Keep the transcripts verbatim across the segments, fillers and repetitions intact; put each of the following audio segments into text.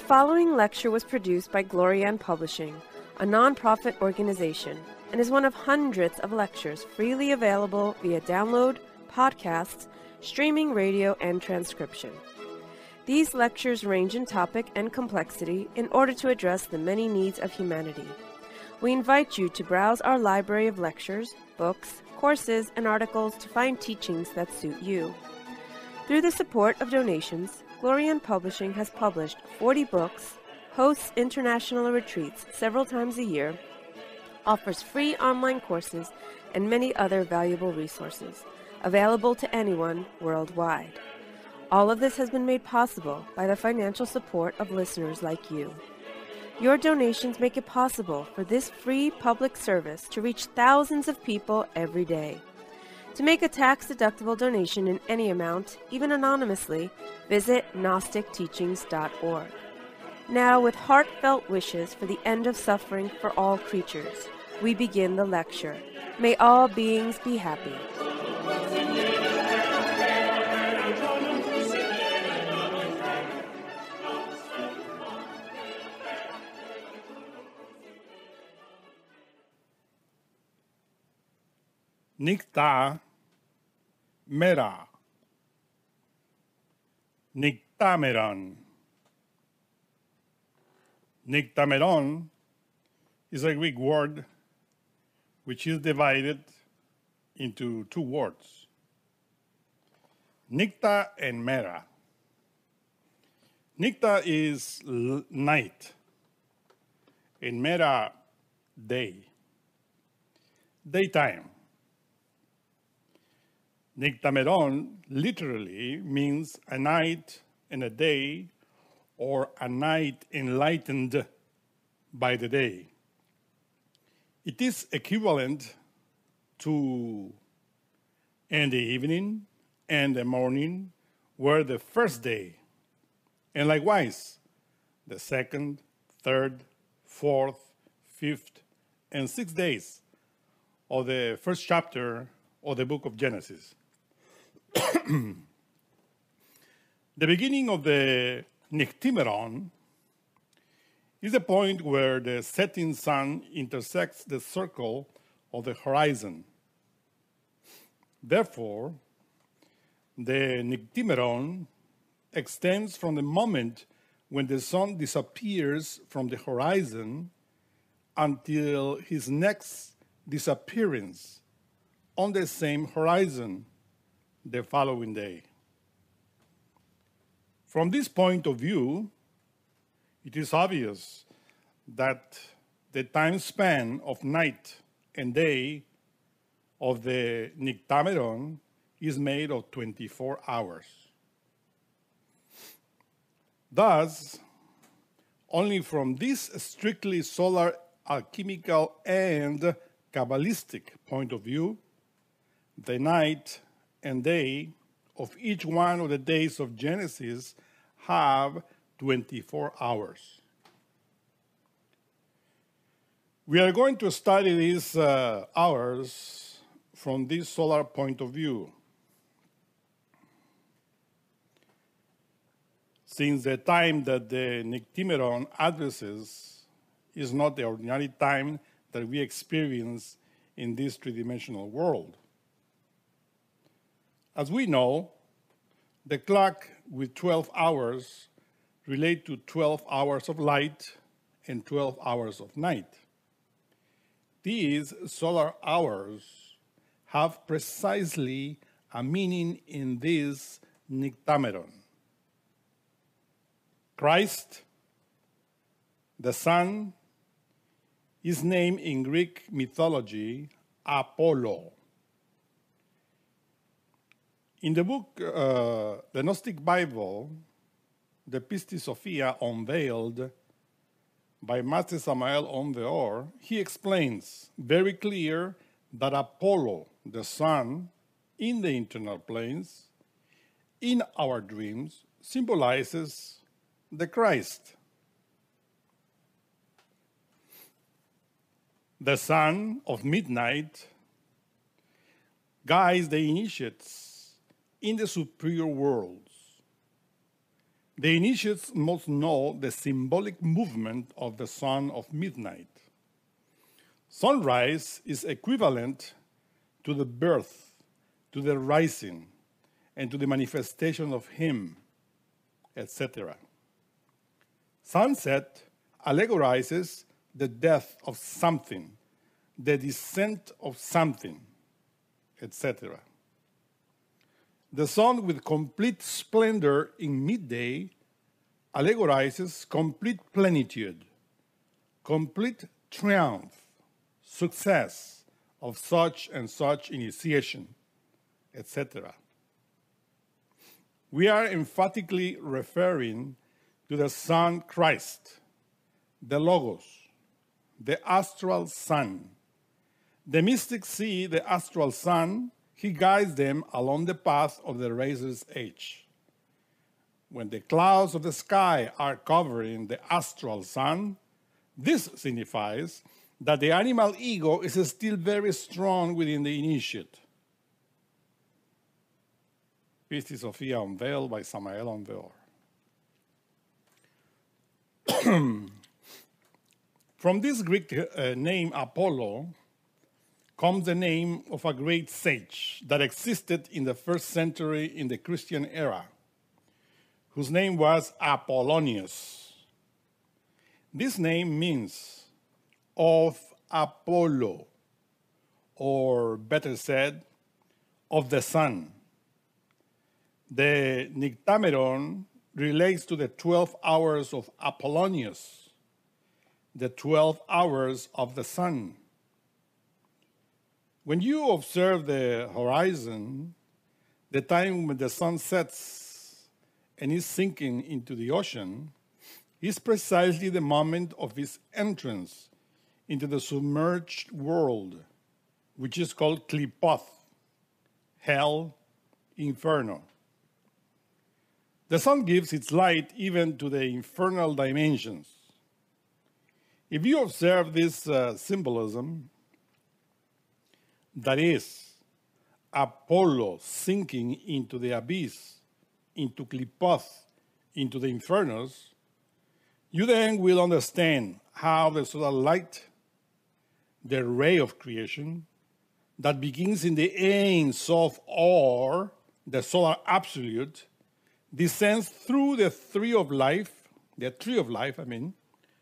following lecture was produced by Glorian Publishing, a non-profit organization, and is one of hundreds of lectures freely available via download, podcasts, streaming radio, and transcription. These lectures range in topic and complexity in order to address the many needs of humanity. We invite you to browse our library of lectures, books, courses, and articles to find teachings that suit you. Through the support of donations, Glorian Publishing has published forty books, hosts international retreats several times a year, offers free online courses, and many other valuable resources, available to anyone worldwide. All of this has been made possible by the financial support of listeners like you. Your donations make it possible for this free public service to reach thousands of people every day. To make a tax-deductible donation in any amount, even anonymously, visit Gnostic Teachings dot org. Now, with heartfelt wishes for the end of suffering for all creatures, we begin the lecture. May all beings be happy. Nikta Mera. Niktameron. Niktameron is a Greek word which is divided into two words, Nikta and Mera. Nikta is l- night, and Mera, day, daytime. Niktameron literally means a night and a day, or a night enlightened by the day. It is equivalent to and the evening and the morning were the first day, and likewise the second, third, fourth, fifth, and sixth days of the first chapter of the book of Genesis. The beginning of the Niktimeron is the point where the setting sun intersects the circle of the horizon. Therefore, the Niktimeron extends from the moment when the sun disappears from the horizon until his next disappearance on the same horizon the following day. From this point of view, it is obvious that the time span of night and day of the Niktameron is made of twenty-four hours. Thus, only from this strictly solar, alchemical, and Kabbalistic point of view, the night and day of each one of the days of Genesis have twenty-four hours. We are going to study these uh, hours from this solar point of view. Since the time that the Niktimeron addresses is not the ordinary time that we experience in this three-dimensional world. As we know, the clock with twelve hours relate to twelve hours of light and twelve hours of night. These solar hours have precisely a meaning in this Niktameron. Christ, the Sun, is named in Greek mythology Apollo. In the book, uh, the Gnostic Bible, the Pistis Sophia unveiled by Master Samael Onveor, he explains very clear that Apollo, the sun, in the internal planes, in our dreams, symbolizes the Christ. The sun of midnight guides the initiates in the superior worlds. The initiates must know the symbolic movement of the sun of midnight. Sunrise is equivalent to the birth, to the rising, and to the manifestation of Him, et cetera. Sunset allegorizes the death of something, the descent of something, et cetera. The sun with complete splendor in midday allegorizes complete plenitude, complete triumph, success of such and such initiation, et cetera. We are emphatically referring to the Son Christ, the Logos, the astral sun. The mystics see the astral sun. He guides them along the path of the razor's edge. When the clouds of the sky are covering the astral sun, this signifies that the animal ego is still very strong within the initiate. Pistis Sophia Unveiled by Samael Aun Weor. From this Greek uh, name Apollo comes the name of a great sage that existed in the first century in the Christian era, whose name was Apollonius. This name means of Apollo, or better said, of the sun. The Nyctameron relates to the twelve hours of Apollonius, the twelve hours of the sun. When you observe the horizon, the time when the sun sets and is sinking into the ocean is precisely the moment of its entrance into the submerged world, which is called Klipoth, hell, inferno. The sun gives its light even to the infernal dimensions. If you observe this uh, symbolism, that is, Apollo sinking into the abyss, into Klipoth, into the infernos, you then will understand how the solar light, the ray of creation, that begins in the Ein Sof, or the solar absolute, descends through the tree of life, the tree of life, I mean,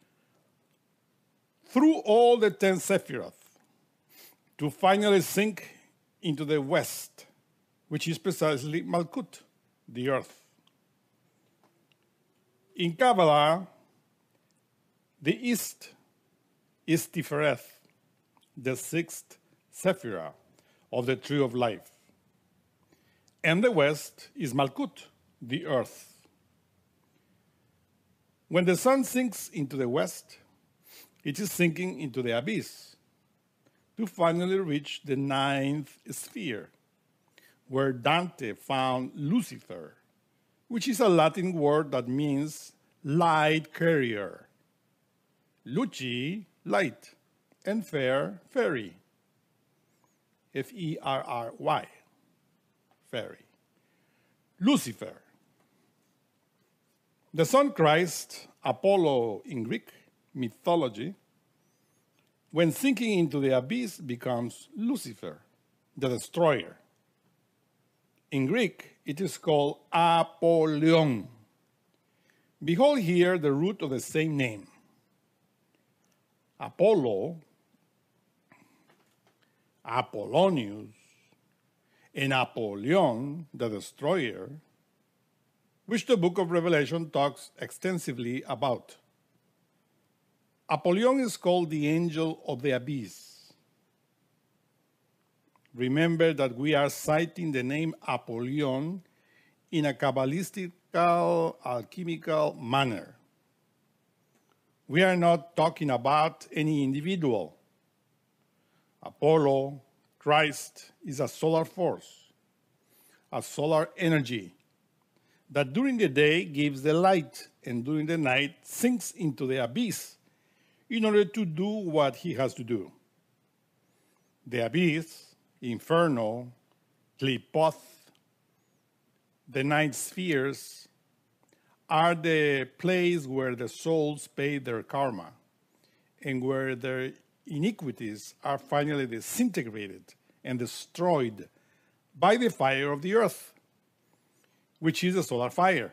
through all the ten Sephiroth, to finally sink into the west, which is precisely Malkut, the earth. In Kabbalah, the east is Tifereth, the sixth Sephirah of the tree of life. And the west is Malkut, the earth. When the sun sinks into the west, it is sinking into the abyss to finally reach the ninth sphere, where Dante found Lucifer, which is a Latin word that means light carrier. Luci, light, and fer, fairy. F E R R Y, fairy. Lucifer. The Sun Christ, Apollo in Greek mythology, when sinking into the abyss, becomes Lucifer, the destroyer. In Greek, it is called Apollyon. Behold here the root of the same name. Apollo, Apollonius, and Apollyon, the destroyer, which the book of Revelation talks extensively about. Apollyon is called the angel of the abyss. Remember that we are citing the name Apollyon in a Kabbalistical, alchemical manner. We are not talking about any individual. Apollo, Christ, is a solar force, a solar energy that during the day gives the light and during the night sinks into the abyss in order to do what he has to do. The abyss, inferno, Klipoth, the nine spheres, are the place where the souls pay their karma and where their iniquities are finally disintegrated and destroyed by the fire of the earth, which is the solar fire.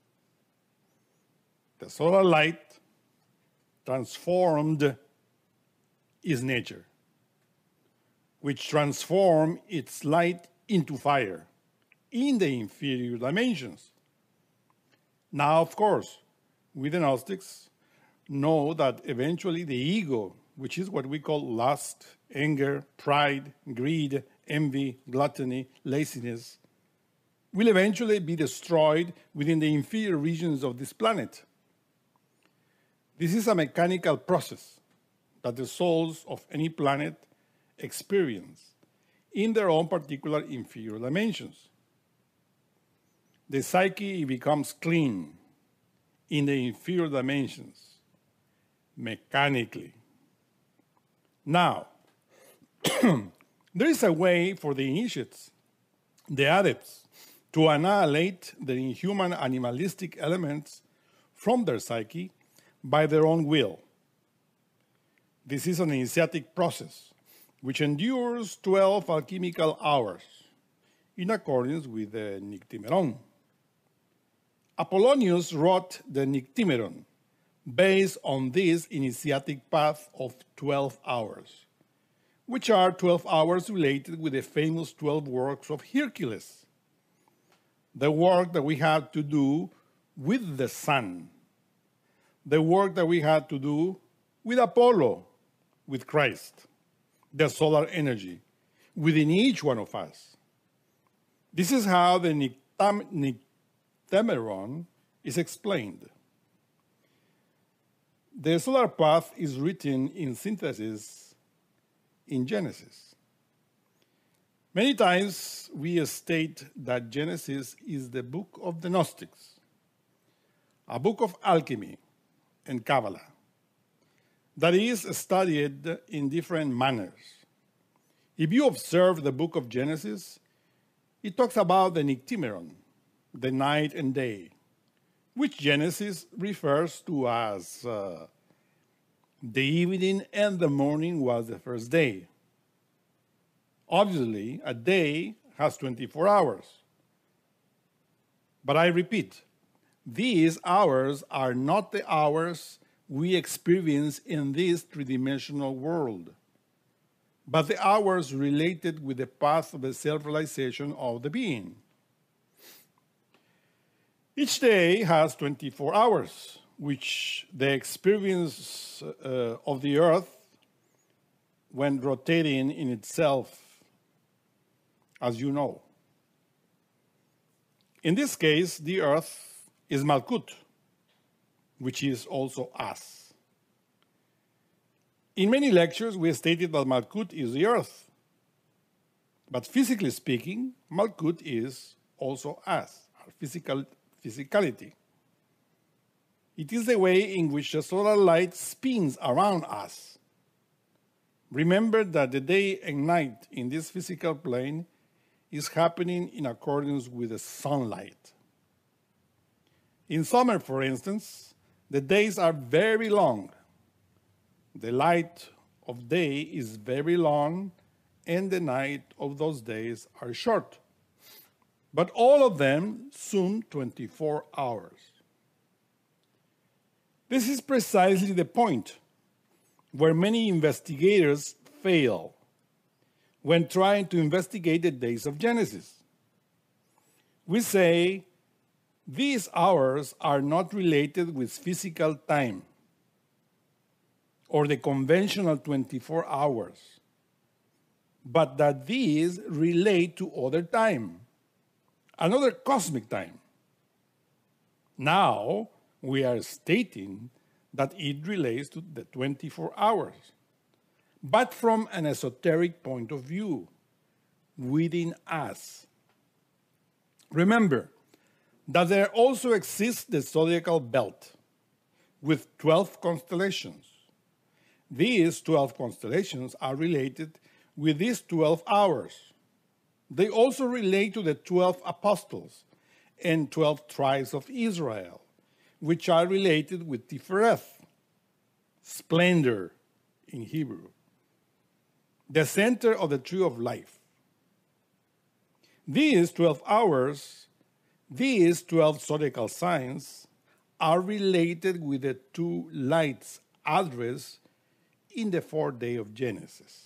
The solar light transformed is nature, which transformed its light into fire in the inferior dimensions. Now, of course, we the Gnostics know that eventually the ego, which is what we call lust, anger, pride, greed, envy, gluttony, laziness, will eventually be destroyed within the inferior regions of this planet. This is a mechanical process that the souls of any planet experience in their own particular inferior dimensions. The psyche becomes clean in the inferior dimensions mechanically. Now, there is a way for the initiates, the adepts, to annihilate the inhuman animalistic elements from their psyche by their own will. This is an initiatic process which endures twelve alchemical hours in accordance with the Nyctimeron. Apollonius wrote the Nyctimeron based on this initiatic path of twelve hours, which are twelve hours related with the famous twelve works of Hercules, the work that we had to do with the sun, the work that we had to do with Apollo, with Christ, the solar energy, within each one of us. This is how the Nyctimeron is explained. The solar path is written in synthesis in Genesis. Many times we state that Genesis is the book of the Gnostics, a book of alchemy and Kabbalah that is studied in different manners. If you observe the book of Genesis, it talks about the Nyctimeron, the night and day, which Genesis refers to as uh, the evening and the morning was the first day. Obviously, a day has twenty-four hours. But I repeat, these hours are not the hours we experience in this three-dimensional world, but the hours related with the path of the self-realization of the being. Each day has twenty-four hours, which the experience uh, of the earth when rotating in itself, as you know. In this case, the earth is Malkut, which is also us. In many lectures, we stated that Malkut is the earth. But physically speaking, Malkut is also us, our physical physicality. It is the way in which the solar light spins around us. Remember that the day and night in this physical plane is happening in accordance with the sunlight. In summer, for instance, the days are very long. The light of day is very long, and the night of those days are short. But all of them soon twenty-four hours. This is precisely the point where many investigators fail when trying to investigate the days of Genesis. We say these hours are not related with physical time or the conventional twenty-four hours, but that these relate to other time, another cosmic time. Now we are stating that it relates to the twenty-four hours, but from an esoteric point of view, within us. Remember that there also exists the zodiacal belt with twelve constellations. These twelve constellations are related with these twelve hours. They also relate to the twelve apostles and twelve tribes of Israel, which are related with Tifereth, splendor in Hebrew, the center of the tree of life. These twelve hours, these twelve zodiacal signs, are related with the two lights addressed in the fourth day of Genesis.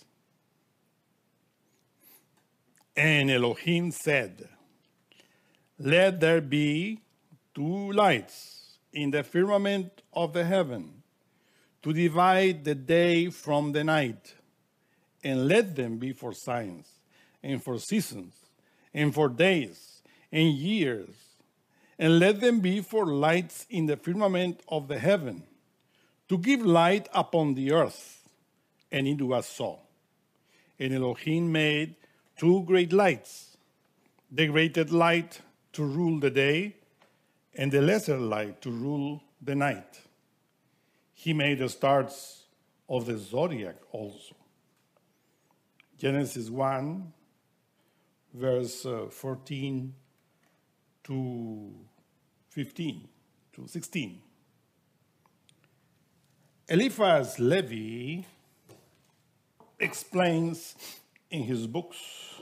And Elohim said, "Let there be two lights in the firmament of the heaven, to divide the day from the night, and let them be for signs, and for seasons, and for days, and years, and let them be for lights in the firmament of the heaven, to give light upon the earth." And it was so. And Elohim made two great lights, the greater light to rule the day, and the lesser light to rule the night. He made the stars of the zodiac also. Genesis one, verse uh, fourteen to fifteen to sixteen. Eliphaz Levi explains in his books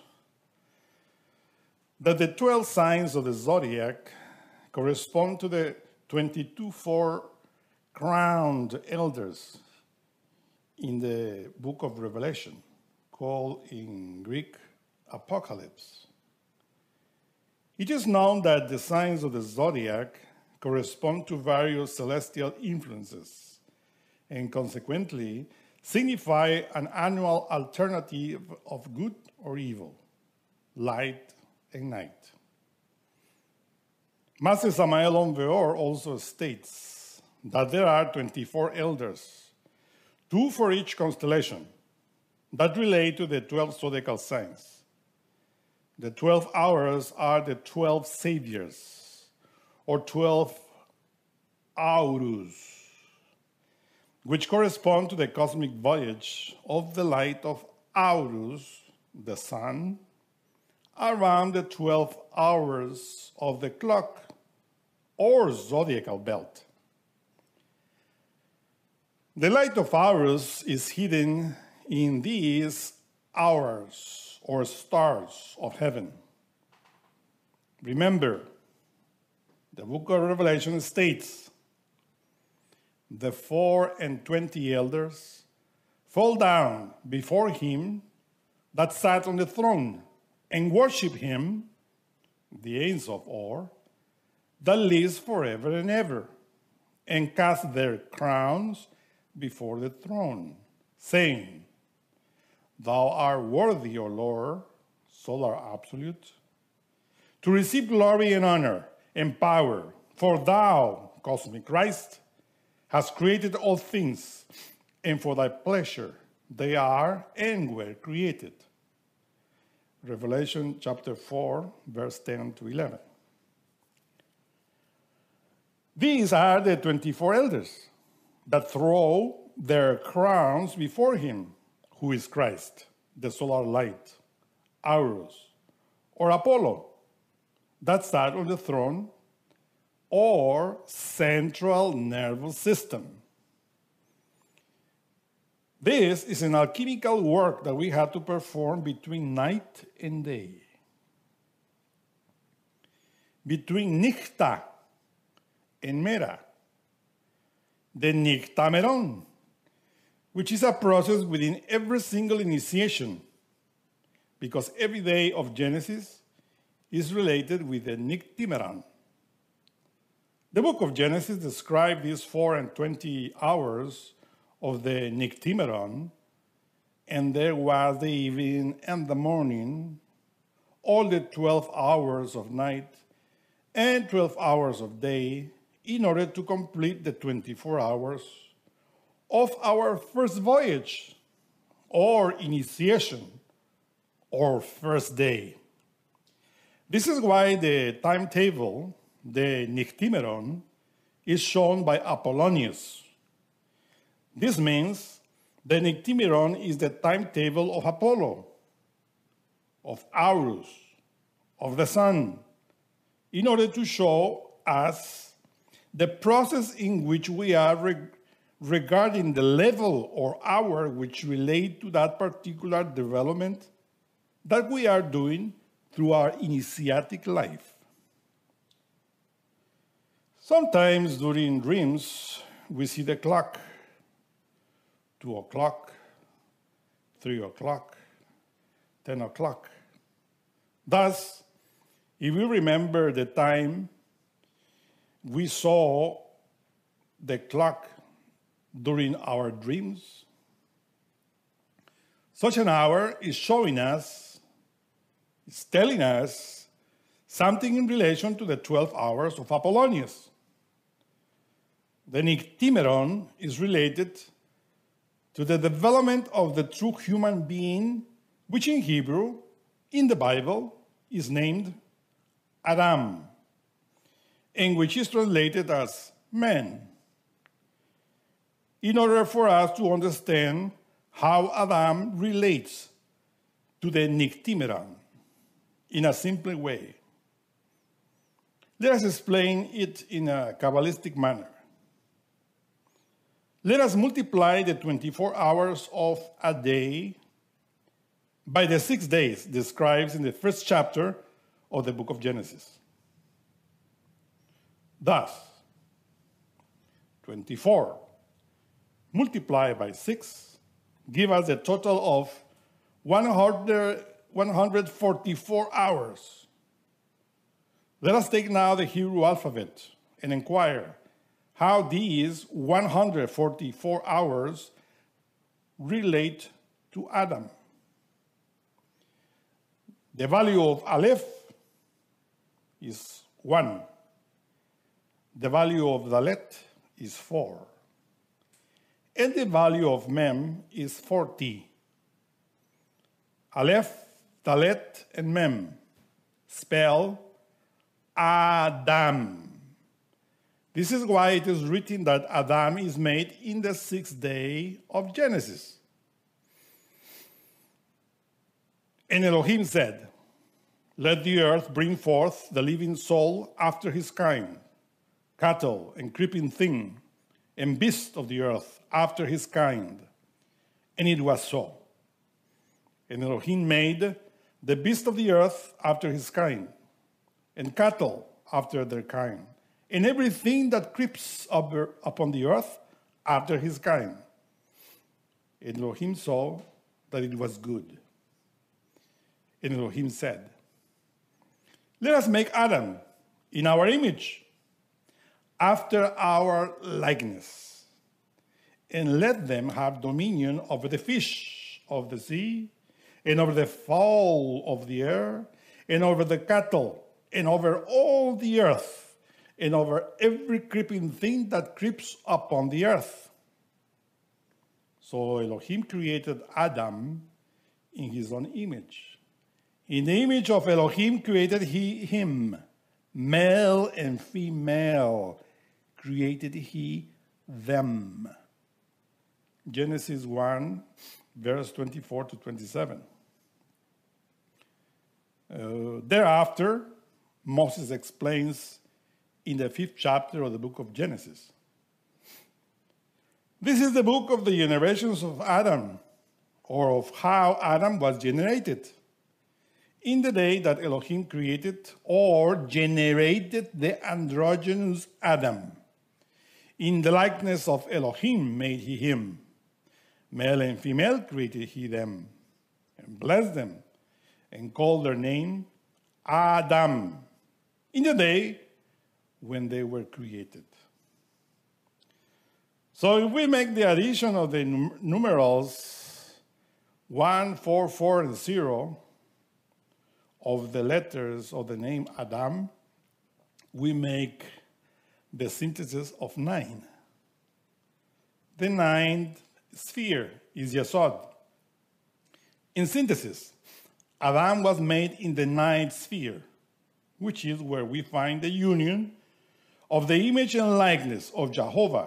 that the twelve signs of the zodiac correspond to the twenty-two four crowned elders in the book of Revelation, called in Greek Apocalypse. It is known that the signs of the zodiac correspond to various celestial influences and consequently signify an annual alternative of good or evil, light and night. Master Samael Onveor also states that there are twenty-four elders, two for each constellation, that relate to the twelve zodiacal signs. The twelve hours are the twelve saviors, or twelve aurus, which correspond to the cosmic voyage of the light of Aurus, the sun, around the twelve hours of the clock or zodiacal belt. The light of Aurus is hidden in these hours or stars of heaven. Remember, the book of Revelation states, "The four and twenty elders fall down before him that sat on the throne and worship him, the Angel of Or, that lives forever and ever, and cast their crowns before the throne, saying, Thou art worthy, O Lord, solar absolute, to receive glory and honor and power, for thou, cosmic Christ, hast created all things, and for thy pleasure they are and were created." Revelation chapter four, verse ten to eleven. These are the twenty-four elders that throw their crowns before him, who is Christ, the solar light, Aurus, or Apollo, that sat on the throne, or central nervous system. This is an alchemical work that we have to perform between night and day, between Nichta and Mera, the Nictameron, which is a process within every single initiation, because every day of Genesis is related with the Nictimeron. The book of Genesis describes these four and twenty hours of the Nictimeron, and there was the evening and the morning, all the twelve hours of night and twelve hours of day, in order to complete the twenty-four hours of our first voyage, or initiation, or first day. This is why the timetable, the Nictimeron, is shown by Apollonius. This means the Nictimeron is the timetable of Apollo, of Aurus, of the sun, in order to show us the process in which we are reg- regarding the level or hour which relate to that particular development that we are doing through our initiatic life. Sometimes during dreams, we see the clock, two o'clock, three o'clock, ten o'clock. Thus, if we remember the time we saw the clock during our dreams, such an hour is showing us, is telling us something in relation to the twelve hours of Apollonius. The Nyctimeron is related to the development of the true human being, which in Hebrew, in the Bible, is named Adam, and which is translated as man. In order for us to understand how Adam relates to the Nyctimeron in a simple way, let us explain it in a Kabbalistic manner. Let us multiply the twenty-four hours of a day by the six days described in the first chapter of the book of Genesis. Thus, twenty-four multiplied by six give us a total of one hundred forty-four hours. Let us take now the Hebrew alphabet and inquire how these one hundred forty-four hours relate to Adam. The value of Aleph is one. The value of Dalet is four. And the value of Mem is forty. Aleph, Dalet, and Mem spell Adam. This is why it is written that Adam is made in the sixth day of Genesis. And Elohim said, "Let the earth bring forth the living soul after his kind, cattle and creeping thing, and beast of the earth after his kind." And it was so. And Elohim made the beast of the earth after his kind, and cattle after their kind, and everything that creeps up upon the earth after his kind. And Elohim saw that it was good. And Elohim said, "Let us make Adam in our image, after our likeness, and let them have dominion over the fish of the sea, and over the fowl of the air, and over the cattle, and over all the earth, and over every creeping thing that creeps upon the earth." So Elohim created Adam in his own image. In the image of Elohim created he him. Male and female created he them. Genesis one, verse twenty-four to twenty-seven. Uh, thereafter, Moses explains in the fifth chapter of the book of Genesis. This is the book of the generations of Adam, or of how Adam was generated. In the day that Elohim created or generated the androgynous Adam, in the likeness of Elohim made he him. Male and female created he them, and blessed them, and called their name Adam, in the day when they were created. So if we make the addition of the num- numerals one, four, four, and zero of the letters of the name Adam, we make the synthesis of nine. The ninth sphere is Yesod. In synthesis, Adam was made in the ninth sphere, which is where we find the union of the image and likeness of Jehovah,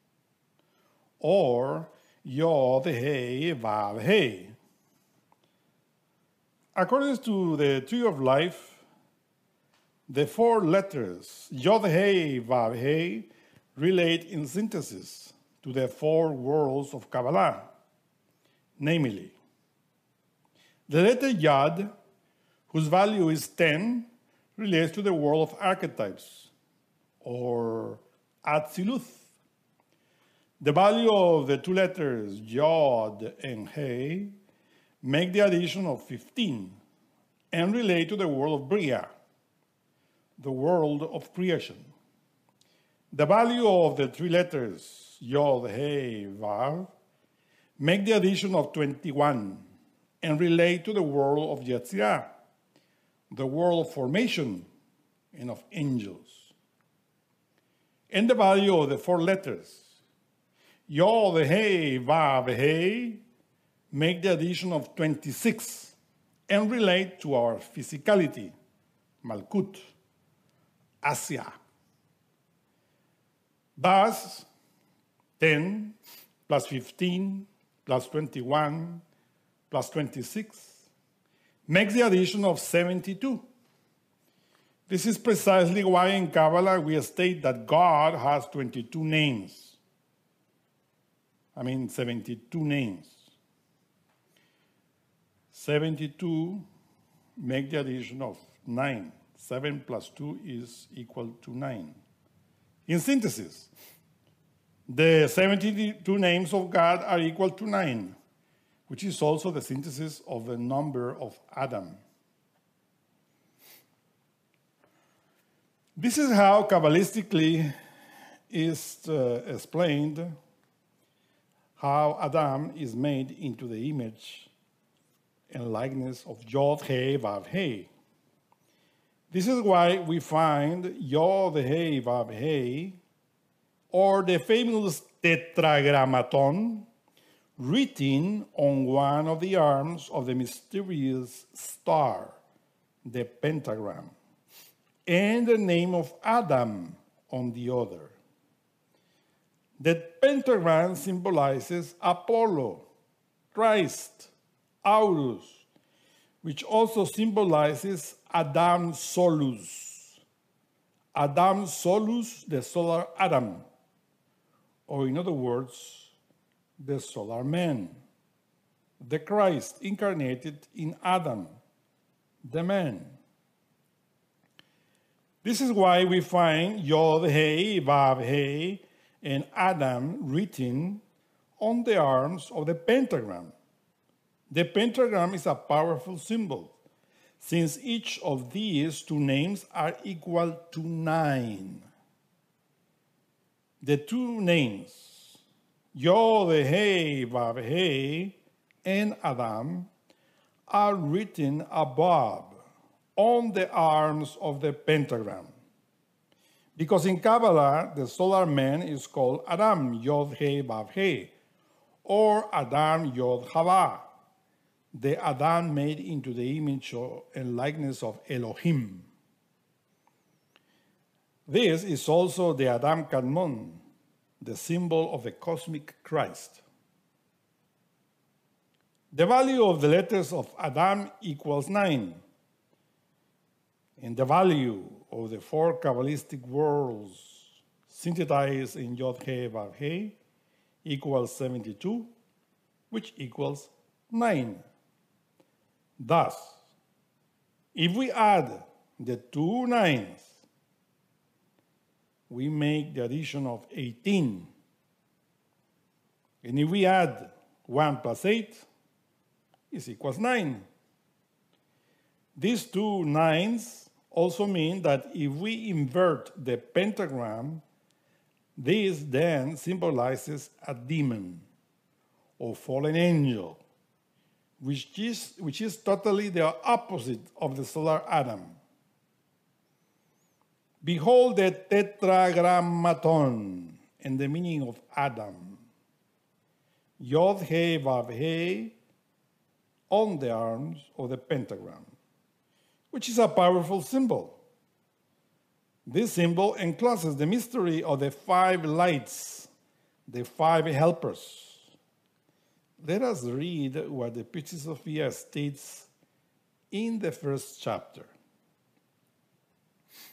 or Yod-Heh Vav-Heh. According to the tree of life, The four letters Yod Hei Vav Hei relate in synthesis to the four worlds of Kabbalah, namely, the letter Yad, whose value is ten, relates to the world of archetypes, or Atziluth. The value of the two letters Yod and Hei make the addition of fifteen and relate to the world of Bria, the world of creation. The value of the three letters Yod, Hei, Vav make the addition of twenty-one and relate to the world of Yetzirah, the world of formation and of angels. And the value of the four letters Yod, Hei, Vav, Hei make the addition of twenty-six and relate to our physicality, Malkut, Asya. Thus, ten plus fifteen plus twenty-one plus twenty-six makes the addition of seventy-two. This is precisely why in Kabbalah we state that God has twenty-two names. I mean seventy-two names. seventy-two make the addition of nine. seven plus two is equal to nine. In synthesis, the seventy-two names of God are equal to nine, which is also the synthesis of the number of Adam. This is how Kabbalistically is uh, explained how Adam is made into the image and likeness of Yod, Hei, Vav, Hei. This is why we find Yod, Hei, Vav, Hei, or the famous Tetragrammaton, written on one of the arms of the mysterious star, the pentagram, and the name of Adam on the other. The pentagram symbolizes Apollo, Christ, Aurus, which also symbolizes Adam Solus. Adam Solus, the solar Adam, or in other words, the solar man, the Christ incarnated in Adam, the man. This is why we find Yod, Hei, Vav, Hei, and Adam written on the arms of the pentagram. The pentagram is a powerful symbol, since each of these two names are equal to nine. The two names, Yod, Hei, Vav, Hei, and Adam, are written above on the arms of the pentagram. Because in Kabbalah, the solar man is called Adam, Yod, Hei, Vav, Hei, or Adam, Yod, Hava, the Adam made into the image and likeness of Elohim. This is also the Adam Kadmon, the symbol of the cosmic Christ. The value of the letters of Adam equals nine, and the value of the four Kabbalistic worlds synthesized in Yod, Hei, Vav, Hei equals seventy-two, which equals nine. Thus, if we add the two nines, we make the addition of eighteen. And if we add one plus eight, it equals nine. These two nines also mean that if we invert the pentagram, this then symbolizes a demon or fallen angel, which is, which is totally the opposite of the solar Adam. Behold the Tetragrammaton and the meaning of Adam. Yod, Hei, Vav, Hei on the arms of the pentagram, which is a powerful symbol. This symbol encloses the mystery of the five lights, the five helpers. Let us read what the Pistis Sophia states in the first chapter.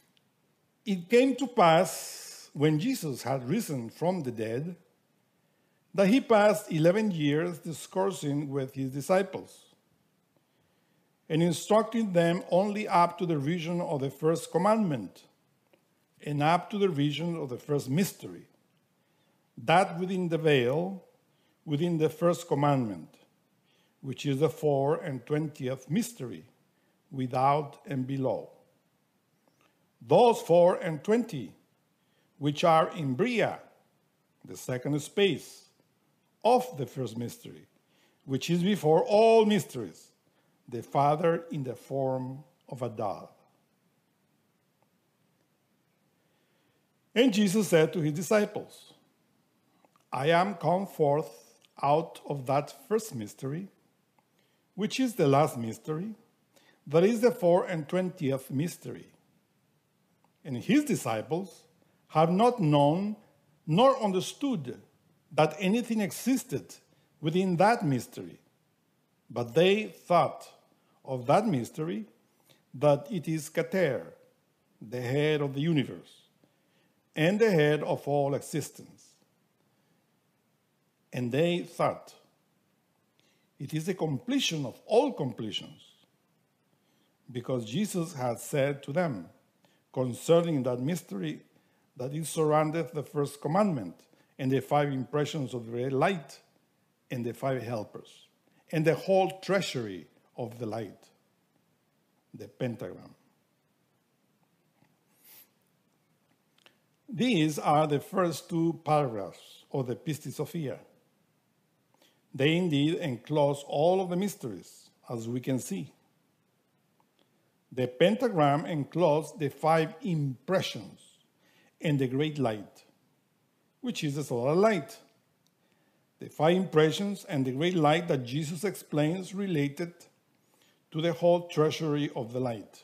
It came to pass, when Jesus had risen from the dead, that he passed eleven years discoursing with his disciples and instructing them only up to the region of the first commandment and up to the region of the first mystery, that within the veil, within the first commandment, which is the four and twentieth mystery, without and below. Those four and twenty, which are in Bria, the second space of the first mystery, which is before all mysteries, the Father in the form of a dove. And Jesus said to his disciples, I am come forth out of that first mystery, which is the last mystery, that is the four and twentieth mystery. And his disciples have not known nor understood that anything existed within that mystery, but they thought of that mystery that it is Kater, the head of the universe, and the head of all existence. And they thought, it is the completion of all completions, because Jesus had said to them concerning that mystery that it surroundeth the first commandment and the five impressions of the light and the five helpers and the whole treasury of the light, the pentagram. These are the first two paragraphs of the Pistis Sophia. They indeed enclose all of the mysteries, as we can see. The pentagram enclosed the five impressions and the great light, which is the solar light. The five impressions and the great light that Jesus explains related to the whole treasury of the light.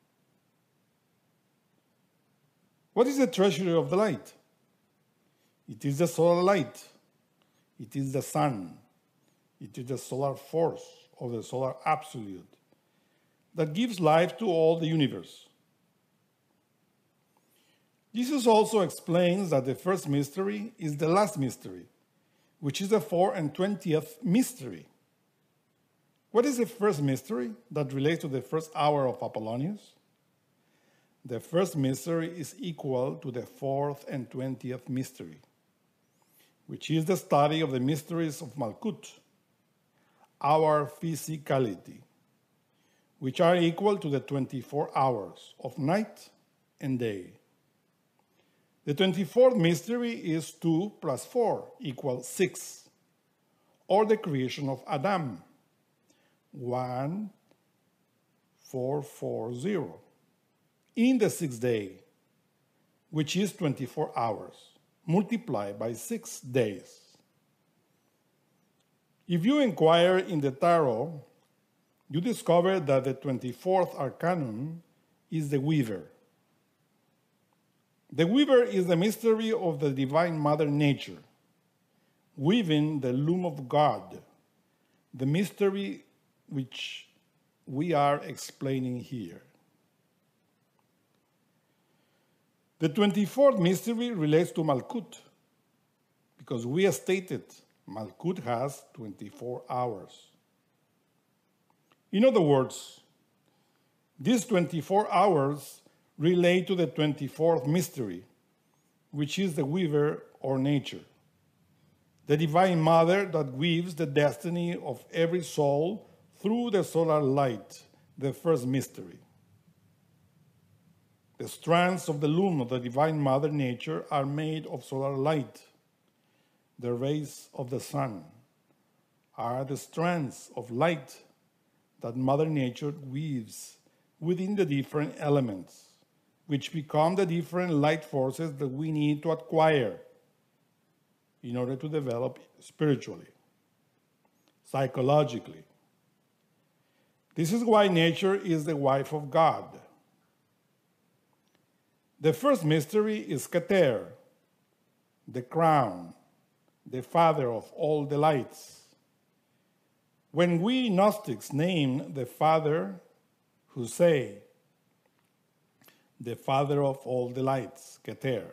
What is the treasury of the light? It is the solar light. It is the sun. It is the solar force or the solar absolute that gives life to all the universe. Jesus also explains that the first mystery is the last mystery, which is the four and twentieth mystery. What is the first mystery that relates to the first hour of Apollonius? The first mystery is equal to the fourth and twentieth mystery, which is the study of the mysteries of Malkut, our physicality, which are equal to the twenty-four hours of night and day. The twenty-fourth mystery is two plus four equals six, or the creation of Adam, one, four, four, zero, in the sixth day, which is twenty-four hours, multiplied by six days. If you inquire in the tarot, you discover that the twenty-fourth arcanum is the weaver. The weaver is the mystery of the divine mother nature, weaving the loom of God, the mystery which we are explaining here. The twenty-fourth mystery relates to Malkut, because we have stated Malkut has twenty-four hours. In other words, these twenty-four hours relate to the twenty-fourth mystery, which is the weaver or nature, the divine mother that weaves the destiny of every soul through the solar light, the first mystery. The strands of the loom of the divine mother nature are made of solar light. The rays of the sun are the strands of light that Mother Nature weaves within the different elements, which become the different light forces that we need to acquire in order to develop spiritually, psychologically. This is why nature is the wife of God. The first mystery is Kater, the crown, the father of all the lights. When we Gnostics name the Father, who say the father of all the lights, Keter.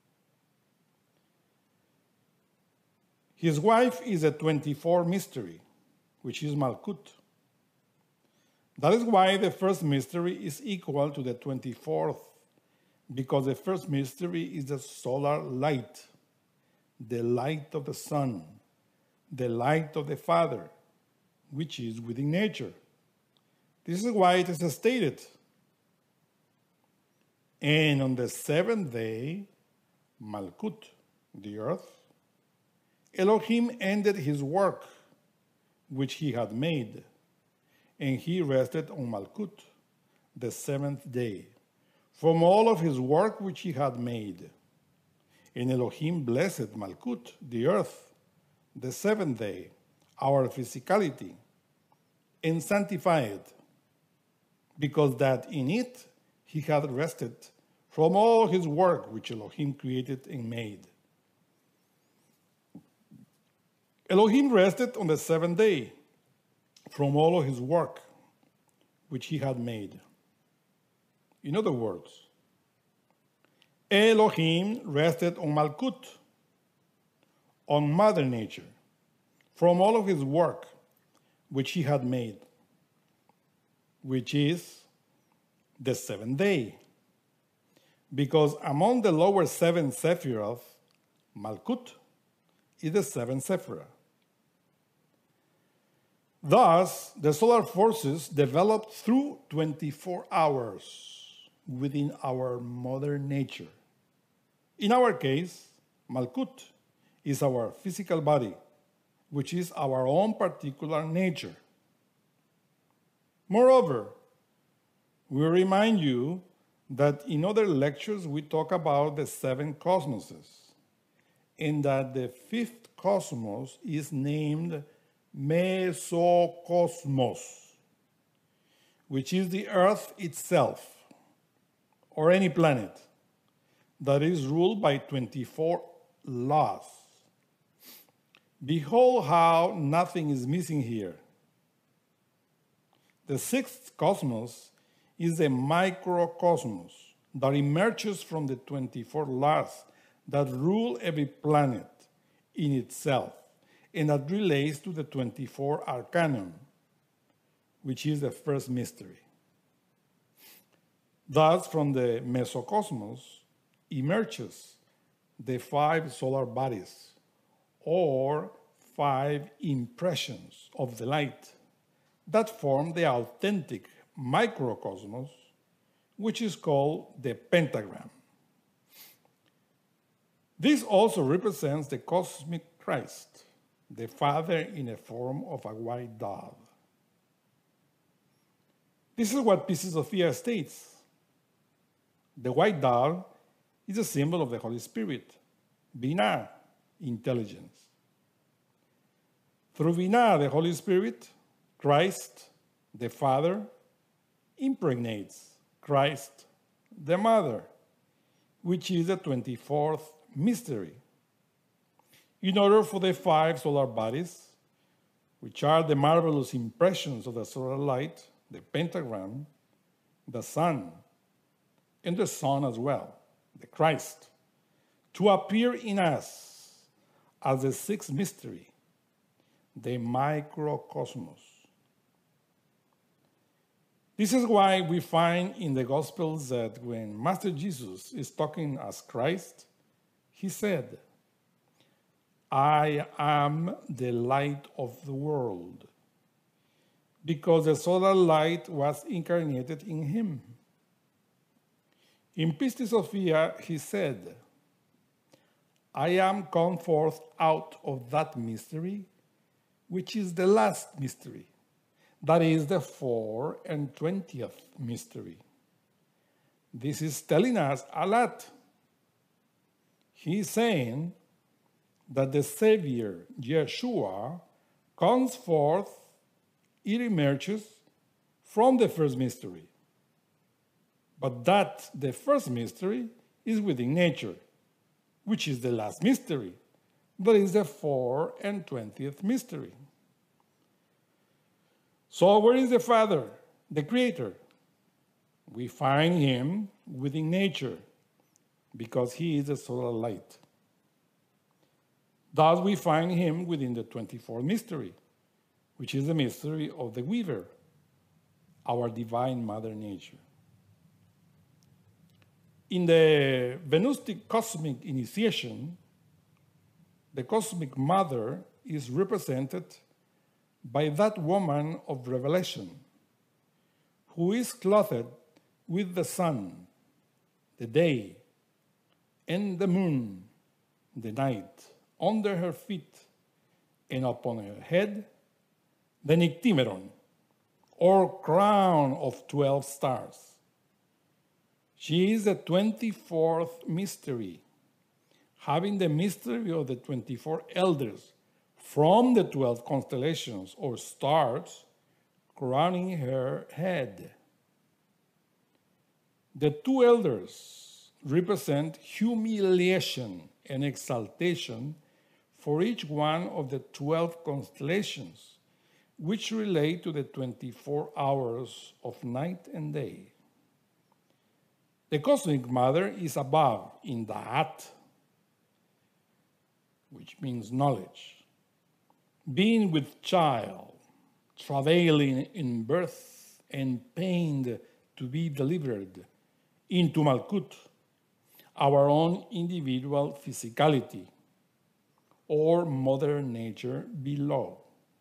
His wife is a twenty-fourth mystery, which is Malkut. That is why the first mystery is equal to the twenty-fourth, because the first mystery is the solar light, the light of the sun, the light of the Father, which is within nature. This is why it is stated. And on the seventh day, Malkut, the earth, Elohim ended his work, which he had made, and he rested on Malkut, the seventh day, from all of his work which he had made. And Elohim blessed Malkut, the earth, the seventh day, our physicality, and sanctified it, because that in it he had rested from all his work which Elohim created and made. Elohim rested on the seventh day from all of his work which he had made. In other words, Elohim rested on Malkut, on Mother Nature, from all of his work which he had made, which is the seventh day. Because among the lower seven Sephiroth, Malkut is the seventh Sephirah. Thus, the solar forces developed through twenty-four hours within our Mother Nature. In our case, Malkut is our physical body, which is our own particular nature. Moreover, we remind you that in other lectures we talk about the seven cosmoses, and that the fifth cosmos is named Mesocosmos, which is the Earth itself, or any planet, that is ruled by twenty-four laws. Behold how nothing is missing here. The sixth cosmos is a microcosmos that emerges from the twenty-four laws that rule every planet in itself, and that relates to the twenty-four arcanum, which is the first mystery. Thus, from the mesocosmos emerges the five solar bodies, or five impressions of the light, that form the authentic microcosmos, which is called the pentagram. This also represents the cosmic Christ, the Father in the form of a white dove. This is what Pistis Sophia states. The white dove is a symbol of the Holy Spirit, Binah, intelligence. Through Binah, the Holy Spirit, Christ, the Father, impregnates Christ, the Mother, which is the twenty-fourth mystery. In order for the five solar bodies, which are the marvelous impressions of the solar light, the pentagram, the sun, and the Son as well, the Christ, to appear in us as the sixth mystery, the microcosmos. This is why we find in the Gospels that when Master Jesus is talking as Christ, he said, I am the light of the world, because the solar light was incarnated in him. In Pistis Sophia, he said, I am come forth out of that mystery, which is the last mystery, that is the four and twentieth mystery. This is telling us a lot. He is saying that the Savior, Yeshua, comes forth, it emerges from the first mystery. But that the first mystery is within nature, which is the last mystery, that is the four and twentieth mystery. So where is the Father, the Creator? We find him within nature because he is the solar light. Thus, we find him within the twenty-fourth mystery, which is the mystery of the weaver, our divine Mother Nature. In the Venustic cosmic initiation, the cosmic mother is represented by that woman of revelation who is clothed with the sun, the day, and the moon, the night, under her feet, and upon her head, the Nyctimeron, or crown of twelve stars. She is the twenty-fourth mystery, having the mystery of the twenty-four elders from the twelve constellations or stars crowning her head. The two elders represent humiliation and exaltation for each one of the twelve constellations, which relate to the twenty-four hours of night and day. The Cosmic Mother is above in that, which means knowledge, being with child, travailing in birth, and pained to be delivered into Malkut, our own individual physicality, or Mother Nature below.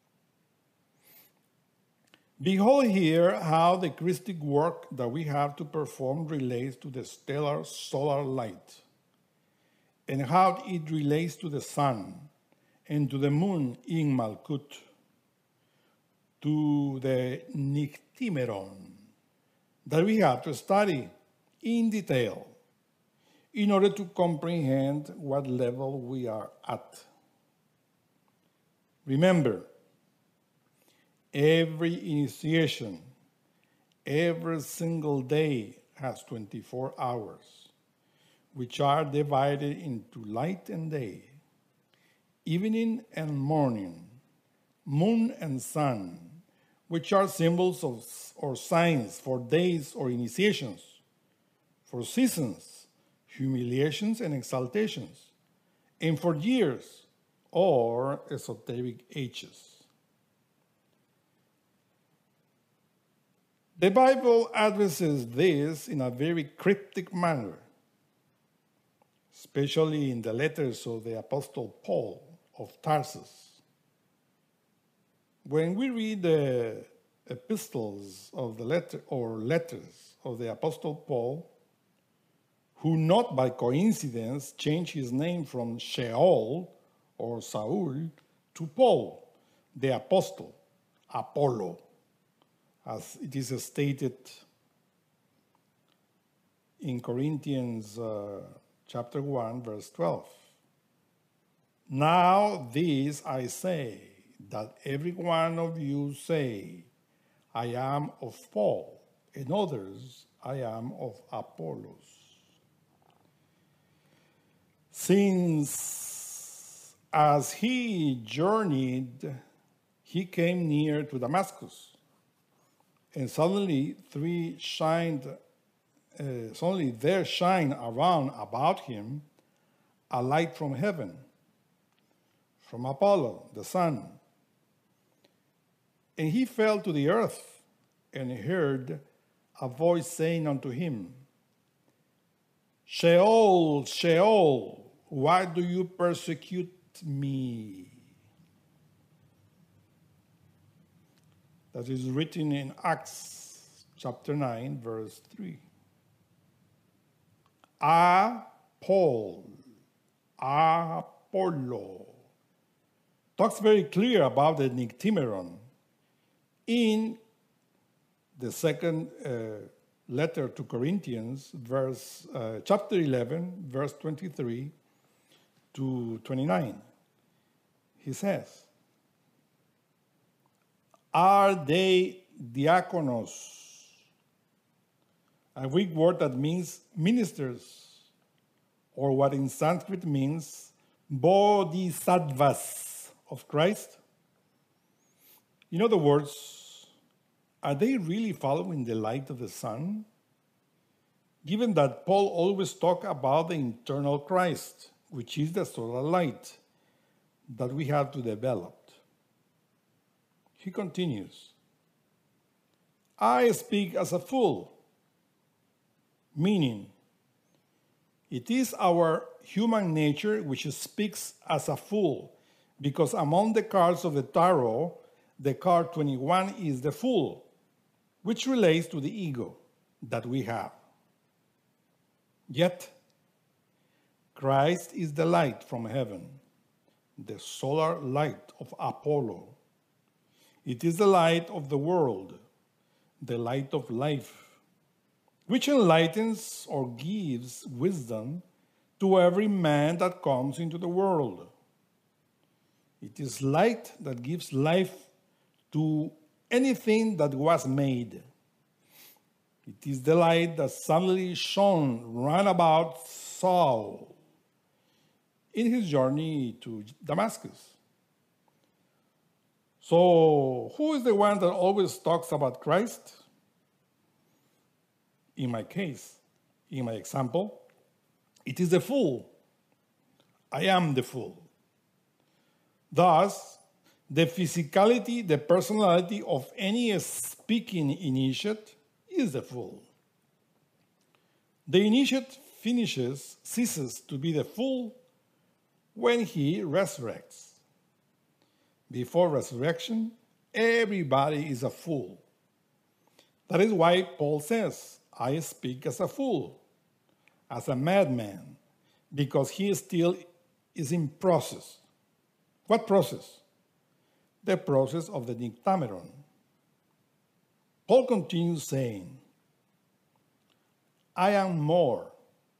Behold here how the Christic work that we have to perform relates to the stellar solar light, and how it relates to the sun and to the moon in Malkut, to the Nyctimeron that we have to study in detail in order to comprehend what level we are at. Remember, every initiation, every single day has twenty-four hours, which are divided into light and day, evening and morning, moon and sun, which are symbols of, or signs for days or initiations, for seasons, humiliations and exaltations, and for years or esoteric ages. The Bible addresses this in a very cryptic manner, especially in the letters of the Apostle Paul of Tarsus. When we read the epistles of the letter or letters of the Apostle Paul, who not by coincidence changed his name from Sheol or Saul to Paul, the apostle, Apollo, as it is stated in Corinthians uh, chapter one, verse twelve. Now this I say, that every one of you say, I am of Paul, and others, I am of Apollos. Since as he journeyed, he came near to Damascus, and suddenly three shined, uh, suddenly there shined around about him a light from heaven, from Apollo, the sun. And he fell to the earth and heard a voice saying unto him, Sheol, Sheol, why do you persecute me? That is written in Acts chapter nine, verse three. A Paul, Apollo, talks very clear about the Nyctimeron in the second uh, letter to Corinthians, verse uh, chapter eleven, verse twenty-three to twenty-nine. He says, are they diakonos, a Greek word that means ministers, or what in Sanskrit means bodhisattvas of Christ? In other words, are they really following the light of the sun given that Paul always talks about the internal Christ, which is the solar light that we have to develop. He continues, I speak as a fool, meaning it is our human nature which speaks as a fool, because among the cards of the tarot, the card twenty-one is the fool, which relates to the ego that we have. Yet, Christ is the light from heaven, the solar light of Apollo. It is the light of the world, the light of life, which enlightens or gives wisdom to every man that comes into the world. It is light that gives life to anything that was made. It is the light that suddenly shone round about Saul in his journey to Damascus. So, who is the one that always talks about Christ? In my case, in my example, it is the fool. I am the fool. Thus, the physicality, the personality of any speaking initiate is the fool. The initiate finishes, ceases to be the fool when he resurrects. Before resurrection, everybody is a fool. That is why Paul says, I speak as a fool, as a madman, because he still is in process. What process? The process of the Nyctameron. Paul continues saying, I am more,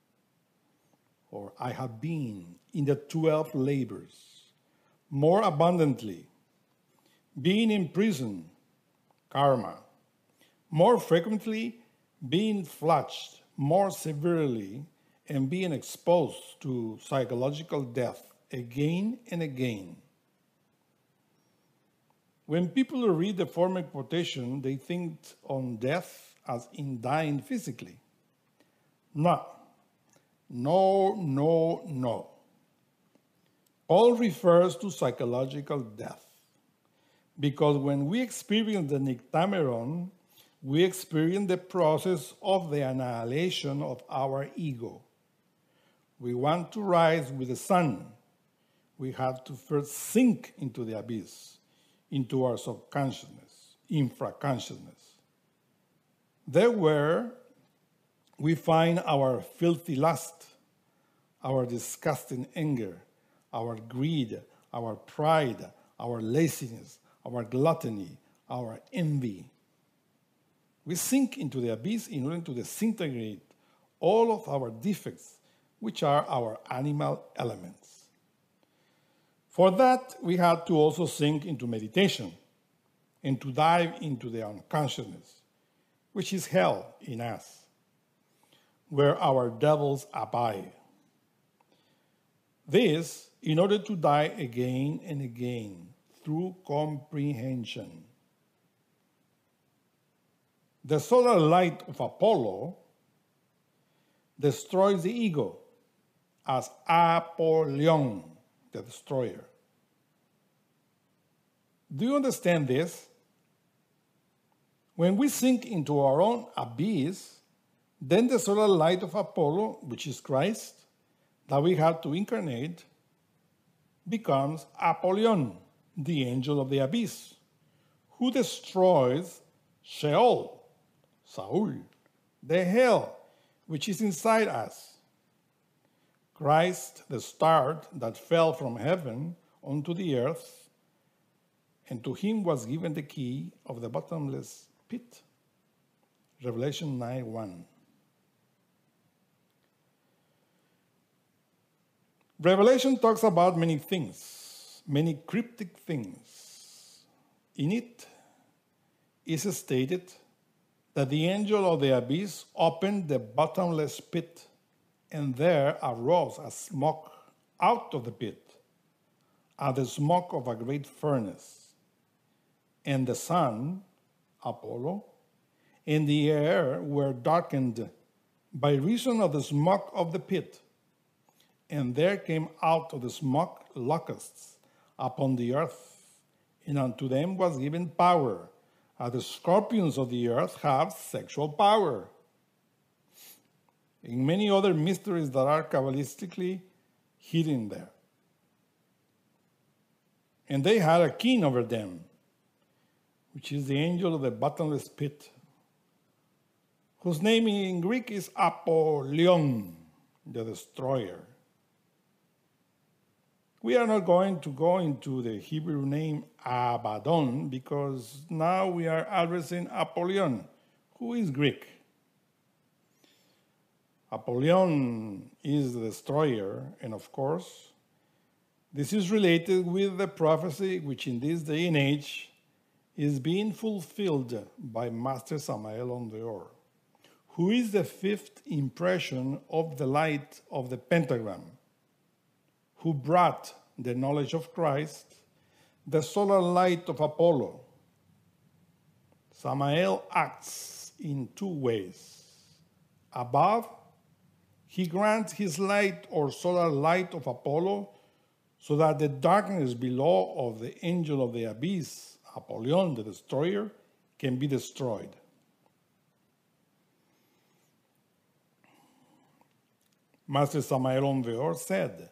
or I have been in the twelve labors, more abundantly, being in prison, karma, more frequently being flashed, more severely, and being exposed to psychological death again and again. When people read the former quotation, they think on death as in dying physically. No, no, no, no. Paul refers to psychological death, because when we experience the Nyctameron, we experience the process of the annihilation of our ego. We want to rise with the sun. We have to first sink into the abyss, into our subconsciousness, infraconsciousness. There where we find our filthy lust, our disgusting anger, our greed, our pride, our laziness, our gluttony, our envy. We sink into the abyss in order to disintegrate all of our defects, which are our animal elements. For that, we had to also sink into meditation and to dive into the unconsciousness, which is hell in us, where our devils abide. This in order to die again and again through comprehension. The solar light of Apollo destroys the ego as Apollyon, the destroyer. Do you understand this? When we sink into our own abyss, then the solar light of Apollo, which is Christ, that we have to incarnate, becomes Apollyon, the angel of the abyss, who destroys Sheol, Saul, the hell, which is inside us. Christ, the star that fell from heaven onto the earth, and to him was given the key of the bottomless pit. Revelation nine one. Revelation talks about many things, many cryptic things. In it is stated that the angel of the abyss opened the bottomless pit, and there arose a smoke out of the pit, as the smoke of a great furnace. And the sun, Apollo, and the air were darkened, by reason of the smoke of the pit. And there came out of the smoke locusts upon the earth, and unto them was given power, as the scorpions of the earth have sexual power. And many other mysteries that are Kabbalistically hidden there. And they had a king over them, which is the angel of the bottomless pit, whose name in Greek is Apollyon, the destroyer. We are not going to go into the Hebrew name Abaddon, because now we are addressing Apollyon, who is Greek. Apollyon is the destroyer, and of course, this is related with the prophecy which in this day and age is being fulfilled by Master Samael on the Or, who is the fifth impression of the light of the pentagram, who brought the knowledge of Christ, the solar light of Apollo. Samael acts in two ways. Above, he grants his light or solar light of Apollo so that the darkness below of the angel of the abyss, Apollyon, the destroyer, can be destroyed. Master Samael on the Or said,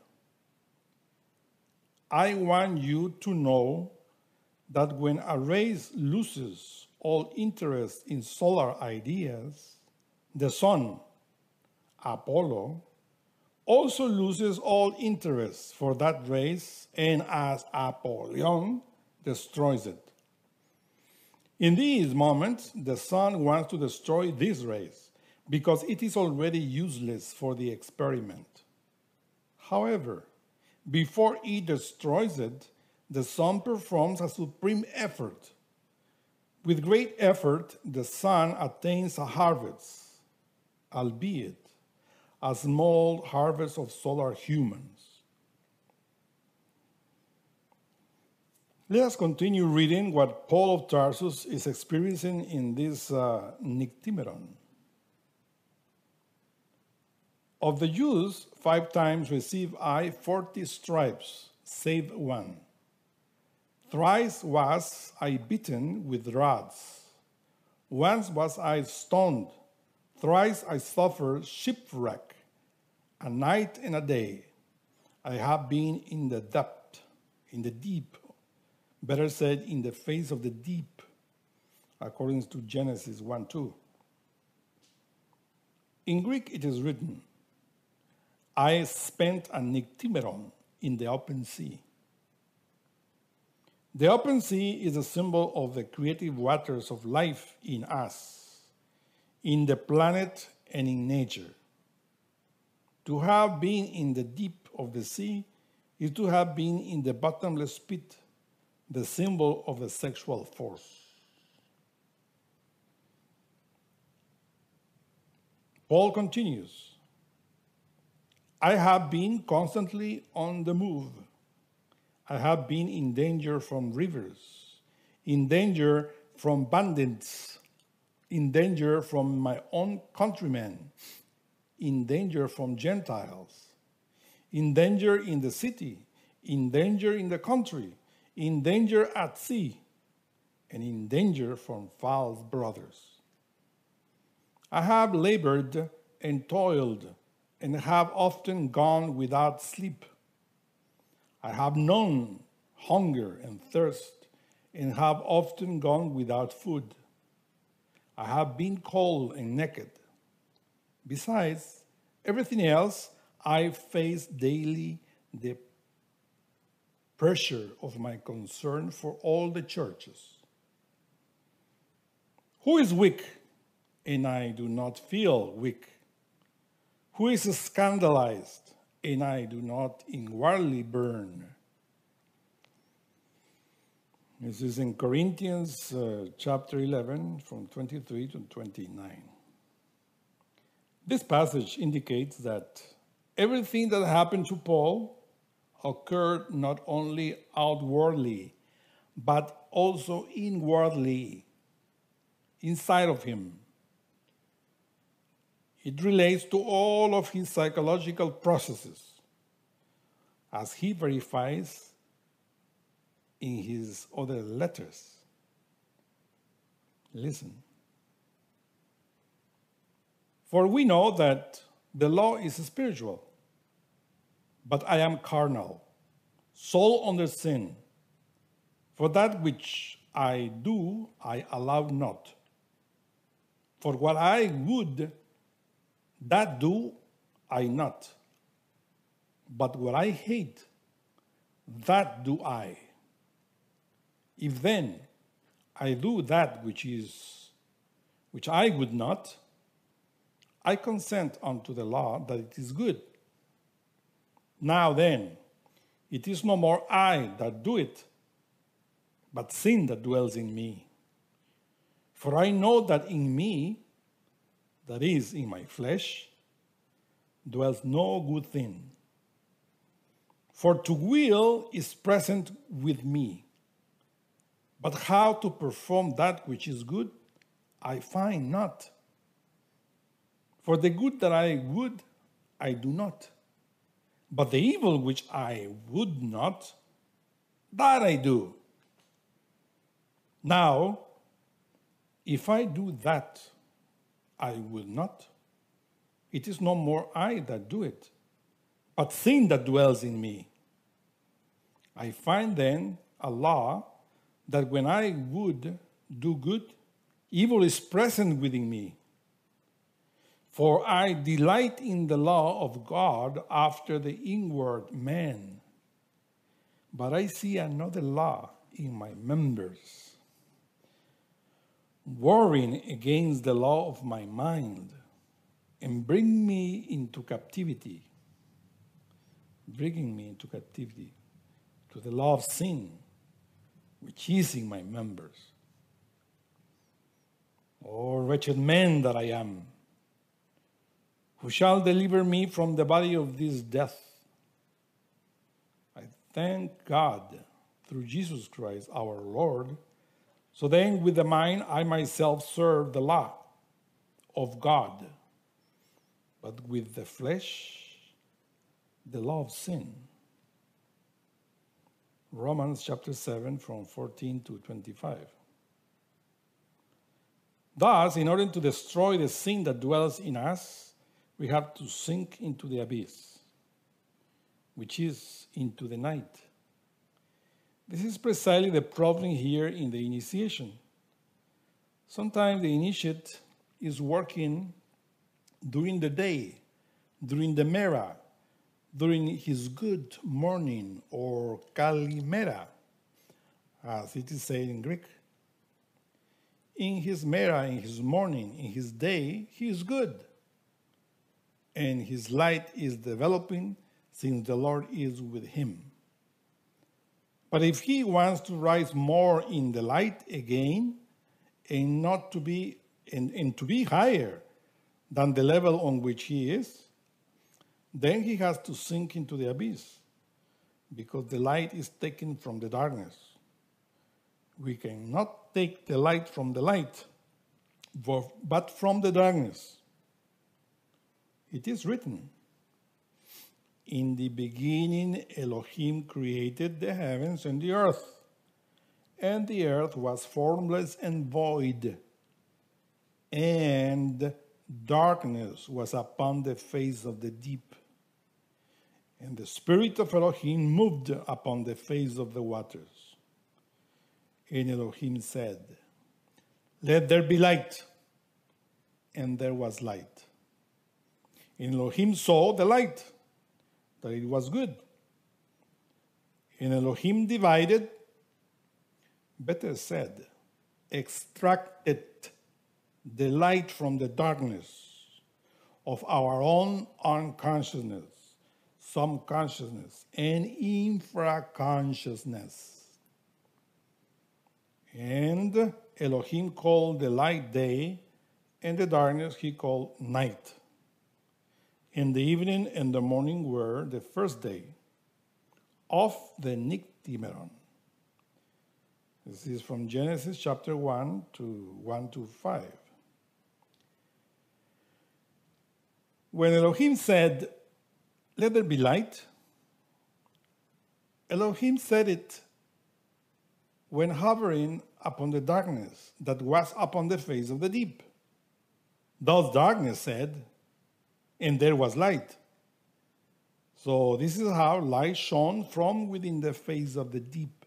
I want you to know that when a race loses all interest in solar ideas, the sun, Apollo, also loses all interest for that race, and as Apollyon destroys it. In these moments, the sun wants to destroy this race because it is already useless for the experiment. However, before it destroys it, the sun performs a supreme effort. With great effort, the sun attains a harvest, albeit a small harvest of solar humans. Let us continue reading what Paul of Tarsus is experiencing in this uh, Nyctimeron. Of the Jews, five times receive I forty stripes, save one. Thrice was I beaten with rods. Once was I stoned. Thrice I suffered shipwreck. A night and a day I have been in the depth, in the deep, better said, in the face of the deep, according to Genesis one two. In Greek it is written, I spent a Nyctimeron in the open sea. The open sea is a symbol of the creative waters of life in us, in the planet and in nature. To have been in the deep of the sea is to have been in the bottomless pit, the symbol of the sexual force. Paul continues, I have been constantly on the move. I have been in danger from rivers, in danger from bandits, in danger from my own countrymen, in danger from Gentiles, in danger in the city, in danger in the country, in danger at sea, and in danger from false brothers. I have labored and toiled, and have often gone without sleep. I have known hunger and thirst, and have often gone without food. I have been cold and naked. Besides everything else, I face daily the pressure of my concern for all the churches. Who is weak, and I do not feel weak? Who is scandalized, and I do not inwardly burn? This is in Corinthians uh, chapter eleven, from twenty-three to twenty-nine. This passage indicates that everything that happened to Paul occurred not only outwardly, but also inwardly, inside of him. It relates to all of his psychological processes, as he verifies in his other letters. Listen. For we know that the law is spiritual, but I am carnal, sold under sin. For that which I do, I allow not. For what I would, that do I not. But what I hate, that do I. If then I do that which is, which I would not, I consent unto the law that it is good. Now then, it is no more I that do it, but sin that dwells in me. For I know that in me, that is, in my flesh, dwells no good thing. For to will is present with me, but how to perform that which is good, I find not. For the good that I would, I do not. But the evil which I would not, that I do. Now, if I do that I will not, it is no more I that do it, but sin that dwells in me. I find then a law that when I would do good, evil is present within me. For I delight in the law of God after the inward man. But I see another law in my members, warring against the law of my mind, and bring me into captivity, bringing me into captivity to the law of sin, which is in my members. O wretched man that I am, who shall deliver me from the body of this death? I thank God through Jesus Christ our Lord. So then with the mind I myself serve the law of God, but with the flesh the law of sin. Romans chapter seven from fourteen to twenty-five. Thus, in order to destroy the sin that dwells in us, we have to sink into the abyss, which is into the night. This is precisely the problem here in the initiation. Sometimes the initiate is working during the day, during the mera, during his good morning, or kalimera, as it is said in Greek. In his mera, in his morning, in his day, he is good. And his light is developing since the Lord is with him. But if he wants to rise more in the light again, and not to be and, and to be higher than the level on which he is, then he has to sink into the abyss, because the light is taken from the darkness. We cannot take the light from the light, but from the darkness. It is written, in the beginning Elohim created the heavens and the earth, and the earth was formless and void, and darkness was upon the face of the deep. And the Spirit of Elohim moved upon the face of the waters. And Elohim said, let there be light. And there was light. And Elohim saw the light, that it was good. And Elohim divided, better said, extracted the light from the darkness of our own unconsciousness, subconsciousness, and infraconsciousness. And Elohim called the light day, and the darkness he called night. And the evening and the morning were the first day of the Niktimeron. This is from Genesis chapter one to one to five. When Elohim said, "Let there be light," Elohim said it when hovering upon the darkness that was upon the face of the deep. Thus darkness said, and there was light. So this is how light shone from within the face of the deep.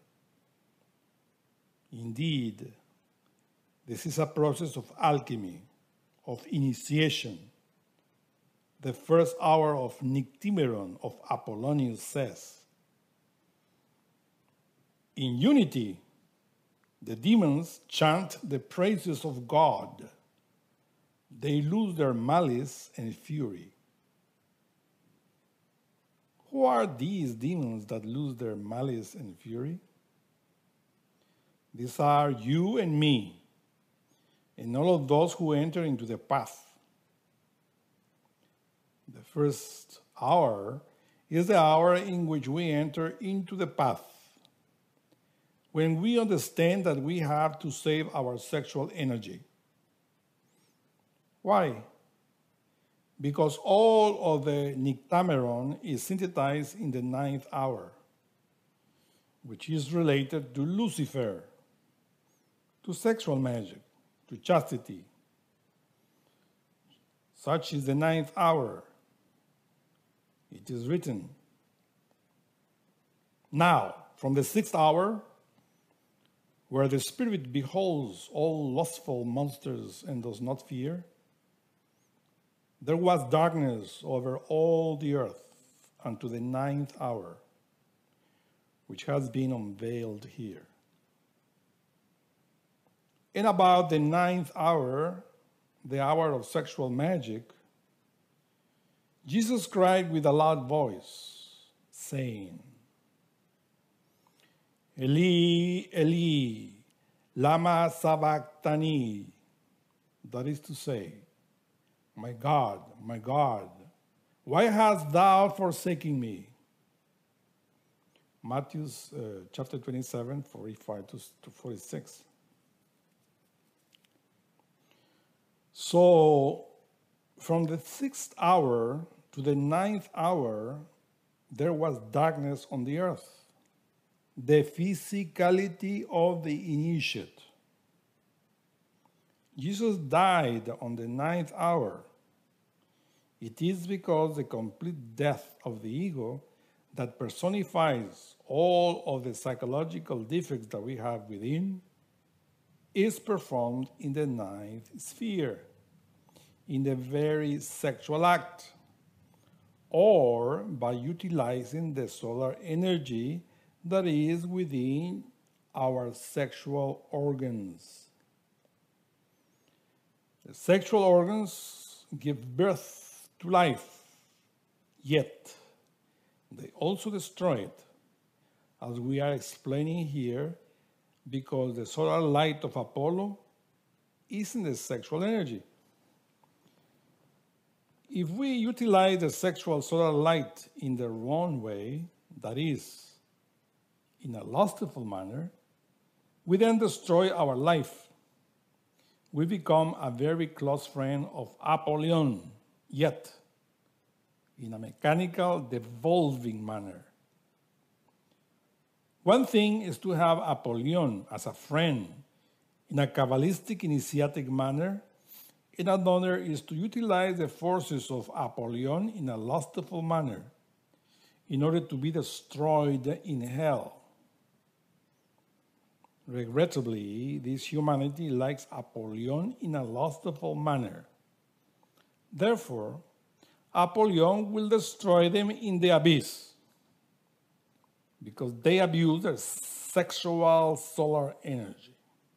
Indeed, this is a process of alchemy, of initiation. The first hour of Nyctimeron of Apollonius says, in unity, the demons chant the praises of God. They lose their malice and fury. Who are these demons that lose their malice and fury? These are you and me, and all of those who enter into the path. The first hour is the hour in which we enter into the path, when we understand that we have to save our sexual energy. Why? Because all of the Nyctameron is synthesized in the ninth hour, which is related to Lucifer, to sexual magic, to chastity. Such is the ninth hour. It is written. Now, from the sixth hour, where the spirit beholds all lustful monsters and does not fear, there was darkness over all the earth unto the ninth hour, which has been unveiled here. And about the ninth hour, the hour of sexual magic, Jesus cried with a loud voice, saying, Eli, Eli, lama sabachthani. That is to say, my God, my God, why hast thou forsaken me? Matthew uh, chapter twenty-seven, forty-five to forty-six. So, from the sixth hour to the ninth hour, there was darkness on the earth. The physicality of the initiate. Jesus died on the ninth hour. It is because the complete death of the ego that personifies all of the psychological defects that we have within is performed in the ninth sphere, in the very sexual act, or by utilizing the solar energy that is within our sexual organs. The sexual organs give birth to life, yet they also destroy it, as we are explaining here, because the solar light of Apollo isn't the sexual energy. If we utilize the sexual solar light in the wrong way, that is, in a lustful manner, we then destroy our life. We become a very close friend of Apollyon, yet in a mechanical, devolving manner. One thing is to have Apollyon as a friend in a Kabbalistic initiatic manner, and another is to utilize the forces of Apollyon in a lustful manner in order to be destroyed in hell. Regrettably, this humanity likes Apollyon in a lustful manner. Therefore, Apollyon will destroy them in the abyss because they abuse their sexual solar energy.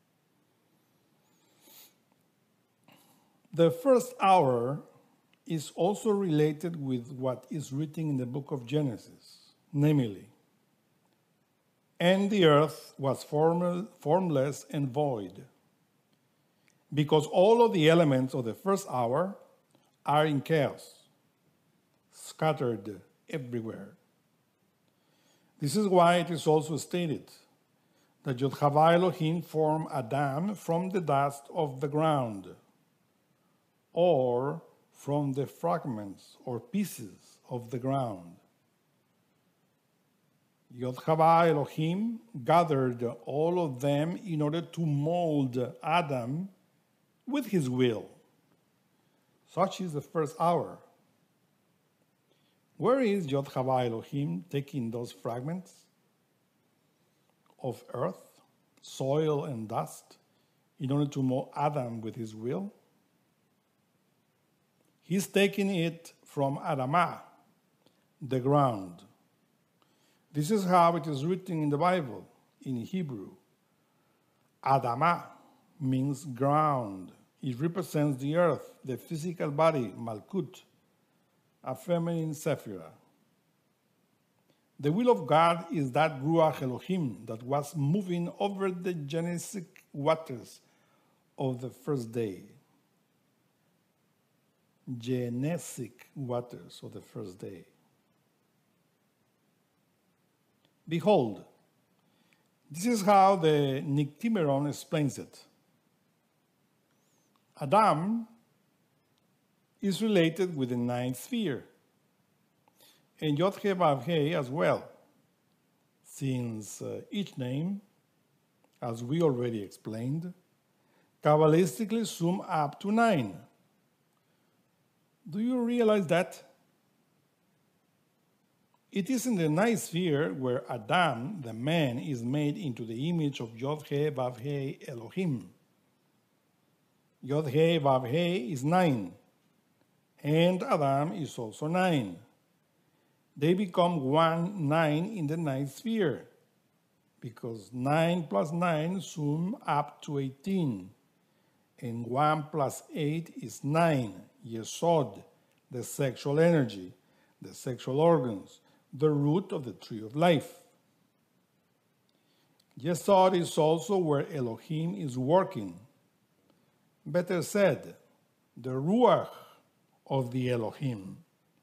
The first hour is also related with what is written in the book of Genesis, namely, and the earth was form- formless and void, because all of the elements of the first hour are in chaos, scattered everywhere. This is why it is also stated that Yod-Hava Elohim formed Adam from the dust of the ground, or from the fragments or pieces of the ground. Yod-Hava Elohim gathered all of them in order to mold Adam with his will. Such is the first hour. Where is Yod-Hava Elohim taking those fragments of earth, soil, and dust in order to mold Adam with his will? He's taking it from Adamah, the ground. This is how it is written in the Bible, in Hebrew. Adamah means ground. It represents the earth, the physical body, Malkut, a feminine Sephirah. The will of God is that Ruach Elohim that was moving over the Genesis waters of the first day. Genesis waters of the first day. Behold, this is how the Nyctimeron explains it. Adam is related with the ninth sphere, and Yod-Heh-Vav-Heh as well, since uh, each name, as we already explained, Kabbalistically sum up to nine. Do you realize that? It is in the ninth sphere where Adam, the man, is made into the image of Yod-Heh-Vav-Heh Elohim. Yod-Heh-Vav-Heh is nine, and Adam is also nine. They become one nine in the ninth sphere, because nine plus nine sum up to eighteen, and one plus eight is nine, Yesod, the sexual energy, the sexual organs, the root of the tree of life. Yesod is also where Elohim is working. Better said, the Ruach of the Elohim.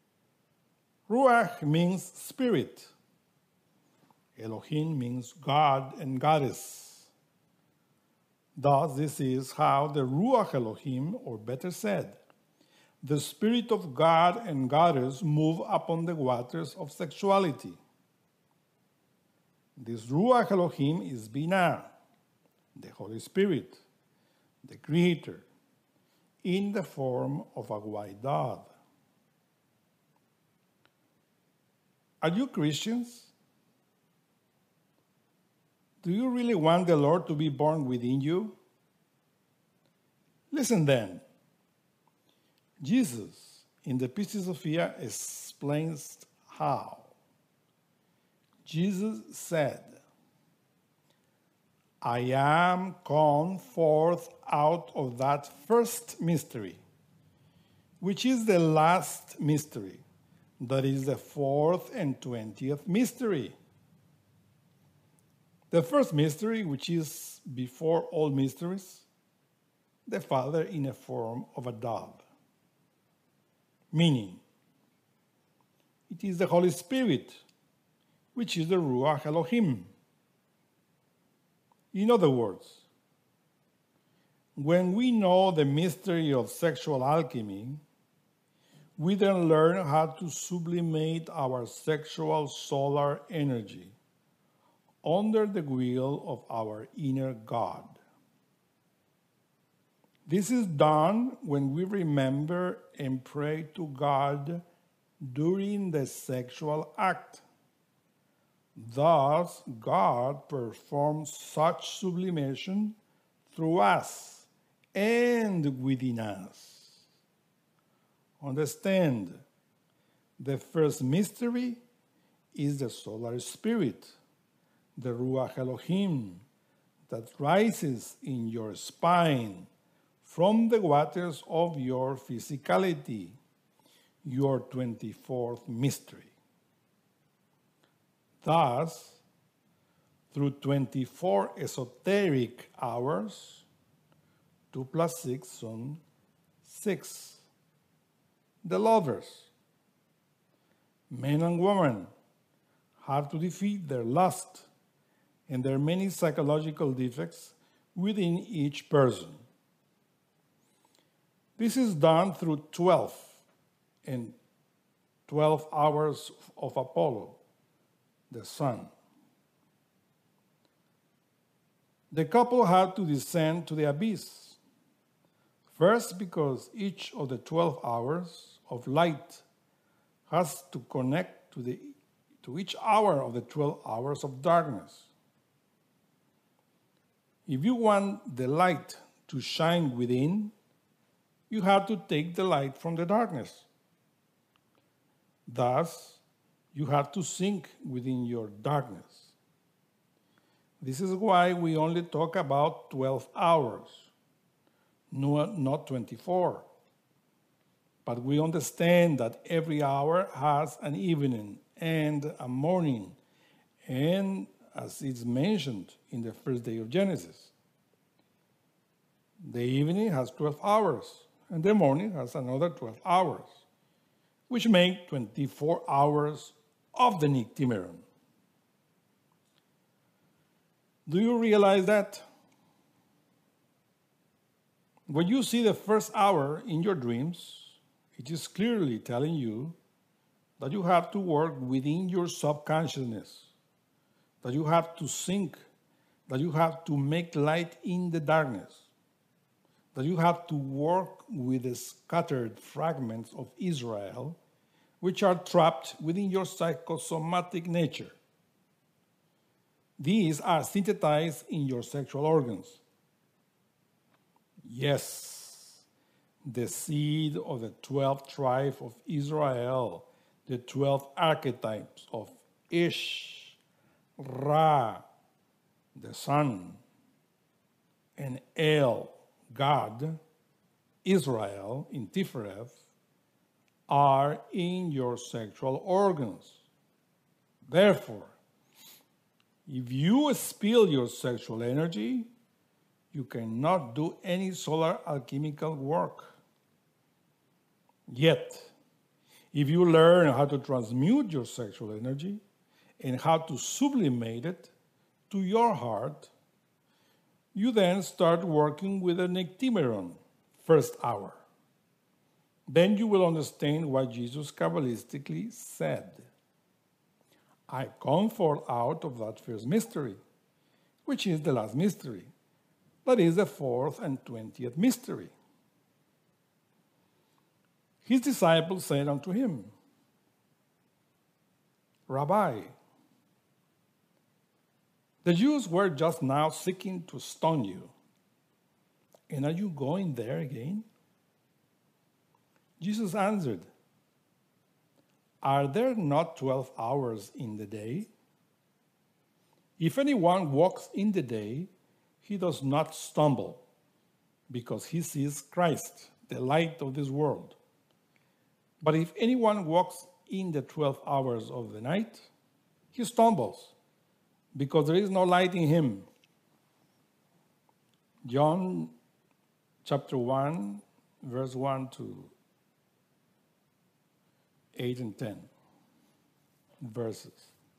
Ruach means spirit. Elohim means God and goddess. Thus, this is how the Ruach Elohim, or better said, the spirit of God and goddess move upon the waters of sexuality. This Ruach Elohim is Binah, the Holy Spirit, the Creator, in the form of a white dove. Are you Christians? Do you really want the Lord to be born within you? Listen then. Jesus, in the Pistis Sophia, explains how. Jesus said, I am come forth out of that first mystery, which is the last mystery, that is the fourth and twentieth mystery. The first mystery, which is before all mysteries, the Father in a form of a dove. Meaning, it is the Holy Spirit, which is the Ruach Elohim. In other words, when we know the mystery of sexual alchemy, we then learn how to sublimate our sexual solar energy under the will of our inner God. This is done when we remember and pray to God during the sexual act. Thus, God performs such sublimation through us and within us. Understand, the first mystery is the solar spirit, the Ruach Elohim, that rises in your spine from the waters of your physicality, your twenty-fourth mystery. Thus, through twenty-four esoteric hours, two plus six son six. The lovers, men and women, have to defeat their lust and their many psychological defects within each person. This is done through twelve and twelve hours of Apollo, the sun. The couple had to descend to the abyss. First, because each of the twelve hours of light has to connect to, the, to each hour of the twelve hours of darkness. If you want the light to shine within, you have to take the light from the darkness. Thus, you have to sink within your darkness. This is why we only talk about twelve hours, not twenty-four. But we understand that every hour has an evening and a morning, and as it's mentioned in the first day of Genesis, the evening has twelve hours, and the morning has another twelve hours, which make twenty-four hours of the Nyctimeron. Do you realize that? When you see the first hour in your dreams, it is clearly telling you that you have to work within your subconsciousness, that you have to sink, that you have to make light in the darkness, that you have to work with the scattered fragments of Israel, which are trapped within your psychosomatic nature. These are synthesized in your sexual organs. Yes, the seed of the twelfth tribe of Israel, the twelve archetypes of Ish, Ra, the sun, and El, God, Israel, in Tifereth, are in your sexual organs. Therefore, if you spill your sexual energy, you cannot do any solar alchemical work. Yet, if you learn how to transmute your sexual energy and how to sublimate it to your heart, you then start working with the Nyctimeron, first hour. Then you will understand what Jesus Kabbalistically said. I come forth out of that first mystery, which is the last mystery. That is the fourth and twentieth mystery. His disciples said unto him, Rabbi, the Jews were just now seeking to stone you, and are you going there again? Jesus answered, Are there not twelve hours in the day? If anyone walks in the day, he does not stumble, because he sees Christ, the light of this world. But if anyone walks in the twelve hours of the night, he stumbles, because there is no light in him. John chapter one, verse one to eight and ten verses.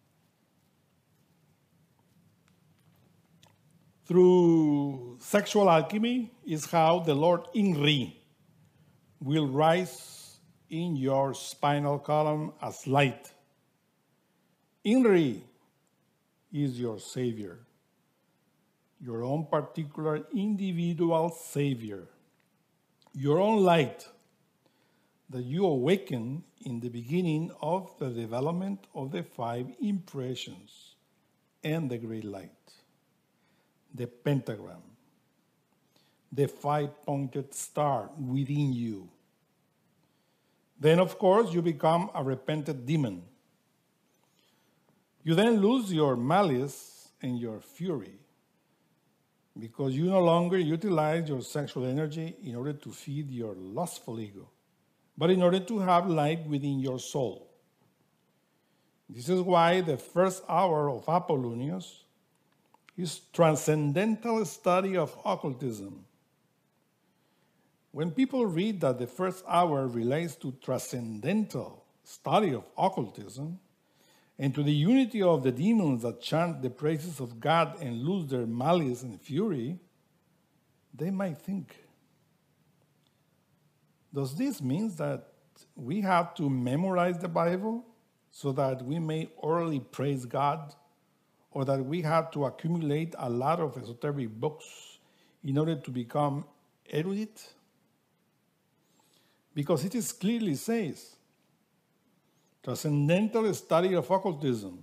Through sexual alchemy is how the Lord Inri will rise in your spinal column as light. Inri is your Savior, your own particular individual Savior, your own light that you awaken in the beginning of the development of the five impressions and the great light, the pentagram, the five-pointed star within you. Then, of course, you become a repentant demon. You then lose your malice and your fury, because you no longer utilize your sexual energy in order to feed your lustful ego, but in order to have light within your soul. This is why the first hour of Apollonius is transcendental study of occultism. When people read that the first hour relates to transcendental study of occultism and to the unity of the demons that chant the praises of God and lose their malice and fury, they might think, Does this mean that we have to memorize the Bible so that we may orally praise God, or that we have to accumulate a lot of esoteric books in order to become erudite? Because it is clearly says, transcendental study of occultism.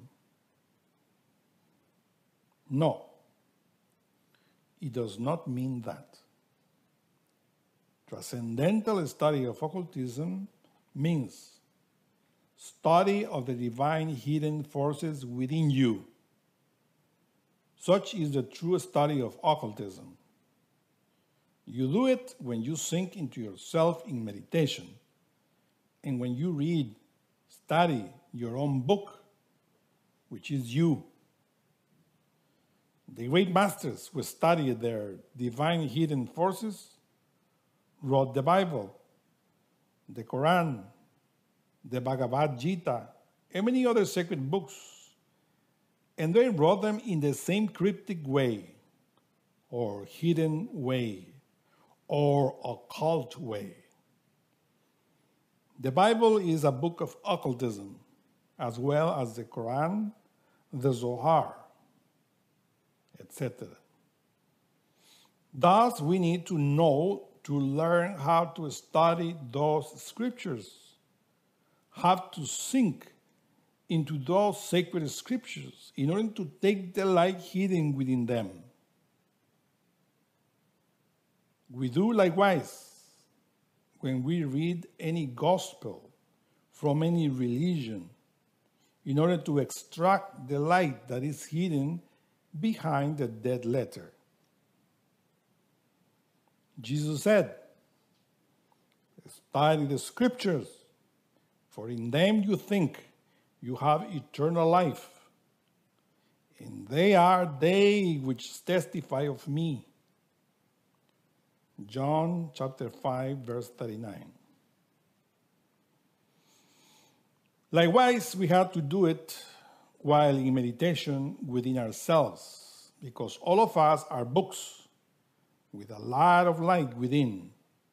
No, it does not mean that. Transcendental study of occultism means study of the divine hidden forces within you. Such is the true study of occultism. You do it when you sink into yourself in meditation, and when you read, study your own book, which is you. The great masters who studied their divine hidden forces wrote the Bible, the Quran, the Bhagavad Gita, and many other sacred books, and they wrote them in the same cryptic way, or hidden way, or occult way. The Bible is a book of occultism, as well as the Quran, the Zohar, et cetera. Thus, we need to know to learn how to study those scriptures, how to sink into those sacred scriptures in order to take the light hidden within them. We do likewise when we read any gospel from any religion in order to extract the light that is hidden behind the dead letter. Jesus said, study the scriptures, for in them you think you have eternal life, and they are they which testify of me. John chapter five, verse thirty-nine. Likewise, we have to do it while in meditation within ourselves, because all of us are books with a lot of light within.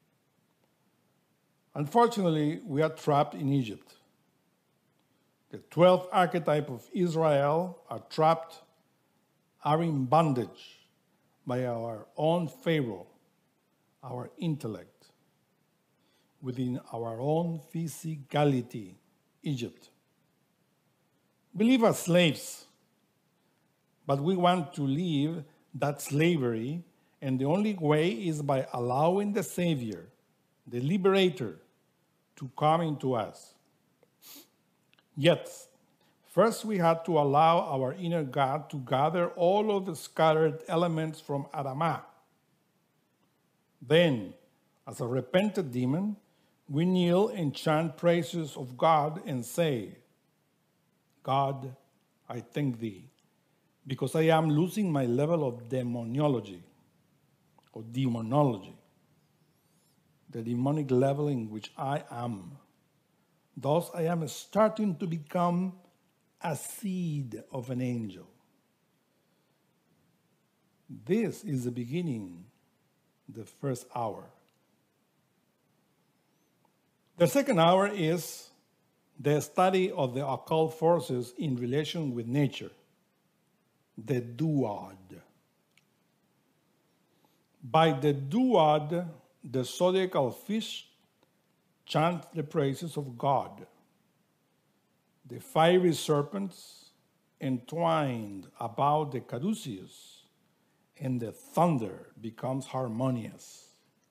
Unfortunately, we are trapped in Egypt. The twelfth archetype of Israel are trapped, are in bondage by our own Pharaoh, our intellect, within our own physicality, Egypt. We live as slaves, but we want to leave that slavery, and the only way is by allowing the Savior, the Liberator, to come into us. Yet, first we had to allow our inner God to gather all of the scattered elements from Adamah. Then, as a repentant demon, we kneel and chant praises of God and say, God, I thank thee, because I am losing my level of demonology, or demonology, the demonic level in which I am. Thus, I am starting to become a seed of an angel. This is the beginning, the first hour. The second hour is the study of the occult forces in relation with nature, the duad. By the duad, the zodiacal fish chant the praises of God. The fiery serpents entwined about the caduceus, and the thunder becomes harmonious.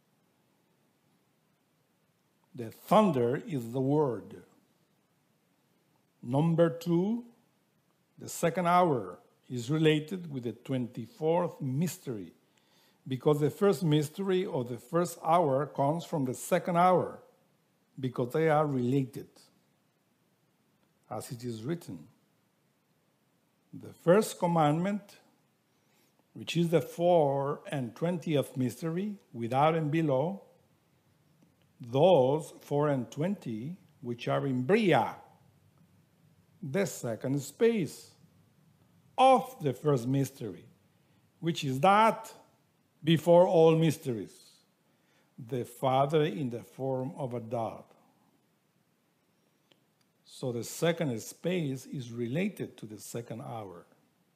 The thunder is the word. Number two, the second hour, is related with the twenty-fourth mystery, because the first mystery of the first hour comes from the second hour, because they are related, as it is written. The first commandment, which is the four and twentieth mystery, without and below, those four and twenty which are in Bria, the second space of the first mystery, which is that before all mysteries, the Father in the form of a dove. So the second space is related to the second hour.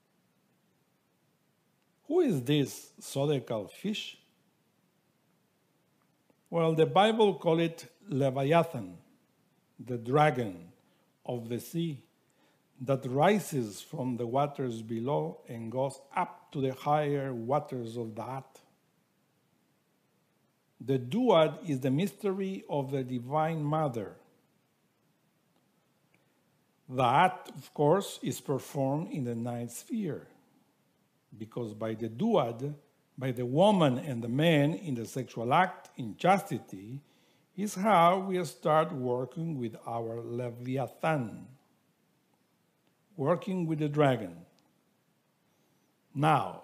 Who is this zodiacal fish? Well, the Bible calls it Leviathan, the dragon of the sea that rises from the waters below and goes up to the higher waters of that. The duad is the mystery of the Divine Mother. That, of course, is performed in the ninth sphere, because by the duad, by the woman and the man in the sexual act in chastity, is how we start working with our Leviathan, working with the dragon. Now,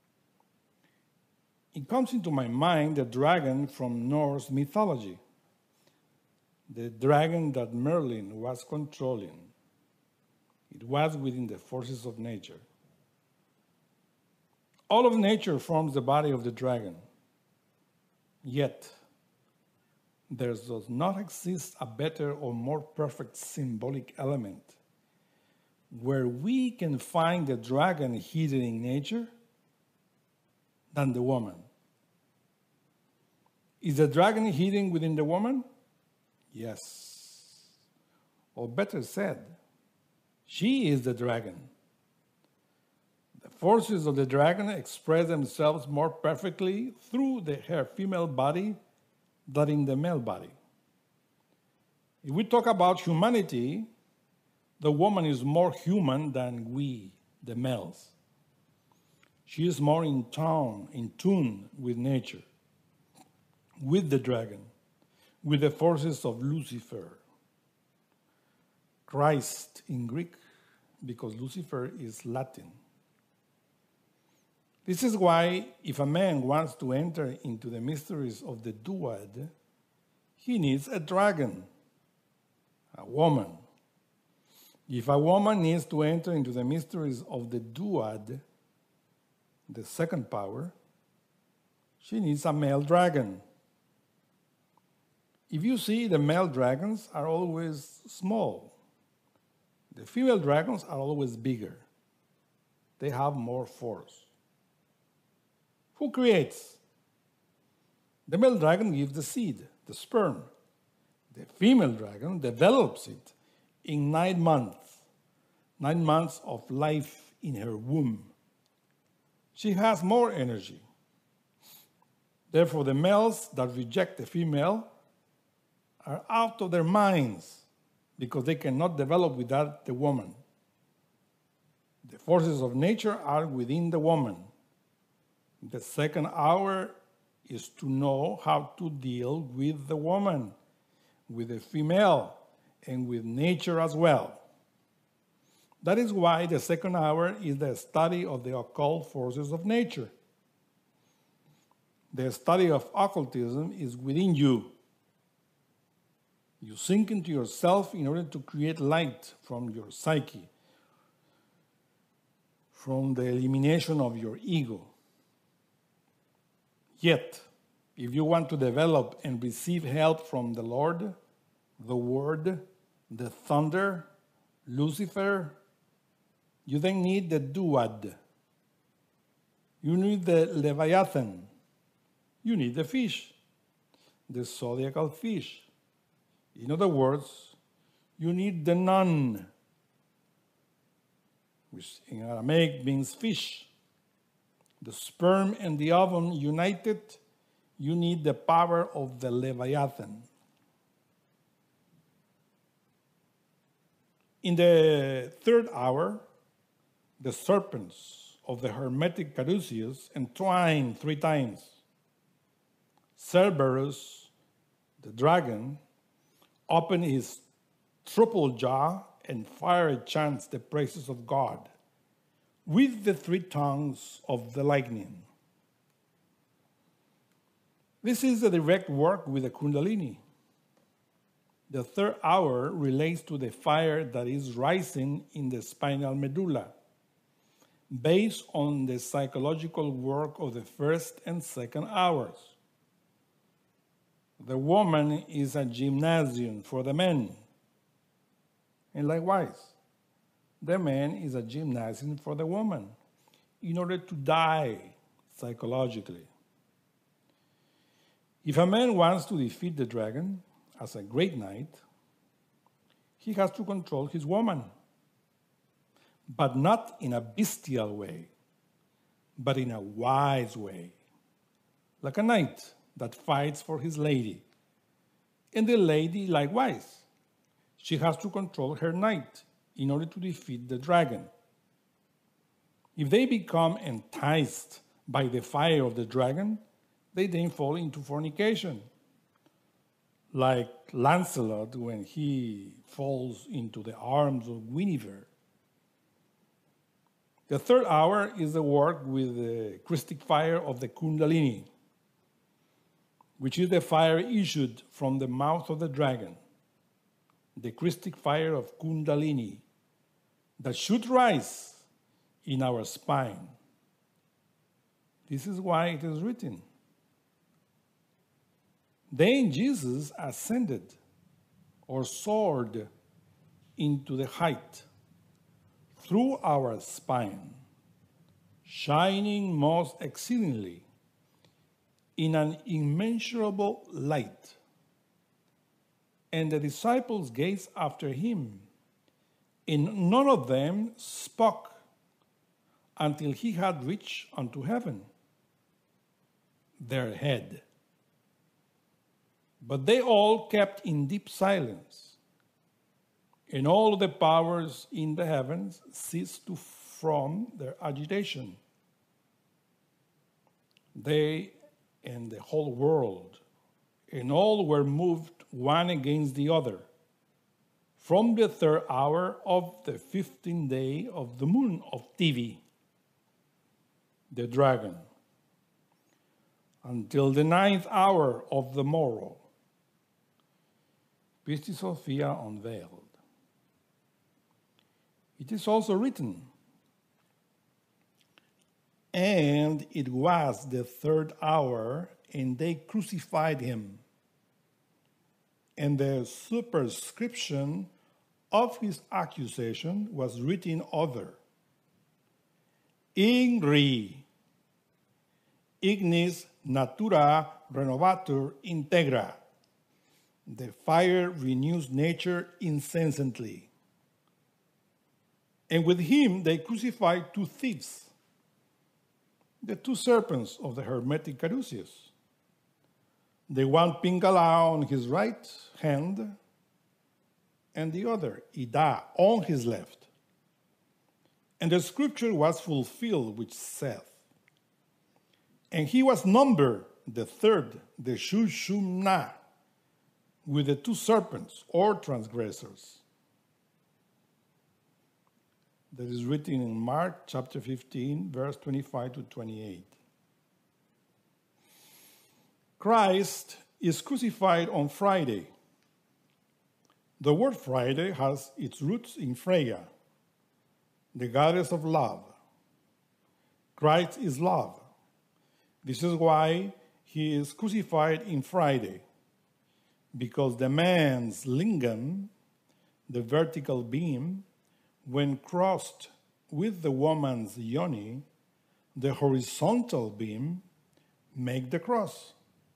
it comes into my mind the dragon from Norse mythology, the dragon that Merlin was controlling. It was within the forces of nature. All of nature forms the body of the dragon. Yet, there does not exist a better or more perfect symbolic element where we can find the dragon hidden in nature than the woman. Is the dragon hidden within the woman? Yes. Or better said, she is the dragon. The forces of the dragon express themselves more perfectly through the, her female body than in the male body. If we talk about humanity, the woman is more human than we, the males. She is more in tone, in tune with nature, with the dragon, with the forces of Lucifer. Christ in Greek, because Lucifer is Latin. This is why if a man wants to enter into the mysteries of the duad, he needs a dragon, a woman. If a woman needs to enter into the mysteries of the duad, the second power, she needs a male dragon. If you see, the male dragons are always small. The female dragons are always bigger. They have more force. Who creates? The male dragon gives the seed, the sperm. The female dragon develops it in nine months, nine months of life in her womb. She has more energy. Therefore, the males that reject the female are out of their minds because they cannot develop without the woman. The forces of nature are within the woman. The second hour is to know how to deal with the woman, with the female, and with nature as well. That is why the second hour is the study of the occult forces of nature. The study of occultism is within you. You sink into yourself in order to create light from your psyche, from the elimination of your ego. Yet, if you want to develop and receive help from the Lord, the Word, the thunder, Lucifer, you then need the duad. You need the Leviathan. You need the fish, the zodiacal fish. In other words, you need the nun, which in Aramaic means fish. The sperm and the ovum united, you need the power of the Leviathan. In the third hour, the serpents of the Hermetic Caduceus entwine three times. Cerberus, the dragon, opened his triple jaw and fired chants the praises of God with the three tongues of the lightning. This is a direct work with the Kundalini. The third hour relates to the fire that is rising in the spinal medulla, based on the psychological work of the first and second hours. The woman is a gymnasium for the men. And likewise, the man is a gymnasium for the woman in order to die psychologically. If a man wants to defeat the dragon as a great knight, he has to control his woman, but not in a bestial way, but in a wise way, like a knight that fights for his lady. And the lady likewise. She has to control her knight in order to defeat the dragon. If they become enticed by the fire of the dragon, they then fall into fornication, like Lancelot when he falls into the arms of Guinevere. The third hour is the work with the Christic fire of the Kundalini, which is the fire issued from the mouth of the dragon, the Christic fire of Kundalini, that should rise in our spine. This is why it is written. Then Jesus ascended or soared into the height through our spine, shining most exceedingly in an immeasurable light. And the disciples gazed after him, and none of them spoke until he had reached unto heaven, their head. But they all kept in deep silence, and all the powers in the heavens ceased to from their agitation. They and the whole world, and all were moved one against the other, from the third hour of the fifteenth day of the moon of Tivi, the dragon, until the ninth hour of the morrow. Pistis Sophia unveiled. It is also written, and it was the third hour, and they crucified him. And the superscription of his accusation was written over. In re ignis natura renovatur integra. The fire renews nature incessantly. And with him they crucified two thieves, the two serpents of the Hermetic Caduceus, the one Pingala on his right hand, and the other Ida on his left. And the scripture was fulfilled, which saith, and he was numbered, the third, the Shushumna, with the two serpents, or transgressors. That is written in Mark chapter fifteen, verse twenty-five to twenty-eight. Christ is crucified on Friday. The word Friday has its roots in Freya, the goddess of love. Christ is love. This is why he is crucified in Friday, because the man's lingam, the vertical beam, when crossed with the woman's yoni, the horizontal beam, make the cross.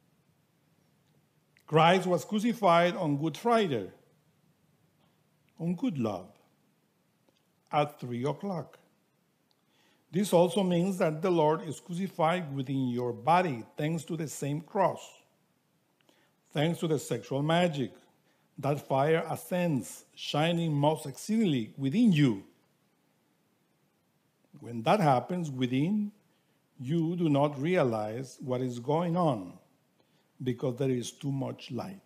Christ was crucified on Good Friday, on Good Love, at three o'clock. This also means that the Lord is crucified within your body thanks to the same cross. Thanks to the sexual magic, that fire ascends, shining most exceedingly within you. When that happens within, you do not realize what is going on because there is too much light.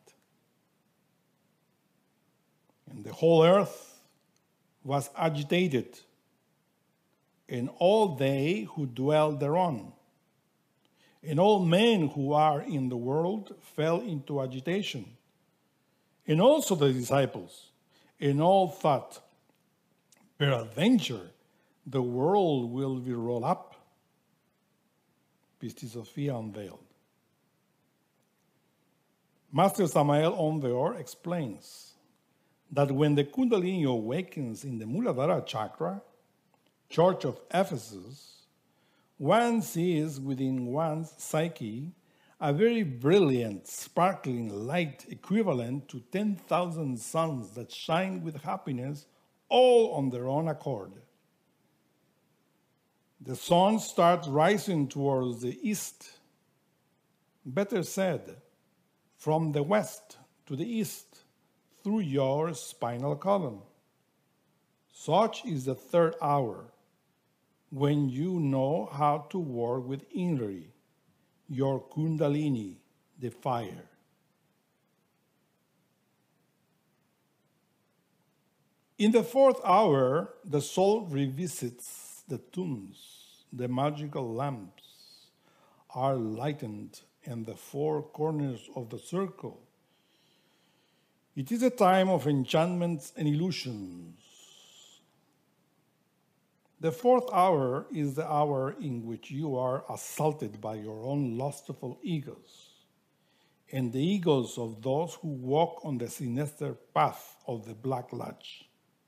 And the whole earth was agitated, and all they who dwell thereon, and all men who are in the world fell into agitation. And also the disciples, and all thought, peradventure, the world will be rolled up. Pistis Sophia unveiled. Master Samael Onveor explains that when the Kundalini awakens in the Muladhara chakra, Church of Ephesus, one sees within one's psyche a very brilliant, sparkling light equivalent to ten thousand suns that shine with happiness all on their own accord. The sun starts rising towards the east. Better said, from the west to the east through your spinal column. Such is the third hour, when you know how to work with Indri, your Kundalini, the fire. In the fourth hour, the soul revisits the tombs. The magical lamps are lightened and the four corners of the circle. It is a time of enchantments and illusions. The fourth hour is the hour in which you are assaulted by your own lustful egos and the egos of those who walk on the sinister path of the Black Lodge.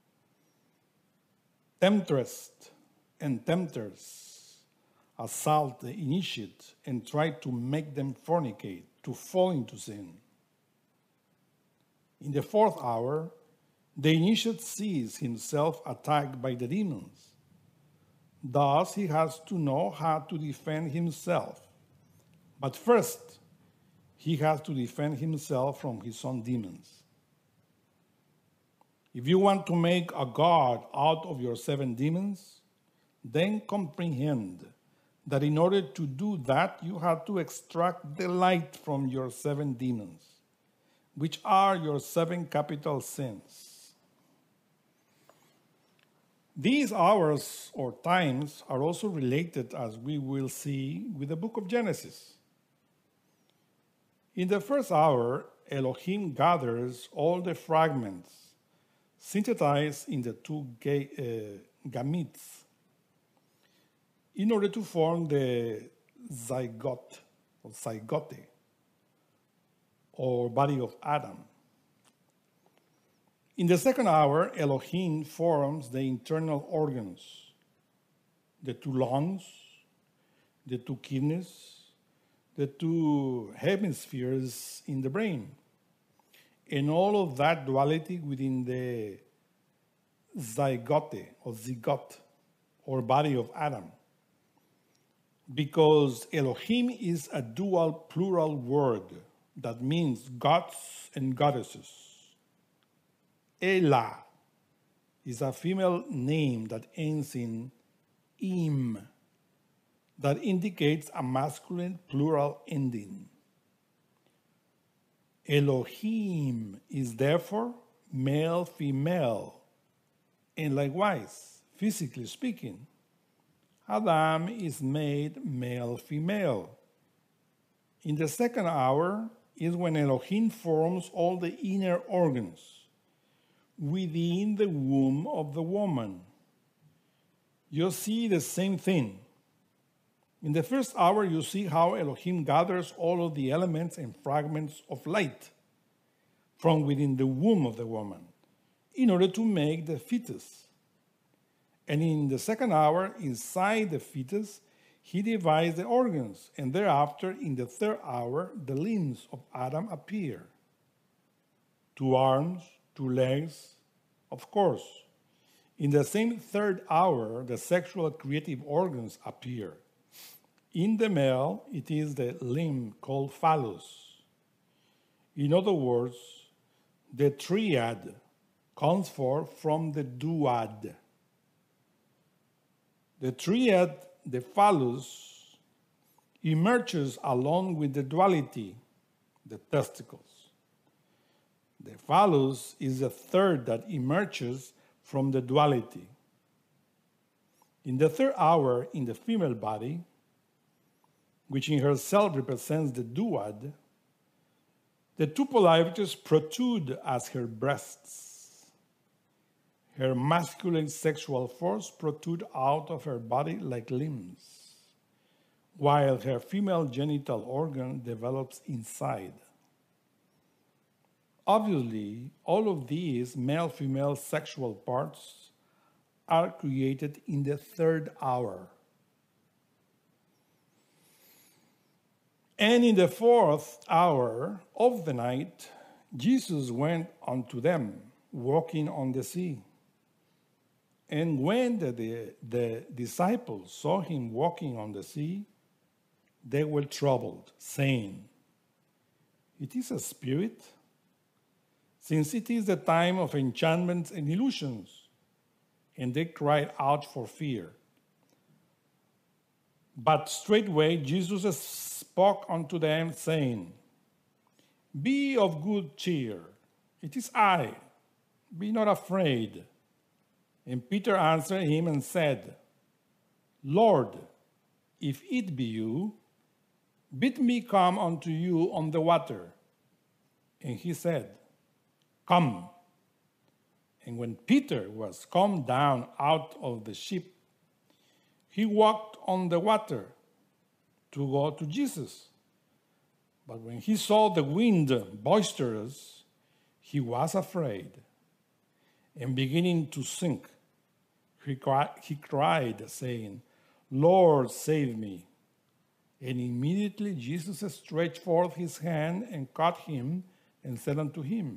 Temptress and tempters assault the initiate and try to make them fornicate, to fall into sin. In the fourth hour, the initiate sees himself attacked by the demons. Thus, he has to know how to defend himself. But first, he has to defend himself from his own demons. If you want to make a god out of your seven demons, then comprehend that in order to do that, you have to extract the light from your seven demons, which are your seven capital sins. These hours or times are also related, as we will see, with the book of Genesis. In the first hour, Elohim gathers all the fragments synthesized in the two ga- uh, gametes in order to form the zygote or zygote or body of Adam. In the second hour, Elohim forms the internal organs, the two lungs, the two kidneys, the two hemispheres in the brain, and all of that duality within the zygote or zygote or body of Adam. Because Elohim is a dual plural word that means gods and goddesses. Ela is a female name that ends in im, that indicates a masculine plural ending. Elohim is therefore male-female, and likewise, physically speaking, Adam is made male-female. In the second hour is when Elohim forms all the inner organs within the womb of the woman. You see the same thing. In the first hour, you see how Elohim gathers all of the elements and fragments of light from within the womb of the woman in order to make the fetus. And in the second hour, inside the fetus, he divides the organs, and thereafter, in the third hour, the limbs of Adam appear. Two arms, two legs, of course. In the same third hour, the sexual creative organs appear. In the male, it is the limb called phallus. In other words, the triad comes forth from the duad. The triad, the phallus, emerges along with the duality, the testicles. The phallus is the third that emerges from the duality. In the third hour, in the female body, which in herself represents the duad, the two polarities protrude as her breasts. Her masculine sexual force protrudes out of her body like limbs, while her female genital organ develops inside. Obviously, all of these male-female sexual parts are created in the third hour. And in the fourth hour of the night, Jesus went unto them, walking on the sea. And when the, the, the disciples saw him walking on the sea, they were troubled, saying, "It is a spirit," since it is the time of enchantments and illusions. And they cried out for fear. But straightway Jesus spoke unto them, saying, "Be of good cheer, it is I, be not afraid." And Peter answered him and said, "Lord, if it be you, bid me come unto you on the water." And he said, "Come." And when Peter was come down out of the ship, he walked on the water to go to Jesus. But when he saw the wind boisterous, he was afraid. And beginning to sink, he cried, he cried, saying, "Lord, save me." And immediately Jesus stretched forth his hand and caught him and said unto him,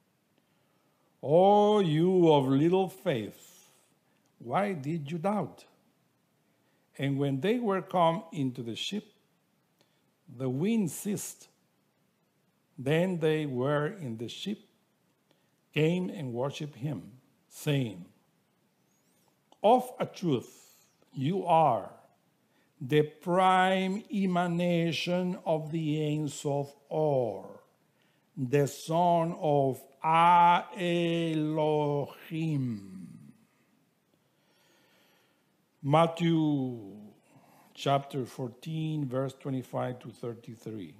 "O you of little faith, why did you doubt?" And when they were come into the ship, the wind ceased. Then they were in the ship, came and worshipped him, saying, "Of a truth, you are the prime emanation of the Ein Sof Or, the son of Elohim." Matthew chapter fourteen, verse twenty-five to thirty-three.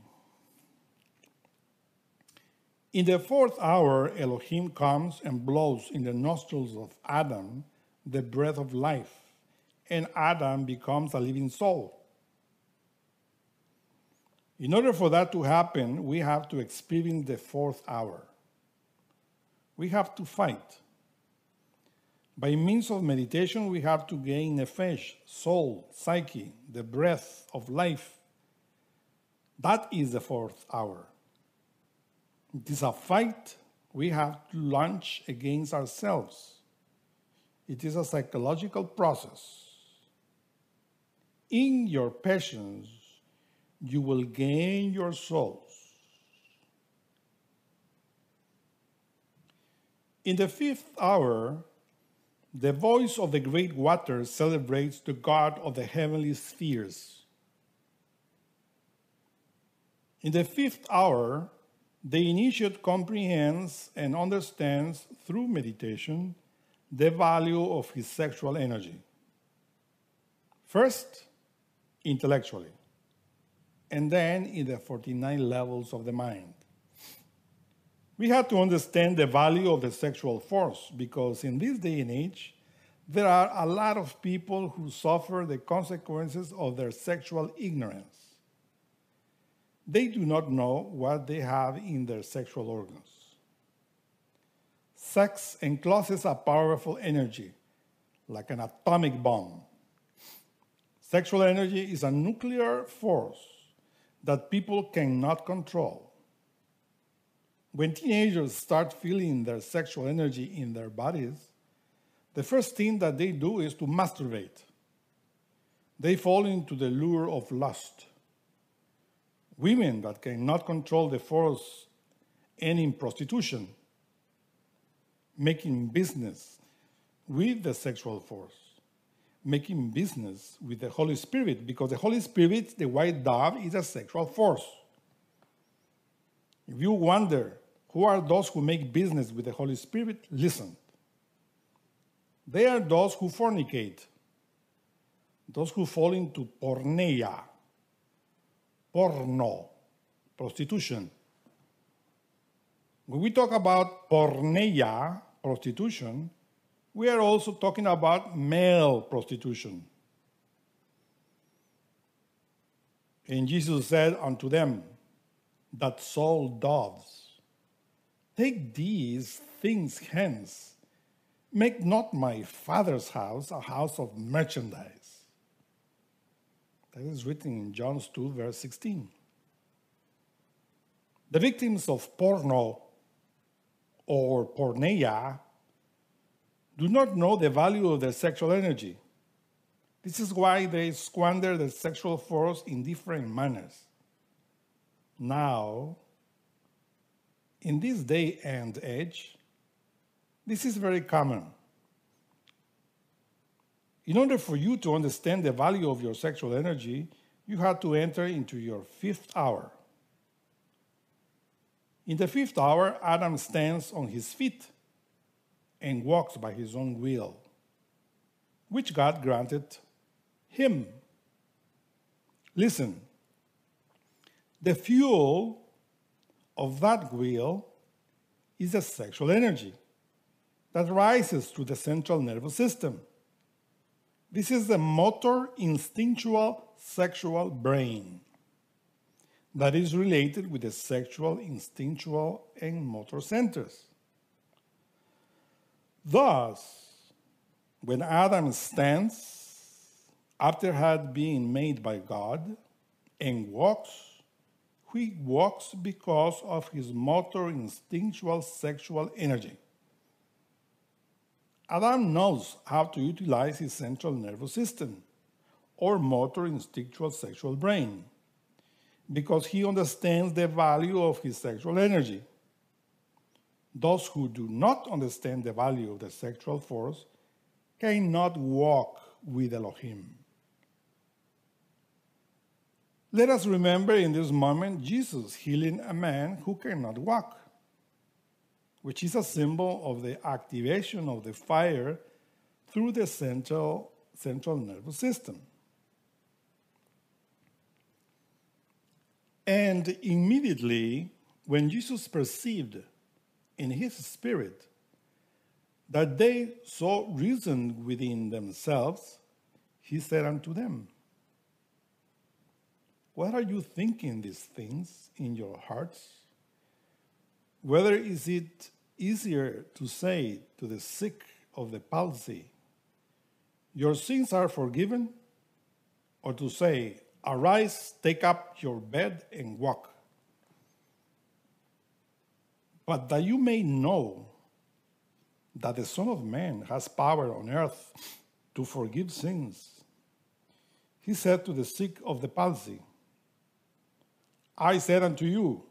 In the fourth hour, Elohim comes and blows in the nostrils of Adam the breath of life, and Adam becomes a living soul. In order for that to happen, we have to experience the fourth hour. We have to fight. By means of meditation, we have to gain nefesh, soul, psyche, the breath of life. That is the fourth hour. It is a fight we have to launch against ourselves. It is a psychological process. In your passions, you will gain your souls. In the fifth hour, the voice of the great waters celebrates the God of the heavenly spheres. In the fifth hour, the initiate comprehends and understands through meditation the value of his sexual energy. First, intellectually, and then in the forty-nine levels of the mind. We have to understand the value of the sexual force because in this day and age, there are a lot of people who suffer the consequences of their sexual ignorance. They do not know what they have in their sexual organs. Sex encloses a powerful energy, like an atomic bomb. Sexual energy is a nuclear force that people cannot control. When teenagers start feeling their sexual energy in their bodies, the first thing that they do is to masturbate. They fall into the lure of lust. Women that cannot control the force end in prostitution, making business with the sexual force, making business with the Holy Spirit, because the Holy Spirit, the white dove, is a sexual force. If you wonder who are those who make business with the Holy Spirit, listen. They are those who fornicate, those who fall into porneia, porno, prostitution. When we talk about porneia, prostitution, we are also talking about male prostitution. And Jesus said unto them that sold doves Take these things hence. Make not my Father's house a house of merchandise. That is written in John two, verse sixteen. The victims of porno or porneia do not know the value of their sexual energy. This is why they squander their sexual force in different manners. Now, in this day and age, this is very common. In order for you to understand the value of your sexual energy, you have to enter into your fifth hour. In the fifth hour, Adam stands on his feet and walks by his own will, which God granted him. Listen, the fuel of that will is the sexual energy that rises through the central nervous system. This is the motor instinctual sexual brain that is related with the sexual, instinctual, and motor centers. Thus, when Adam stands after had been made by God and walks, he walks because of his motor instinctual sexual energy. Adam knows how to utilize his central nervous system or motor instinctual sexual brain because he understands the value of his sexual energy. Those who do not understand the value of the sexual force cannot walk with Elohim. Let us remember in this moment Jesus healing a man who cannot walk, which is a symbol of the activation of the fire through the central, central nervous system. And immediately, when Jesus perceived in his spirit that they so reasoned within themselves, he said unto them, "What are you thinking these things in your hearts? Whether is it easier to say to the sick of the palsy, 'Your sins are forgiven,' or to say, 'Arise, take up your bed and walk'? But that you may know that the Son of Man has power on earth to forgive sins," he said to the sick of the palsy, "I said unto you,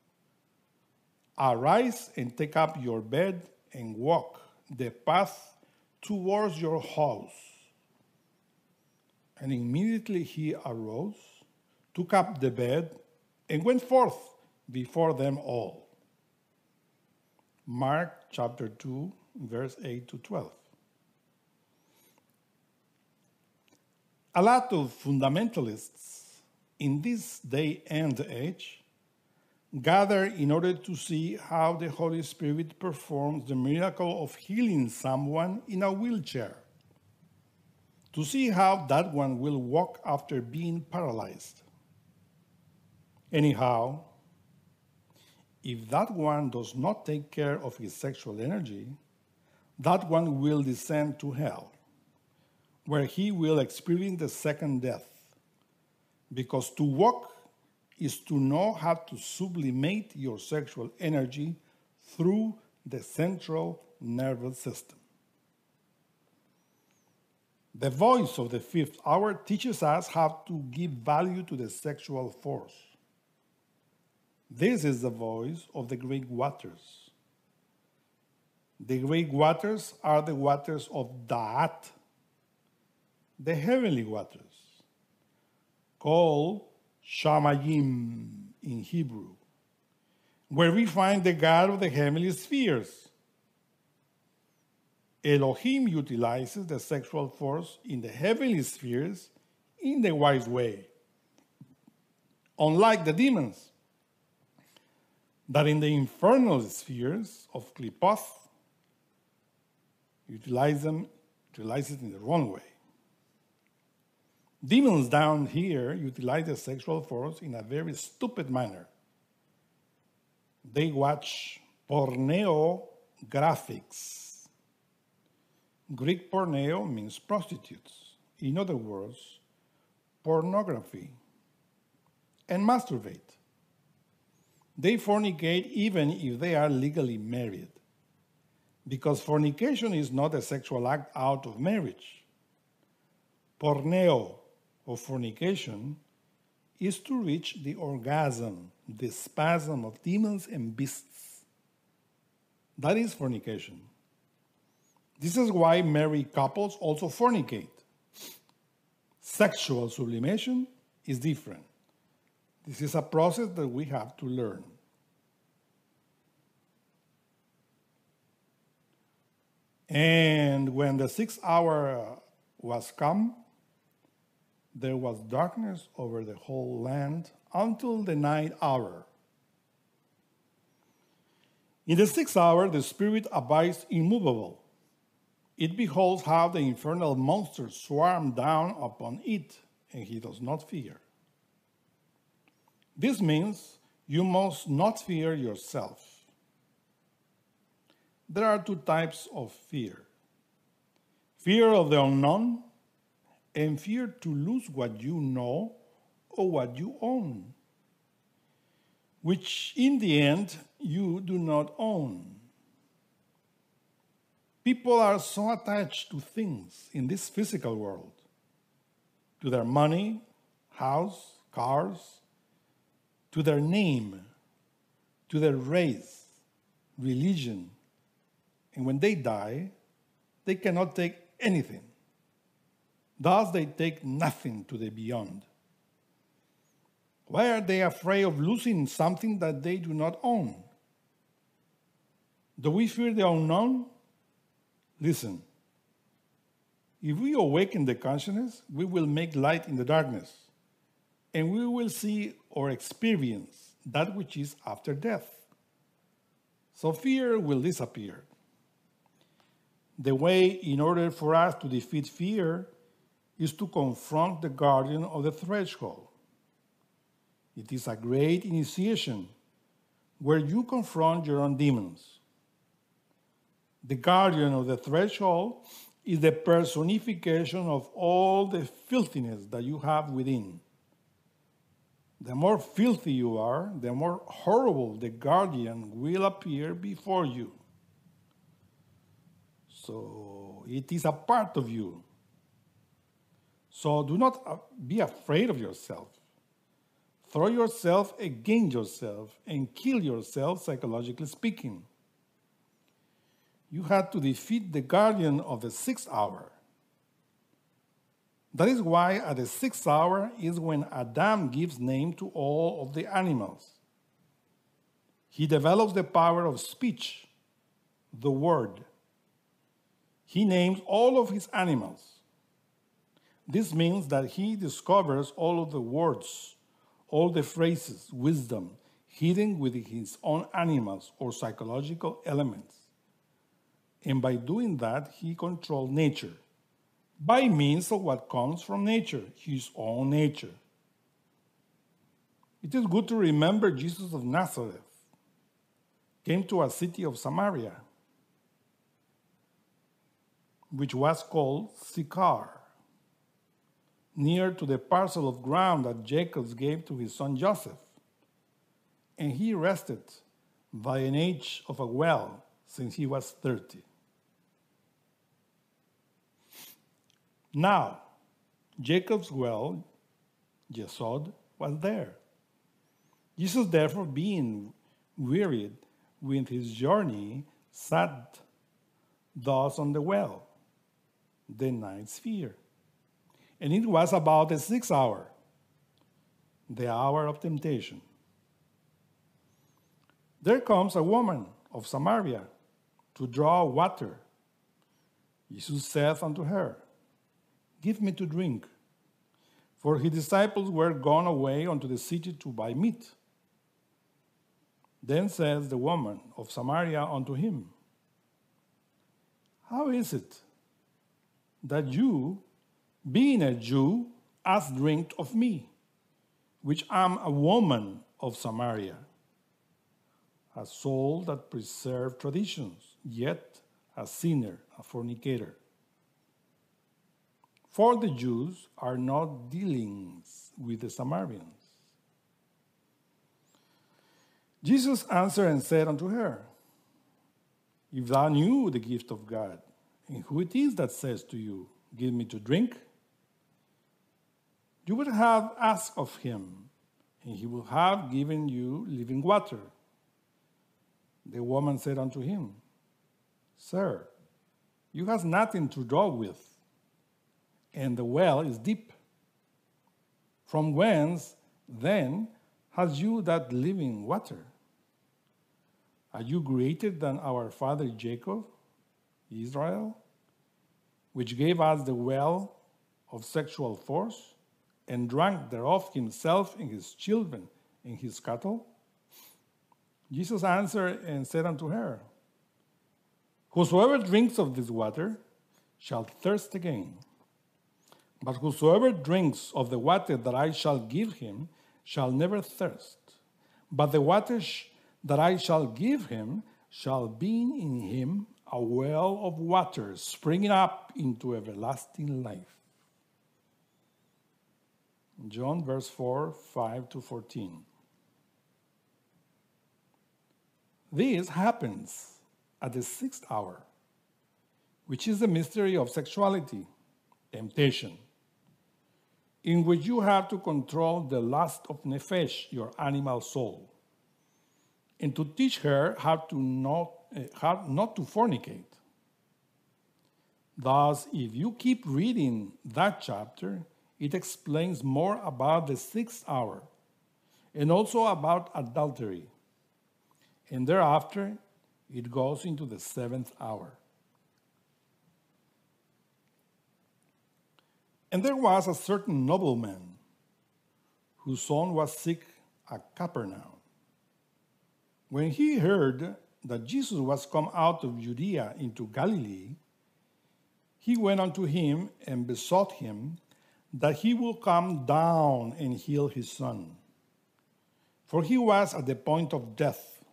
arise and take up your bed and walk the path towards your house." And immediately he arose, took up the bed, and went forth before them all. Mark chapter two, verse eight to twelve. A lot of fundamentalists in this day and age gather in order to see how the Holy Spirit performs the miracle of healing someone in a wheelchair, to see how that one will walk after being paralyzed. Anyhow, if that one does not take care of his sexual energy, that one will descend to hell, where he will experience the second death, because to walk is to know how to sublimate your sexual energy through the central nervous system. The voice of the fifth hour teaches us how to give value to the sexual force. This is the voice of the great waters. The great waters are the waters of Da'at, the heavenly waters, called Shamayim in Hebrew, where we find the God of the heavenly spheres. Elohim utilizes the sexual force in the heavenly spheres in the wise way, unlike the demons that in the infernal spheres of Klipoth utilize them, utilize it in the wrong way. Demons down here utilize the sexual force in a very stupid manner. They watch pornographics. Greek porneo means prostitutes. In other words, pornography. And masturbate. They fornicate even if they are legally married, because fornication is not a sexual act out of marriage. Porneo, or fornication, is to reach the orgasm, the spasm of demons and beasts. That is fornication. This is why married couples also fornicate. Sexual sublimation is different. This is a process that we have to learn. And when the sixth hour was come, there was darkness over the whole land until the ninth hour. In the sixth hour, the Spirit abides immovable. It beholds how the infernal monsters swarm down upon it, and he does not fear. This means you must not fear yourself. There are two types of fear: fear of the unknown and fear to lose what you know or what you own, which in the end you do not own. People are so attached to things in this physical world, to their money, house, cars, to their name, to their race, religion, and when they die, they cannot take anything. Thus, they take nothing to the beyond. Why are they afraid of losing something that they do not own? Do we fear the unknown? Listen, if we awaken the consciousness, we will make light in the darkness, and we will see or experience that which is after death. So fear will disappear. The way in order for us to defeat fear is to confront the guardian of the threshold. It is a great initiation where you confront your own demons. The guardian of the threshold is the personification of all the filthiness that you have within. The more filthy you are, the more horrible the guardian will appear before you. So it is a part of you. So do not be afraid of yourself. Throw yourself against yourself and kill yourself, psychologically speaking. You had to defeat the guardian of the sixth hour. That is why at the sixth hour is when Adam gives name to all of the animals. He develops the power of speech, the word. He names all of his animals. This means that he discovers all of the words, all the phrases, wisdom, hidden within his own animals or psychological elements. And by doing that, he controls nature by means of what comes from nature, his own nature. It is good to remember Jesus of Nazareth came to a city of Samaria, which was called Sychar, near to the parcel of ground that Jacob gave to his son Joseph. And he rested by an age of a well since he was thirty. Now, Jacob's well, Yesod, was there. Jesus, therefore, being wearied with his journey, sat thus on the well, the ninth sphere. And it was about the sixth hour, the hour of temptation. There comes a woman of Samaria to draw water. Jesus saith unto her, Give me to drink. For his disciples were gone away unto the city to buy meat. Then says the woman of Samaria unto him, How is it that you, being a Jew, ask drink of me, which am a woman of Samaria? a soul that preserved traditions, yet a sinner, a fornicator. For the Jews are not dealings with the Samaritans. Jesus answered and said unto her, If thou knew the gift of God, and who it is that says to you, Give me to drink, you would have asked of him, and he would have given you living water. The woman said unto him, Sir, you have nothing to draw with, and the well is deep. From whence, then, has you that living water? Are you greater than our father Jacob, Israel, which gave us the well of sexual force, and drank thereof himself and his children and his cattle? Jesus answered and said unto her, Whosoever drinks of this water shall thirst again. But whosoever drinks of the water that I shall give him shall never thirst. But the water sh- that I shall give him shall be in him a well of water springing up into everlasting life. John verse four, five to fourteen. This happens at the sixth hour, which is the mystery of sexuality, temptation, in which you have to control the lust of nephesh, your animal soul, and to teach her how to not, uh, how not to fornicate. Thus, if you keep reading that chapter, it explains more about the sixth hour and also about adultery. And thereafter, it goes into the seventh hour. And there was a certain nobleman whose son was sick at Capernaum. When he heard that Jesus was come out of Judea into Galilee, he went unto him and besought him that he would come down and heal his son, for he was at the point of death.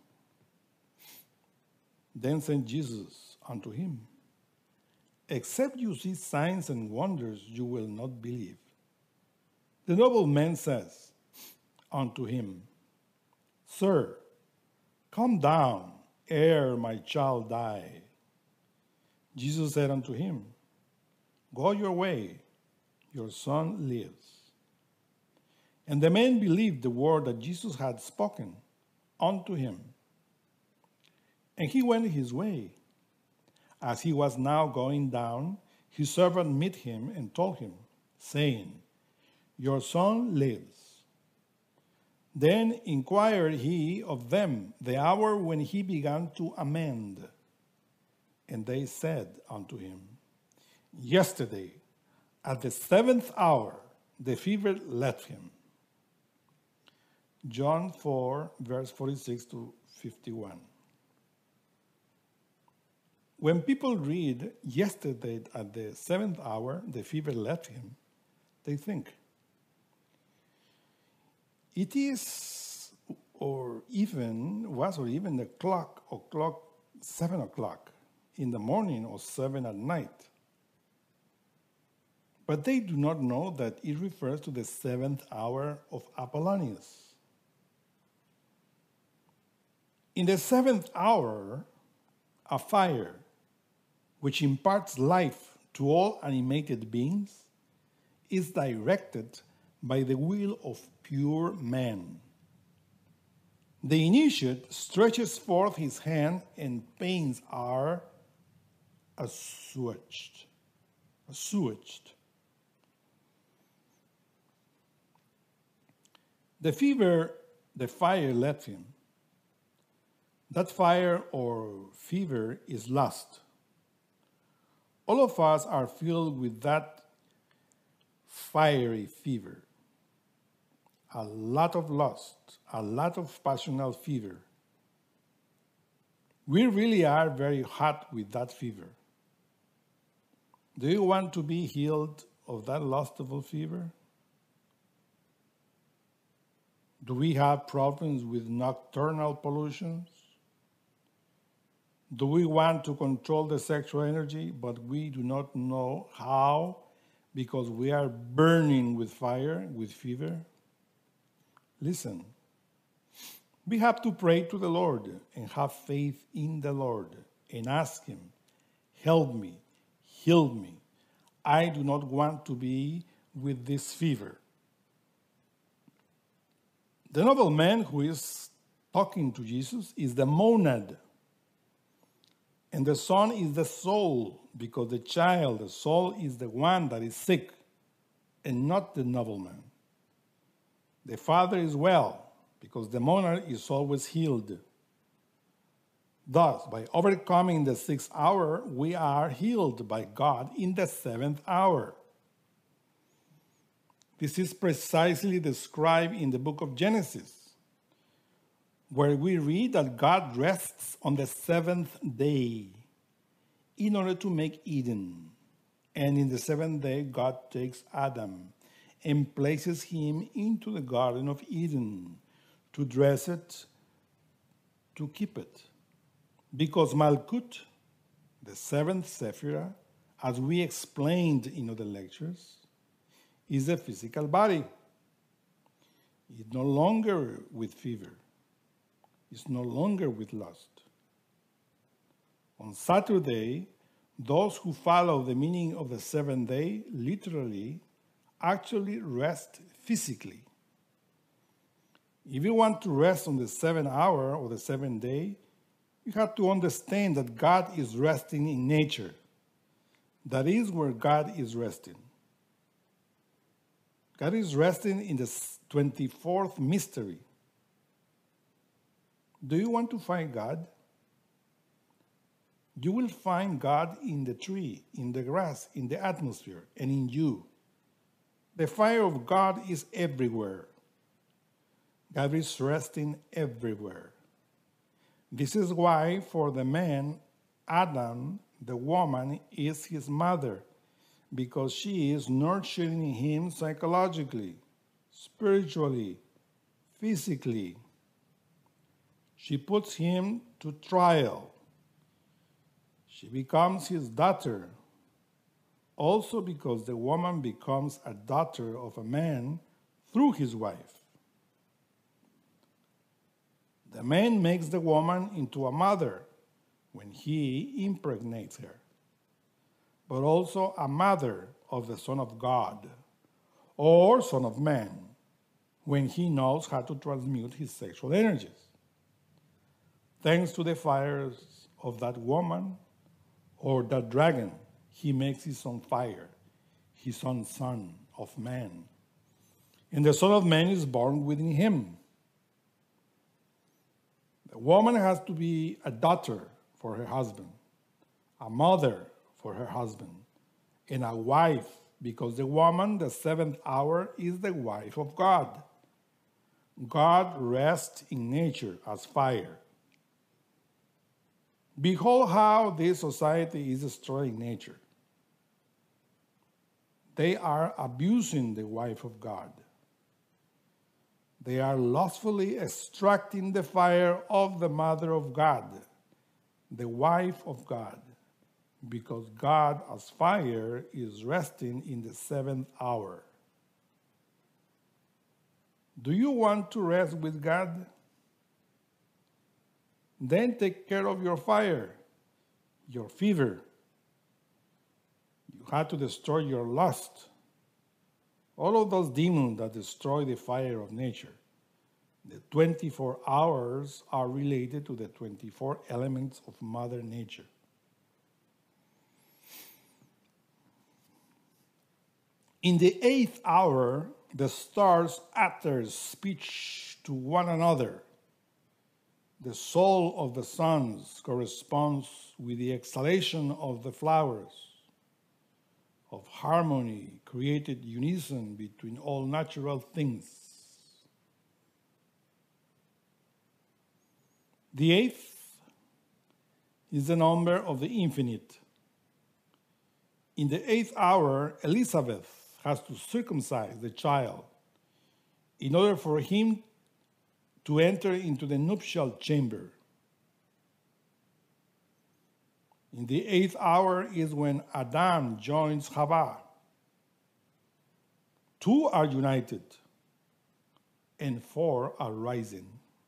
Then said Jesus unto him, Except you see signs and wonders, you will not believe. The nobleman says unto him, Sir, come down, ere my child die. Jesus said unto him, Go your way, your son lives. And the man believed the word that Jesus had spoken unto him. And he went his way. As he was now going down, his servant met him and told him, saying, Your son lives. Then inquired he of them the hour when he began to amend. And they said unto him, Yesterday, at the seventh hour, the fever left him. John four, verse forty-six to fifty-one. When people read, yesterday at the seventh hour, the fever left him, they think, it is, or even, was or even the clock, o'clock, seven o'clock in the morning or seven at night. But they do not know that it refers to the seventh hour of Apollonius. In the seventh hour, a fire, which imparts life to all animated beings, is directed by the will of pure man. The initiate stretches forth his hand and pains are assuaged. Assuaged. The fever, the fire left him. That fire or fever is lust. All of us are filled with that fiery fever. A lot of lust, a lot of passional fever. We really are very hot with that fever. Do you want to be healed of that lustful fever? Do we have problems with nocturnal pollutions, Do we want to control the sexual energy, but we do not know how because we are burning with fire, with fever? Listen, we have to pray to the Lord and have faith in the Lord and ask Him, help me, heal me. I do not want to be with this fever. The nobleman who is talking to Jesus is the monad. And the son is the soul, because the child, the soul, is the one that is sick, and not the nobleman. The father is well, because the monad is always healed. Thus, by overcoming the sixth hour, we are healed by God in the seventh hour. This is precisely described in the book of Genesis, where we read that God rests on the seventh day in order to make Eden. And in the seventh day, God takes Adam and places him into the Garden of Eden to dress it, to keep it. Because Malkut, the seventh Sephirah, as we explained in other lectures, is a physical body. It's no longer with fever. It's no longer with lust. On Saturday, those who follow the meaning of the seventh day literally actually rest physically. If you want to rest on the seventh hour or the seventh day, you have to understand that God is resting in nature. That is where God is resting. God is resting in the twenty-fourth mystery. Do you want to find God? You will find God in the tree, in the grass, in the atmosphere, and in you. The fire of God is everywhere. God is resting everywhere. This is why for the man, Adam, the woman is his mother, because she is nurturing him psychologically, spiritually, physically. She puts him to trial. She becomes his daughter, also because the woman becomes a daughter of a man through his wife. The man makes the woman into a mother when he impregnates her, but also a mother of the Son of God, or Son of Man, when he knows how to transmute his sexual energies. Thanks to the fires of that woman or that dragon, he makes his own fire, his own Son of Man. And the Son of Man is born within him. The woman has to be a daughter for her husband, a mother for her husband, and a wife, because the woman, the seventh hour, is the wife of God. God rests in nature as fire. Behold how this society is destroying nature. They are abusing the wife of God. They are lustfully extracting the fire of the Mother of God, the wife of God, because God as fire is resting in the seventh hour. Do you want to rest with God? Then take care of your fire, your fever. You have to destroy your lust. All of those demons that destroy the fire of nature. The twenty-four hours are related to the twenty-four elements of Mother Nature. In the eighth hour, the stars utter speech to one another. The soul of the suns corresponds with the exhalation of the flowers, of harmony, created unison between all natural things. The eighth is the number of the infinite. In the eighth hour, Elizabeth has to circumcise the child in order for him to enter into the nuptial chamber. In the eighth hour is when Adam joins Chava. Two are united, and four are rising.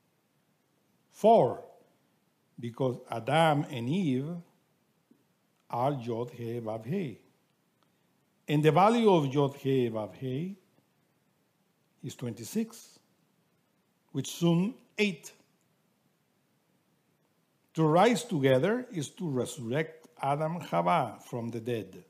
Four, because Adam and Eve are Yod He Vav He. And the value of Yod He Vav He is twenty-six, which soon eight. To rise together is to resurrect Adam and Chava from the dead.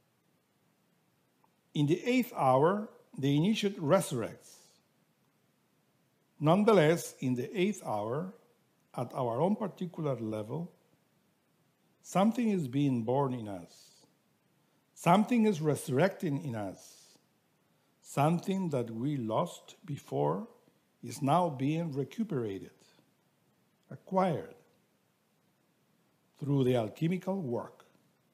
In the eighth hour, the initiate resurrects. Nonetheless, in the eighth hour, at our own particular level, something is being born in us. Something is resurrecting in us. Something that we lost before is now being recuperated, acquired, through the alchemical work.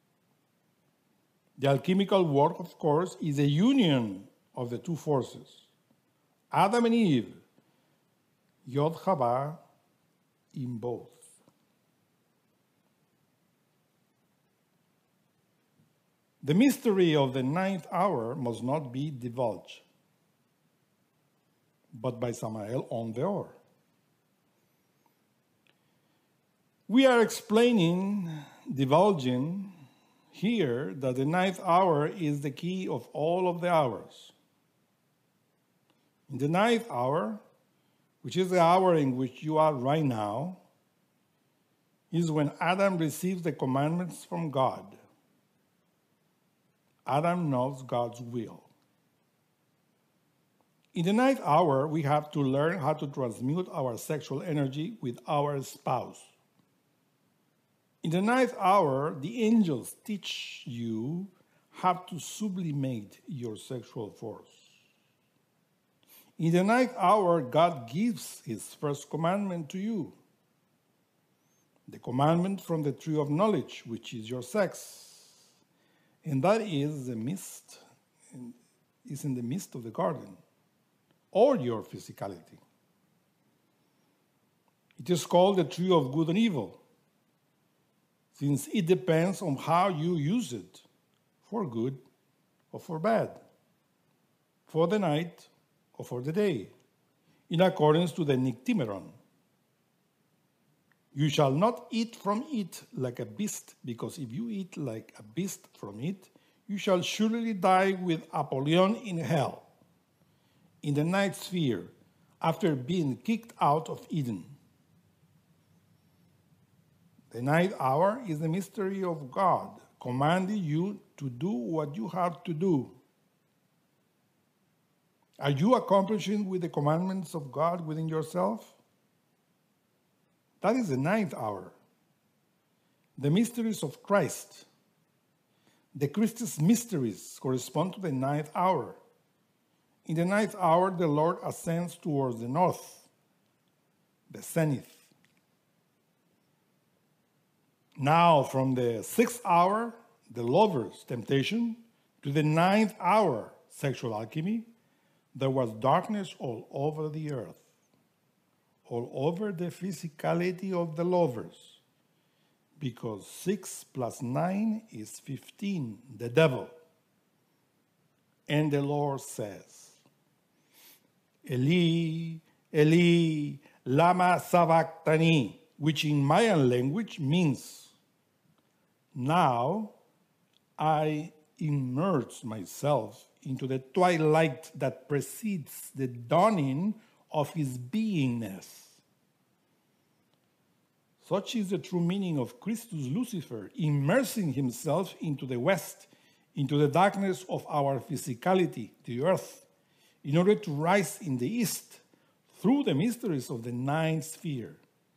The alchemical work, of course, is a union of the two forces, Adam and Eve, Yod Chava, in both. The mystery of the ninth hour must not be divulged, but by Samael on the Or. We are explaining, divulging here that the ninth hour is the key of all of the hours. In the ninth hour, which is the hour in which you are right now, is when Adam receives the commandments from God. Adam knows God's will. In the ninth hour, we have to learn how to transmute our sexual energy with our spouse. In the ninth hour, the angels teach you how to sublimate your sexual force. In the ninth hour, God gives his first commandment to you. The commandment from the tree of knowledge, which is your sex. And that is the midst, is in the midst of the garden, or your physicality. It is called the tree of good and evil, since it depends on how you use it, for good or for bad, for the night or for the day, in accordance to the Nyctimeron. You shall not eat from it like a beast, because if you eat like a beast from it, you shall surely die with Apollyon in hell, in the ninth sphere, after being kicked out of Eden. The ninth hour is the mystery of God, commanding you to do what you have to do. Are you accomplishing with the commandments of God within yourself? That is the ninth hour. The mysteries of Christ. The Christus mysteries correspond to the ninth hour. In the ninth hour, the Lord ascends towards the north, the zenith. Now, from the sixth hour, the lover's temptation, to the ninth hour, sexual alchemy, there was darkness all over the earth, all over the physicality of the lovers, because six plus nine is fifteen, the devil. And the Lord says, Eli, Eli, lama sabachthani, which in Mayan language means, now I immerse myself into the twilight that precedes the dawning of his beingness. Such is the true meaning of Christus Lucifer, immersing himself into the west, into the darkness of our physicality, the earth, in order to rise in the east through the mysteries of the ninth sphere.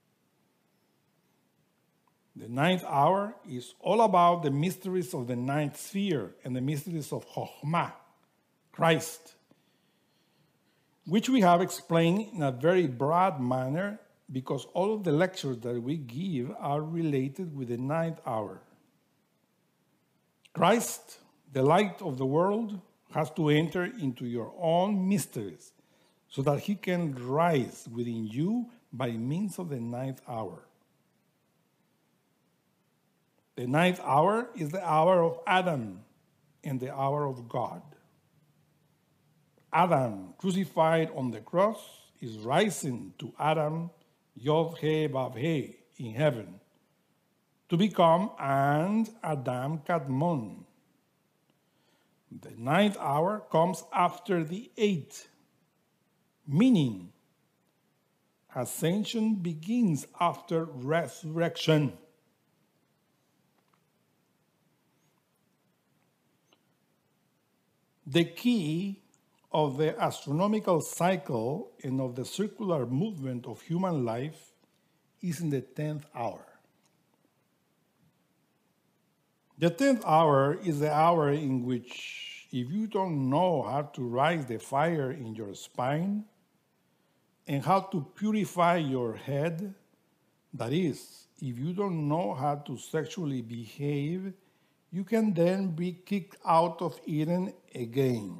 The ninth hour is all about the mysteries of the ninth sphere and the mysteries of Chokhmah, Christ, which we have explained in a very broad manner because all of the lectures that we give are related with the ninth hour. Christ, the light of the world, has to enter into your own mysteries so that he can rise within you by means of the ninth hour. The ninth hour is the hour of Adam and the hour of God. Adam, crucified on the cross, is rising to Adam, Yod He Vav He, in heaven, to become and Adam Kadmon. The ninth hour comes after the eighth, meaning ascension begins after resurrection. The key of the astronomical cycle and of the circular movement of human life is in the tenth hour. The tenth hour is the hour in which, if you don't know how to rise the fire in your spine and how to purify your head, that is, if you don't know how to sexually behave, you can then be kicked out of Eden again.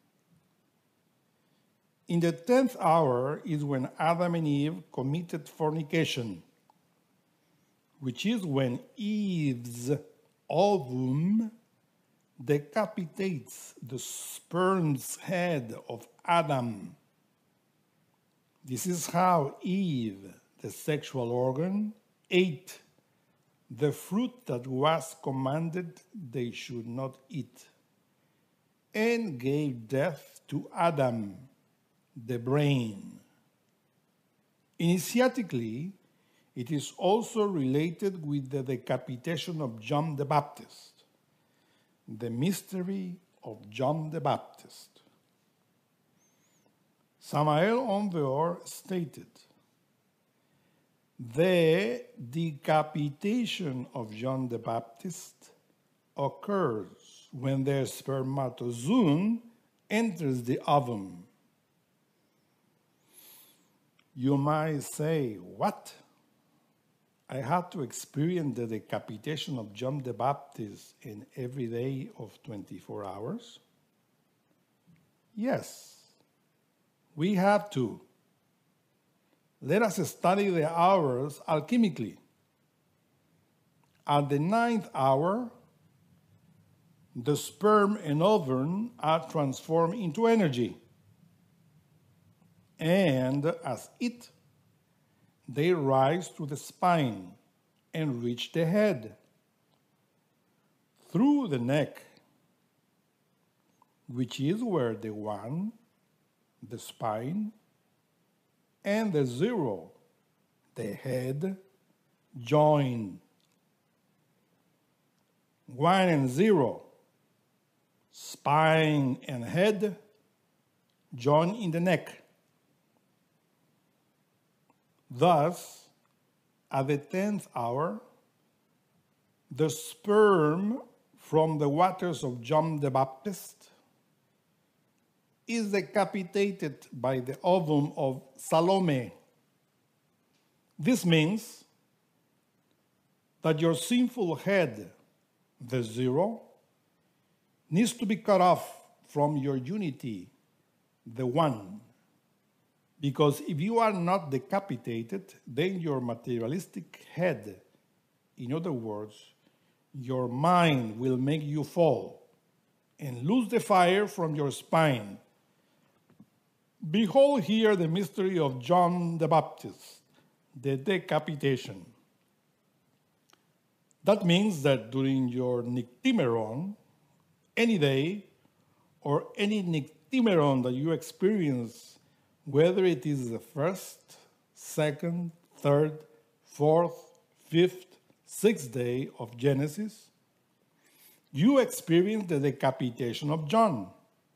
In the tenth hour is when Adam and Eve committed fornication, which is when Eve's ovum decapitates the sperm's head of Adam. This is how Eve, the sexual organ, ate the fruit that was commanded they should not eat, and gave death to Adam, the brain. Initiatically, it is also related with the decapitation of John the Baptist, the mystery of John the Baptist. Samael Ondeor stated, the decapitation of John the Baptist occurs when the spermatozoon enters the ovum. You might say, what? I had to experience the decapitation of John the Baptist in every day of twenty-four hours? Yes, we have to. Let us study the hours alchemically. At the ninth hour, the sperm and ovum are transformed into energy. And as it, they rise to the spine and reach the head, through the neck, which is where the one, the spine, and the zero, the head, join. One and zero, spine and head, join in the neck. Thus, at the tenth hour, the sperm from the waters of John the Baptist is decapitated by the ovum of Salome. This means that your sinful head, the zero, needs to be cut off from your unity, the one. Because if you are not decapitated, then your materialistic head, in other words, your mind will make you fall and lose the fire from your spine. Behold here the mystery of John the Baptist, the decapitation. That means that during your Nyctimeron, any day, or any Nyctimeron that you experience, whether it is the first, second, third, fourth, fifth, sixth day of Genesis, you experience the decapitation of John.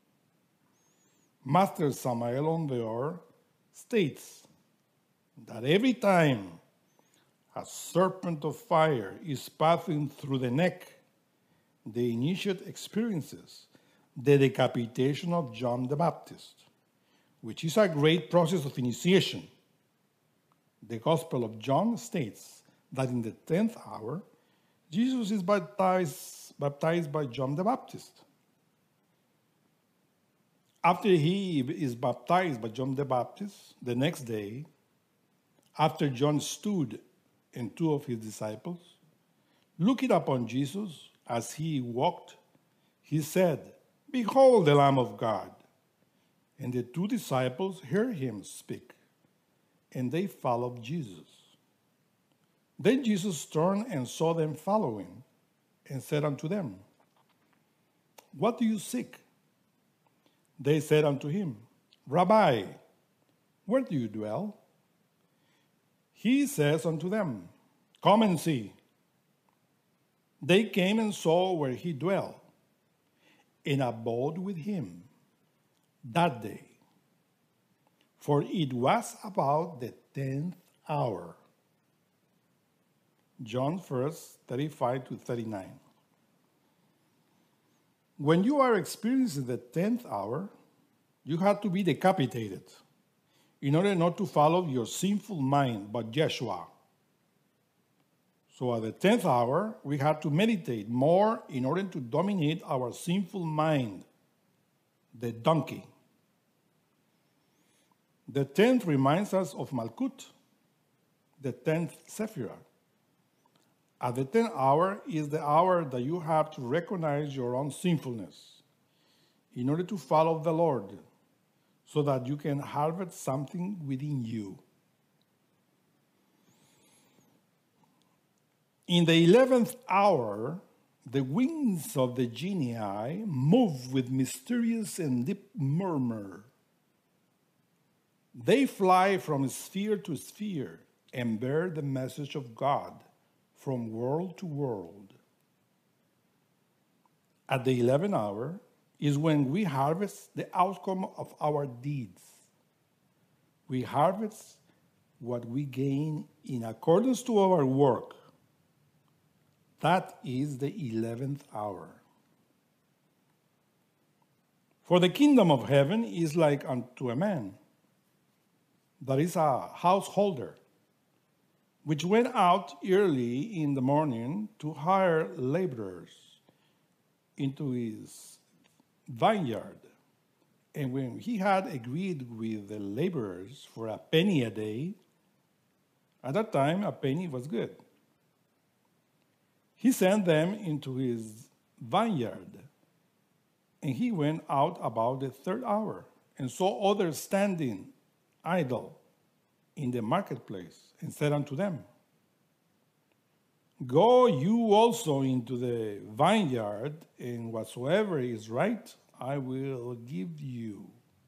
Master Samael Ondeor states that every time a serpent of fire is passing through the neck, the initiate experiences the decapitation of John the Baptist, which is a great process of initiation. The Gospel of John states that in the tenth hour, Jesus is baptized, baptized by John the Baptist. After he is baptized by John the Baptist, the next day, after John stood and two of his disciples, Looking upon Jesus as he walked, he said, "Behold the Lamb of God." And the two disciples heard him speak, and they followed Jesus. Then Jesus turned and saw them following, and said unto them, "What do you seek?" They said unto him, "Rabbi, where do you dwell?" He says unto them, "Come and see." They came and saw where he dwelt, and abode with him that day. For it was about the tenth hour. John first, thirty-five to thirty-nine. When you are experiencing the tenth hour, you have to be decapitated in order not to follow your sinful mind, but Yeshua. So at the tenth hour, we have to meditate more in order to dominate our sinful mind, the donkey. The tenth reminds us of Malkut, the tenth Sephirah. At the tenth hour is the hour that you have to recognize your own sinfulness in order to follow the Lord, so that you can harvest something within you. In the eleventh hour, the wings of the genii move with mysterious and deep murmur. They fly from sphere to sphere and bear the message of God from world to world. At the eleventh hour is when we harvest the outcome of our deeds. We harvest what we gain in accordance to our work. That is the eleventh hour. For the kingdom of heaven is like unto a man that is a householder, which went out early in the morning to hire laborers into his vineyard. And when he had agreed with the laborers for a penny a day, at that time a penny was good, he sent them into his vineyard. And he went out about the third hour and saw others standing idle in the marketplace, and said unto them, "Go you also into the vineyard, and whatsoever is right I will give you."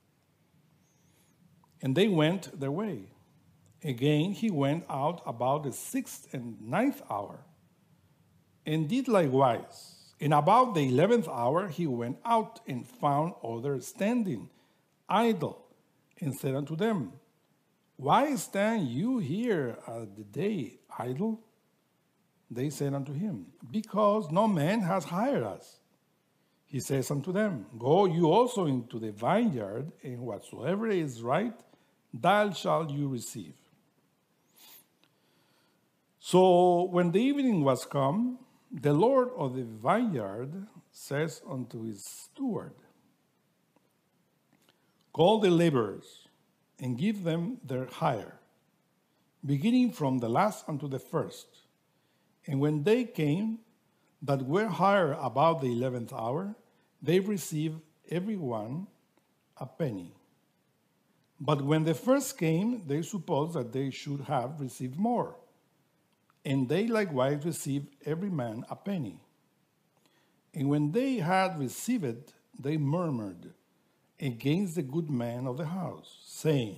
And they went their way. Again he went out about the sixth and ninth hour, and did likewise. And about the eleventh hour he went out and found others standing idle, and said unto them, "Why stand you here at the day idle?" They said unto him, "Because no man has hired us." He says unto them, "Go you also into the vineyard, and whatsoever is right, that shall you receive." So when the evening was come, the Lord of the vineyard says unto his steward, "Call the laborers, and give them their hire, beginning from the last unto the first." And when they came that were hired about the eleventh hour, they received every one a penny. But when the first came, they supposed that they should have received more. And they likewise received every man a penny. And when they had received it, they murmured against the good man of the house, saying,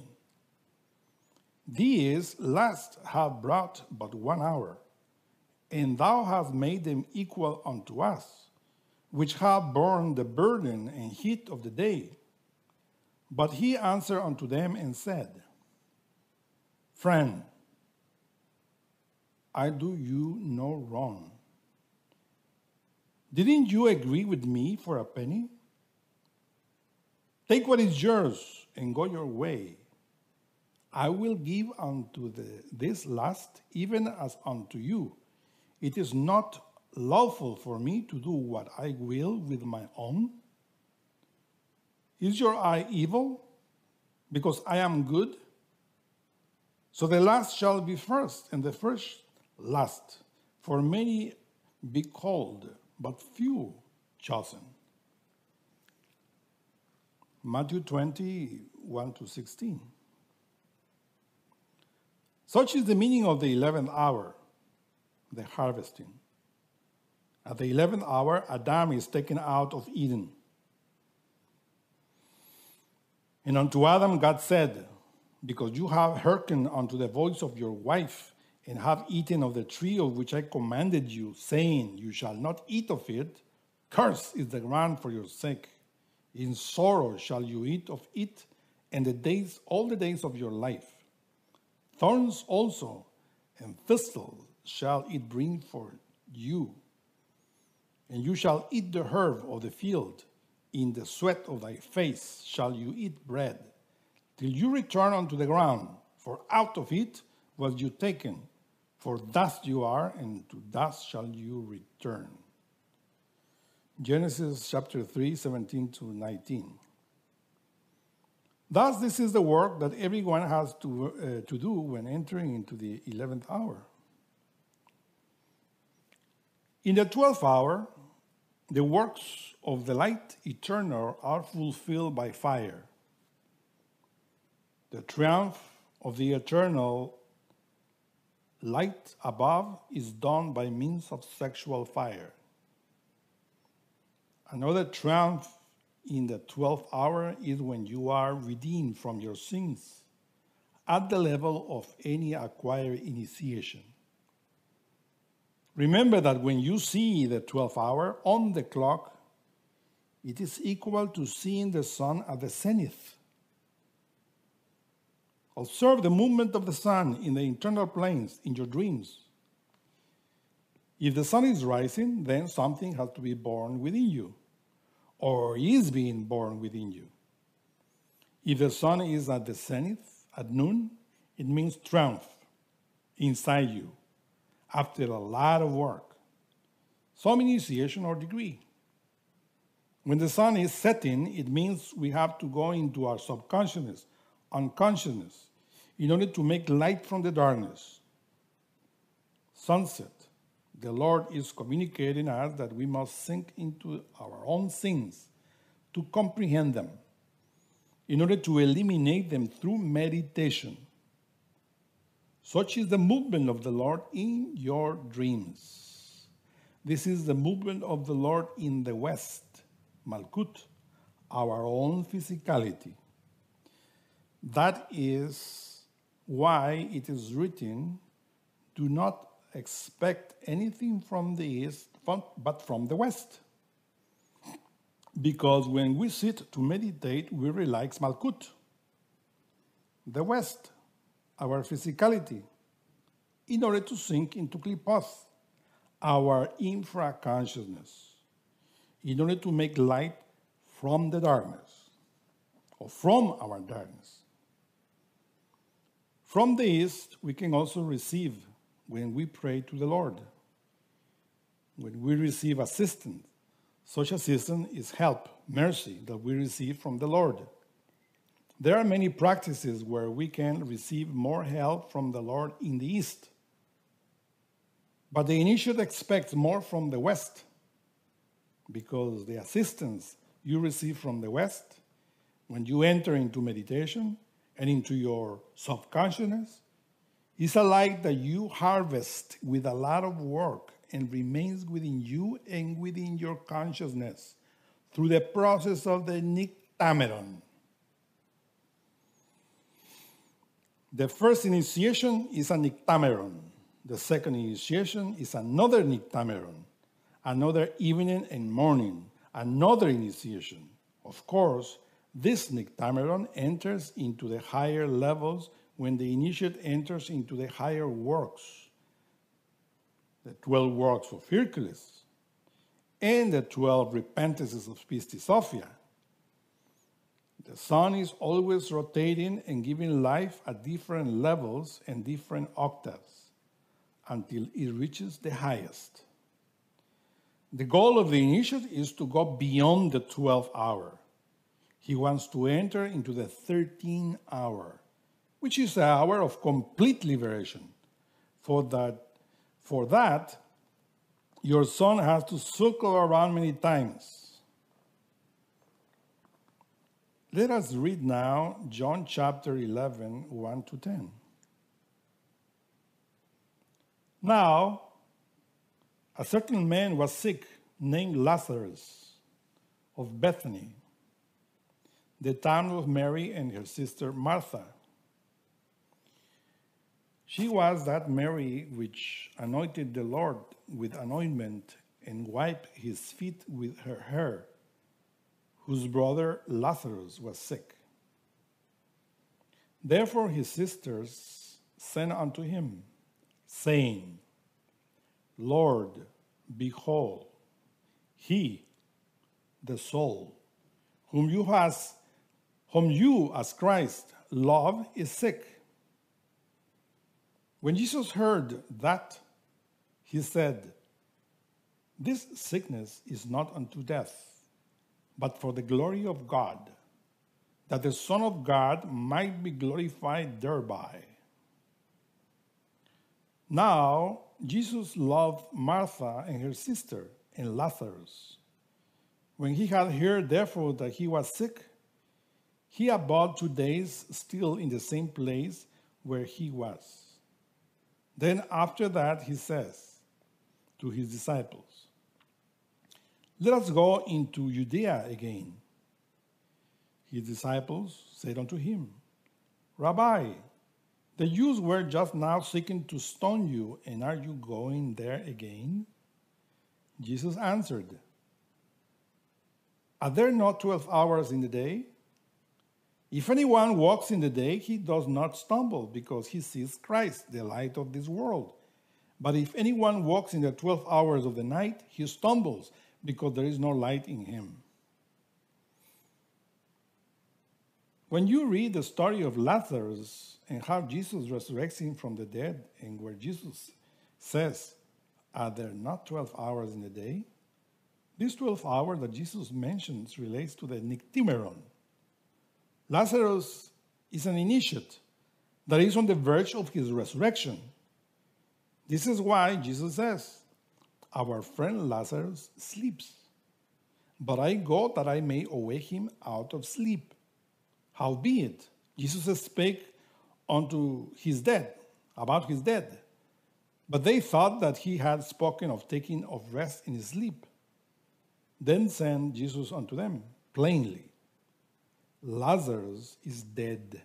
"These last have brought but one hour, and thou hast made them equal unto us, which have borne the burden and heat of the day." But he answered unto them and said, "Friend, I do you no wrong. Didn't you agree with me for a penny? Take what is yours and go your way. I will give unto the, this last even as unto you. It is not lawful for me to do what I will with my own. Is your eye evil, because I am good? So the last shall be first, and the first last. For many be called, but few chosen. Matthew twenty, one to sixteen. Such is the meaning of the eleventh hour, the harvesting. At the eleventh hour, Adam is taken out of Eden. And unto Adam God said, because you have hearkened unto the voice of your wife, and have eaten of the tree of which I commanded you, saying, you shall not eat of it, cursed is the ground for your sake. In sorrow shall you eat of it, and the days, all the days of your life. Thorns also and thistles shall it bring for you, and you shall eat the herb of the field. In the sweat of thy face shall you eat bread, till you return unto the ground, for out of it was you taken. For dust you are, and to dust shall you return. Genesis chapter three, seventeen to nineteen. Thus, this is the work that everyone has to, uh, to do when entering into the eleventh hour. In the twelfth hour, the works of the light eternal are fulfilled by fire. The triumph of the eternal light above is done by means of sexual fire. Another triumph in the twelfth hour is when you are redeemed from your sins at the level of any acquired initiation. Remember that when you see the twelfth hour on the clock, it is equal to seeing the sun at the zenith. Observe the movement of the sun in the internal planes in your dreams. If the sun is rising, then something has to be born within you, or is being born within you. If the sun is at the zenith at noon, it means triumph inside you after a lot of work, some initiation or degree. When the sun is setting, it means we have to go into our subconsciousness, unconsciousness, in order to make light from the darkness. Sunset, the Lord is communicating us that we must sink into our own sins to comprehend them, in order to eliminate them through meditation. Such is the movement of the Lord in your dreams. This is the movement of the Lord in the West, Malkut, our own physicality. That is why it is written, do not expect anything from the east, but from the west. Because when we sit to meditate, we relax Malkut, the west, our physicality, in order to sink into Klipoth, our infra-consciousness, in order to make light from the darkness, or from our darkness. From the east, we can also receive when we pray to the Lord. When we receive assistance, such assistance is help, mercy that we receive from the Lord. There are many practices where we can receive more help from the Lord in the east. But the initiate expects more from the west, because the assistance you receive from the west, when you enter into meditation and into your subconsciousness, is a light that you harvest with a lot of work and remains within you and within your consciousness through the process of the Nyctameron. The first initiation is a Nyctameron. The second initiation is another Nyctameron, another evening and morning, another initiation. Of course, this Nyctameron enters into the higher levels when the initiate enters into the higher works, the twelve works of Hercules, and the twelve repentances of Pistis Sophia. The sun is always rotating and giving life at different levels and different octaves until it reaches the highest. The goal of the initiate is to go beyond the twelfth hour. He wants to enter into the thirteenth hour, which is the hour of complete liberation. For that, for that, your son has to circle around many times. Let us read now John chapter eleven, one to ten. Now, a certain man was sick, named Lazarus, of Bethany, the town of Mary and her sister Martha. She was that Mary which anointed the Lord with anointment and wiped his feet with her hair, whose brother Lazarus was sick. Therefore his sisters sent unto him, saying, Lord, behold, he, the soul, whom you, has, whom you as Christ love, is sick. When Jesus heard that, he said, This sickness is not unto death, but for the glory of God, that the Son of God might be glorified thereby. Now, Jesus loved Martha and her sister and Lazarus. When he had heard, therefore, that he was sick, he abode two days still in the same place where he was. Then after that, he says to his disciples, Let us go into Judea again. His disciples said unto him, Rabbi, the Jews were just now seeking to stone you, and are you going there again? Jesus answered, Are there not twelve hours in the day? If anyone walks in the day, he does not stumble, because he sees Christ, the light of this world. But if anyone walks in the twelve hours of the night, he stumbles, because there is no light in him. When you read the story of Lazarus and how Jesus resurrects him from the dead, and where Jesus says, Are there not twelve hours in the day? This twelve hours that Jesus mentions relates to the Nyctimeron. Lazarus is an initiate that is on the verge of his resurrection. This is why Jesus says, Our friend Lazarus sleeps, but I go that I may awake him out of sleep. Howbeit, Jesus spake unto his dead, about his dead, but they thought that he had spoken of taking of rest in his sleep. Then said Jesus unto them plainly, Lazarus is dead.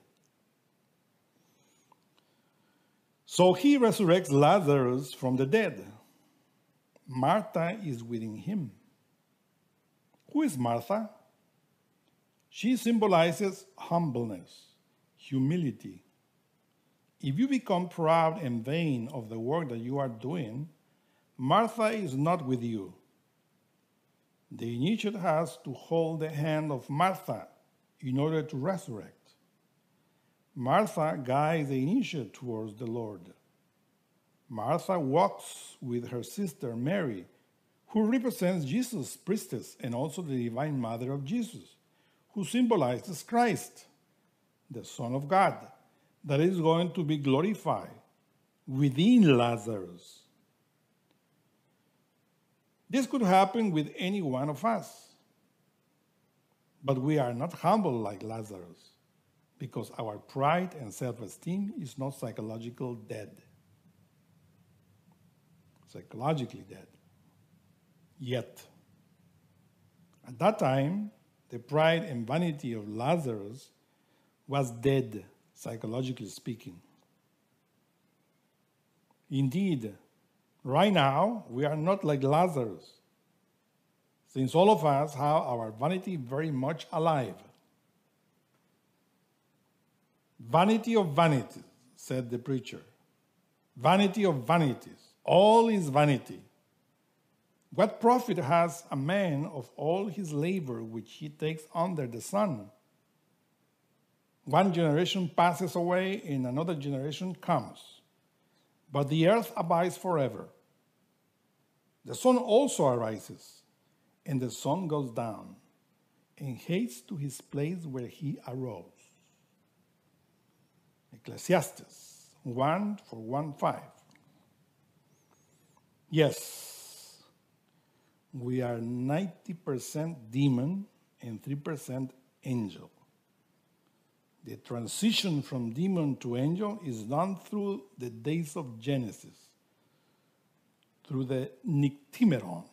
So he resurrects Lazarus from the dead. Martha is within him. Who is Martha? She symbolizes humbleness, humility. If you become proud and vain of the work that you are doing, Martha is not with you. The initiate has to hold the hand of Martha in order to resurrect. Martha guides the initiate towards the Lord. Martha walks with her sister Mary, who represents Jesus' priestess and also the divine mother of Jesus, who symbolizes Christ, the Son of God, that is going to be glorified within Lazarus. This could happen with any one of us. But we are not humble like Lazarus, because our pride and self-esteem is not psychologically dead. Psychologically dead. Yet, at that time, the pride and vanity of Lazarus was dead, psychologically speaking. Indeed, right now, we are not like Lazarus, since all of us have our vanity very much alive. Vanity of vanities, said the preacher. Vanity of vanities. All is vanity. What profit has a man of all his labor which he takes under the sun? One generation passes away and another generation comes, but the earth abides forever. The sun also arises, and the sun goes down, and hastes to his place where he arose. Ecclesiastes one, for one, five. Yes, we are ninety percent demon and three percent angel. The transition from demon to angel is done through the days of Genesis, through the Nyctimeron.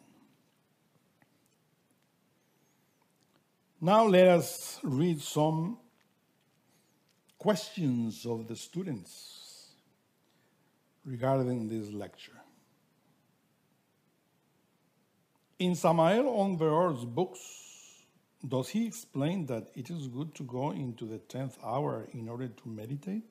Now let us read some questions of the students regarding this lecture. In Samael Aun Weor's books, does he explain that it is good to go into the tenth hour in order to meditate?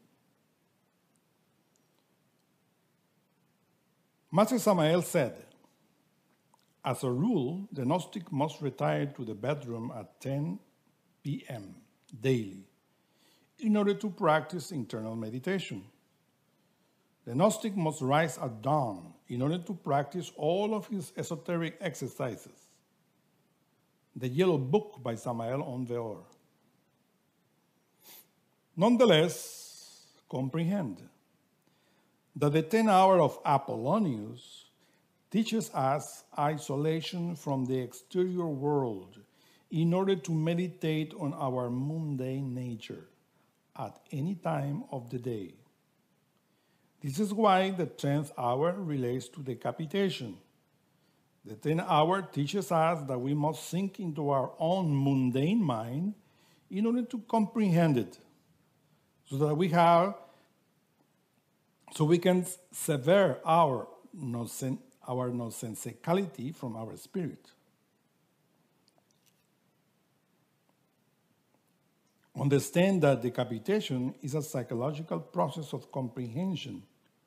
Master Samael said, as a rule, the Gnostic must retire to the bedroom at ten p.m. daily in order to practice internal meditation. The Gnostic must rise at dawn in order to practice all of his esoteric exercises. The Yellow Book by Samael Aun Weor. Nonetheless, comprehend that the ten hour of Apollonius teaches us isolation from the exterior world in order to meditate on our mundane nature at any time of the day. This is why the tenth hour relates to decapitation. The tenth hour teaches us that we must sink into our own mundane mind in order to comprehend it, so that we have, so we can sever our nonsen, our nonsensicality from our spirit. Understand that decapitation is a psychological process of comprehension,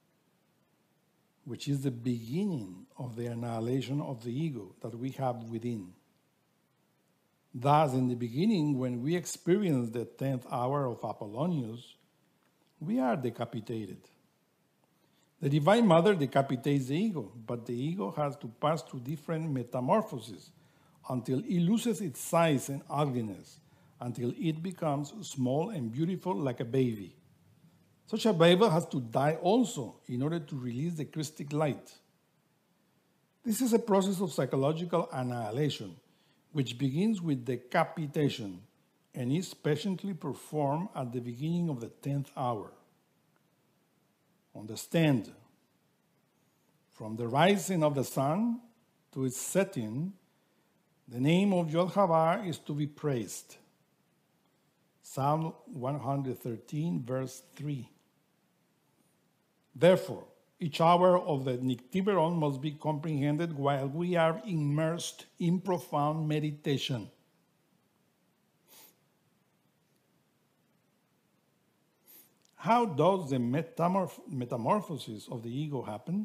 which is the beginning of the annihilation of the ego that we have within. Thus, in the beginning, when we experience the tenth hour of Apollonius, we are decapitated. The Divine Mother decapitates the ego, but the ego has to pass through different metamorphoses until it loses its size and ugliness, until it becomes small and beautiful like a baby. Such a baby has to die also in order to release the Christic light. This is a process of psychological annihilation, which begins with decapitation and is patiently performed at the beginning of the tenth hour. Understand, from the rising of the sun to its setting, the name of Yod-Hava is to be praised. Psalm one hundred thirteen, verse three. Therefore, each hour of the Nyctimeron must be comprehended while we are immersed in profound meditation. How does the metamorph- metamorphosis of the ego happen?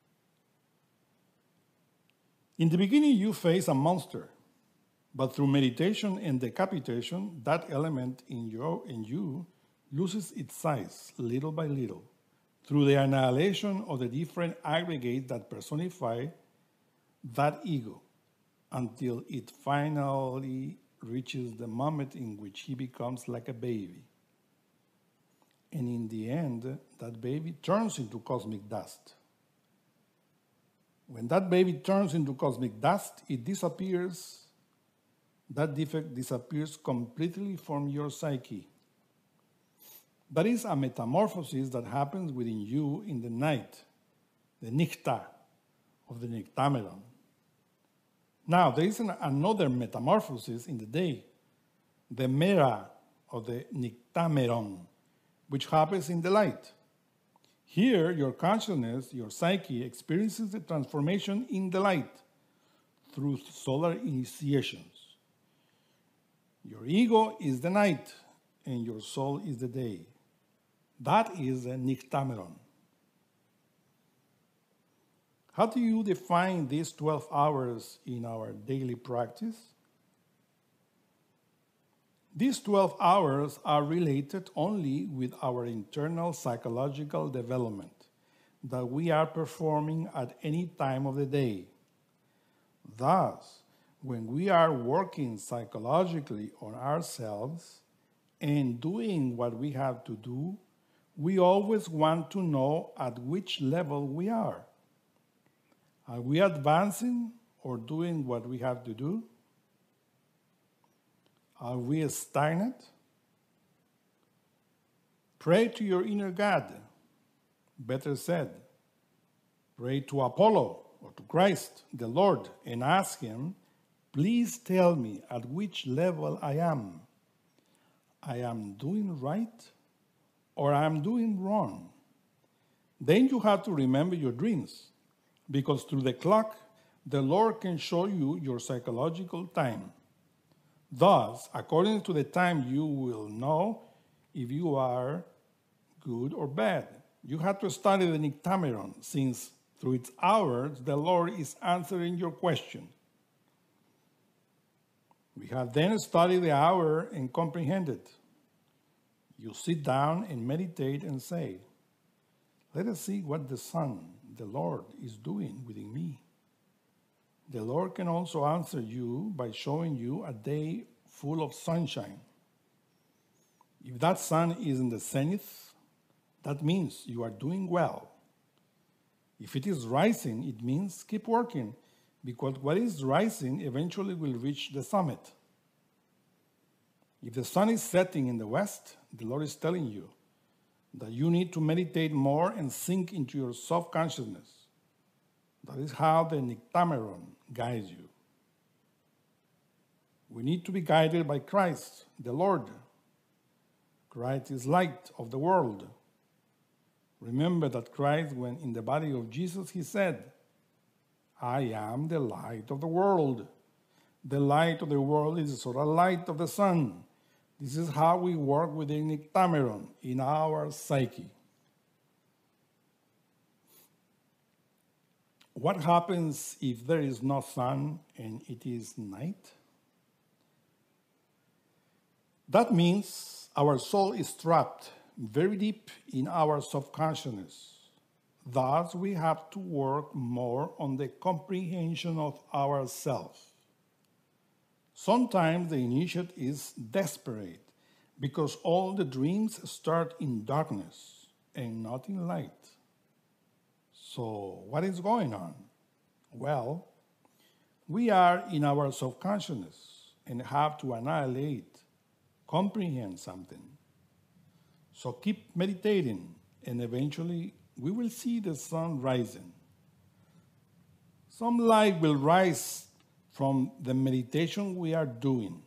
In the beginning, you face a monster, but through meditation and decapitation, that element in, your, in you loses its size little by little, through the annihilation of the different aggregates that personify that ego, until it finally reaches the moment in which he becomes like a baby. And in the end, that baby turns into cosmic dust. When that baby turns into cosmic dust, it disappears. That defect disappears completely from your psyche. That is a metamorphosis that happens within you in the night, the Nycta of the Nyctameron. Now, there is an, another metamorphosis in the day, the Mera of the Nyctameron, which happens in the light. Here, your consciousness, your psyche, experiences the transformation in the light through solar initiations. Your ego is the night, and your soul is the day. That is the Nyctameron. How do you define these twelve hours in our daily practice? These twelve hours are related only with our internal psychological development that we are performing at any time of the day. Thus, when we are working psychologically on ourselves and doing what we have to do, we always want to know at which level we are. Are we advancing or doing what we have to do? Are we stagnant? Pray to your inner God. Better said, pray to Apollo or to Christ, the Lord, and ask him, please tell me at which level I am. I am doing right or I am doing wrong. Then you have to remember your dreams, because through the clock, the Lord can show you your psychological time. Thus, according to the time, you will know if you are good or bad. You have to study the Nyctameron, since through its hours, the Lord is answering your question. We have then studied the hour and comprehended. You sit down and meditate and say, let us see what the Son, the Lord, is doing within me. The Lord can also answer you by showing you a day full of sunshine. If that sun is in the zenith, that means you are doing well. If it is rising, it means keep working, because what is rising eventually will reach the summit. If the sun is setting in the west, the Lord is telling you that you need to meditate more and sink into your self-consciousness. That is how the Nyctameron guides you. We need to be guided by Christ, the Lord. Christ is light of the world. Remember that Christ, when in the body of Jesus, he said, I am the light of the world. The light of the world is the sort of light of the sun. This is how we work with the Nyctameron in our psyche. What happens if there is no sun and it is night? That means our soul is trapped very deep in our subconsciousness. Thus, we have to work more on the comprehension of ourselves. Sometimes the initiate is desperate because all the dreams start in darkness and not in light. So, what is going on? Well, we are in our subconsciousness and have to annihilate, comprehend something. So keep meditating, and eventually we will see the sun rising. Some light will rise from the meditation we are doing.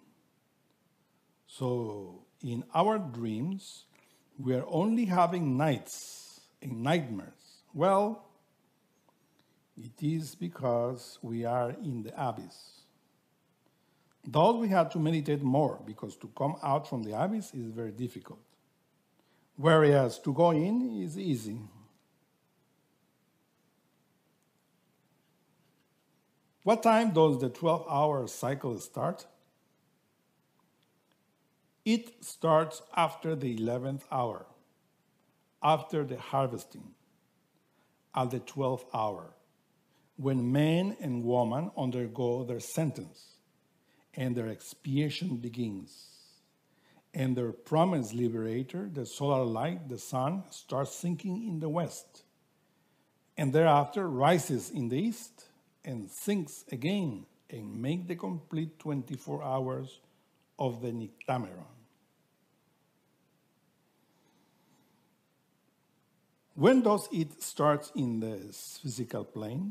So in our dreams, we are only having nights and nightmares. Well, it is because we are in the abyss. Thus we have to meditate more, because to come out from the abyss is very difficult. Whereas to go in is easy. What time does the twelve-hour cycle start? It starts after the eleventh hour, after the harvesting, at the twelfth hour, when man and woman undergo their sentence and their expiation begins. And their promised liberator, the solar light, the sun, starts sinking in the west, and thereafter rises in the east and sinks again and makes the complete twenty-four hours of the Nyctameron. When does it start in the physical plane?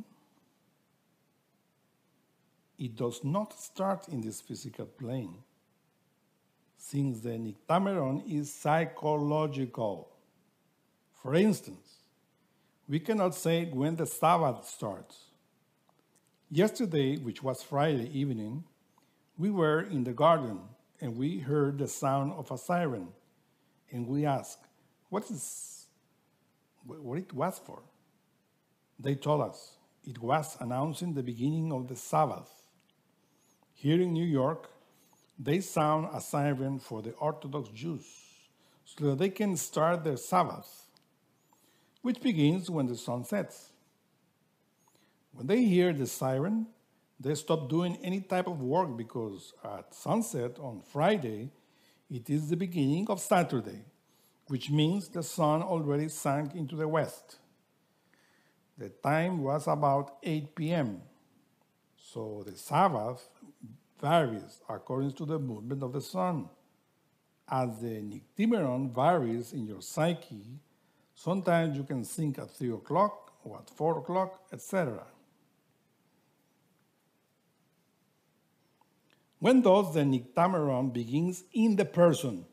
It does not start in this physical plane, since the Nyctameron is psychological. For instance, we cannot say when the Sabbath starts. Yesterday, which was Friday evening, we were in the garden and we heard the sound of a siren, and we asked, what is what it was for? They told us it was announcing the beginning of the Sabbath. Here in New York, they sound a siren for the Orthodox Jews so that they can start their Sabbath, which begins when the sun sets. When they hear the siren, they stop doing any type of work, because at sunset on Friday, it is the beginning of Saturday, which means the sun already sank into the west. The time was about eight p.m. So the Sabbath varies according to the movement of the sun. As the Nyctimeron varies in your psyche, sometimes you can think at three o'clock or at four o'clock, et cetera. When does the Nyctameron begins in the person?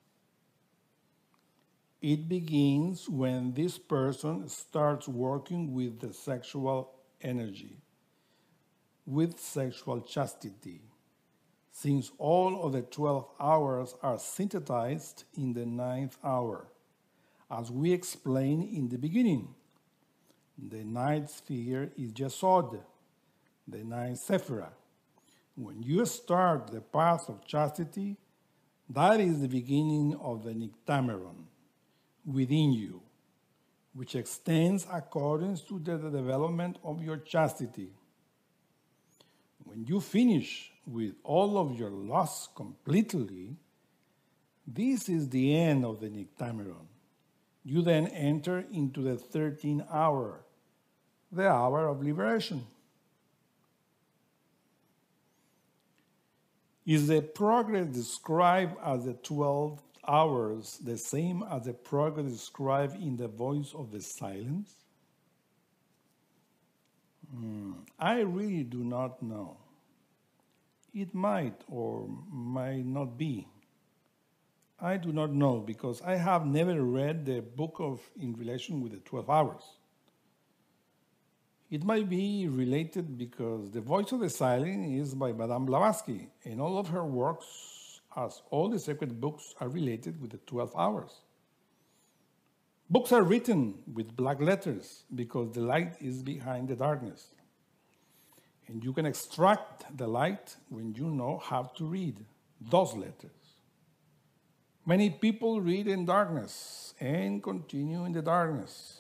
It begins when this person starts working with the sexual energy, with sexual chastity, since all of the twelve hours are synthesized in the ninth hour. As we explained in the beginning, the ninth sphere is Yesod, the ninth Sephirah. When you start the path of chastity, that is the beginning of the Nyctameron within you, which extends according to the development of your chastity. When you finish with all of your lusts completely, this is the end of the Nyctameron. You then enter into the thirteenth hour, the hour of liberation. Is the progress described as the twelve hours the same as the progress described in the voice of the silence? Hmm, I really do not know. It might or might not be. I do not know because I have never read the book of in relation with the twelve hours. It might be related because the voice of the silent is by Madame Blavatsky, and all of her works, as all the sacred books, are related with the twelve hours. Books are written with black letters because the light is behind the darkness. And you can extract the light when you know how to read those letters. Many people read in darkness and continue in the darkness.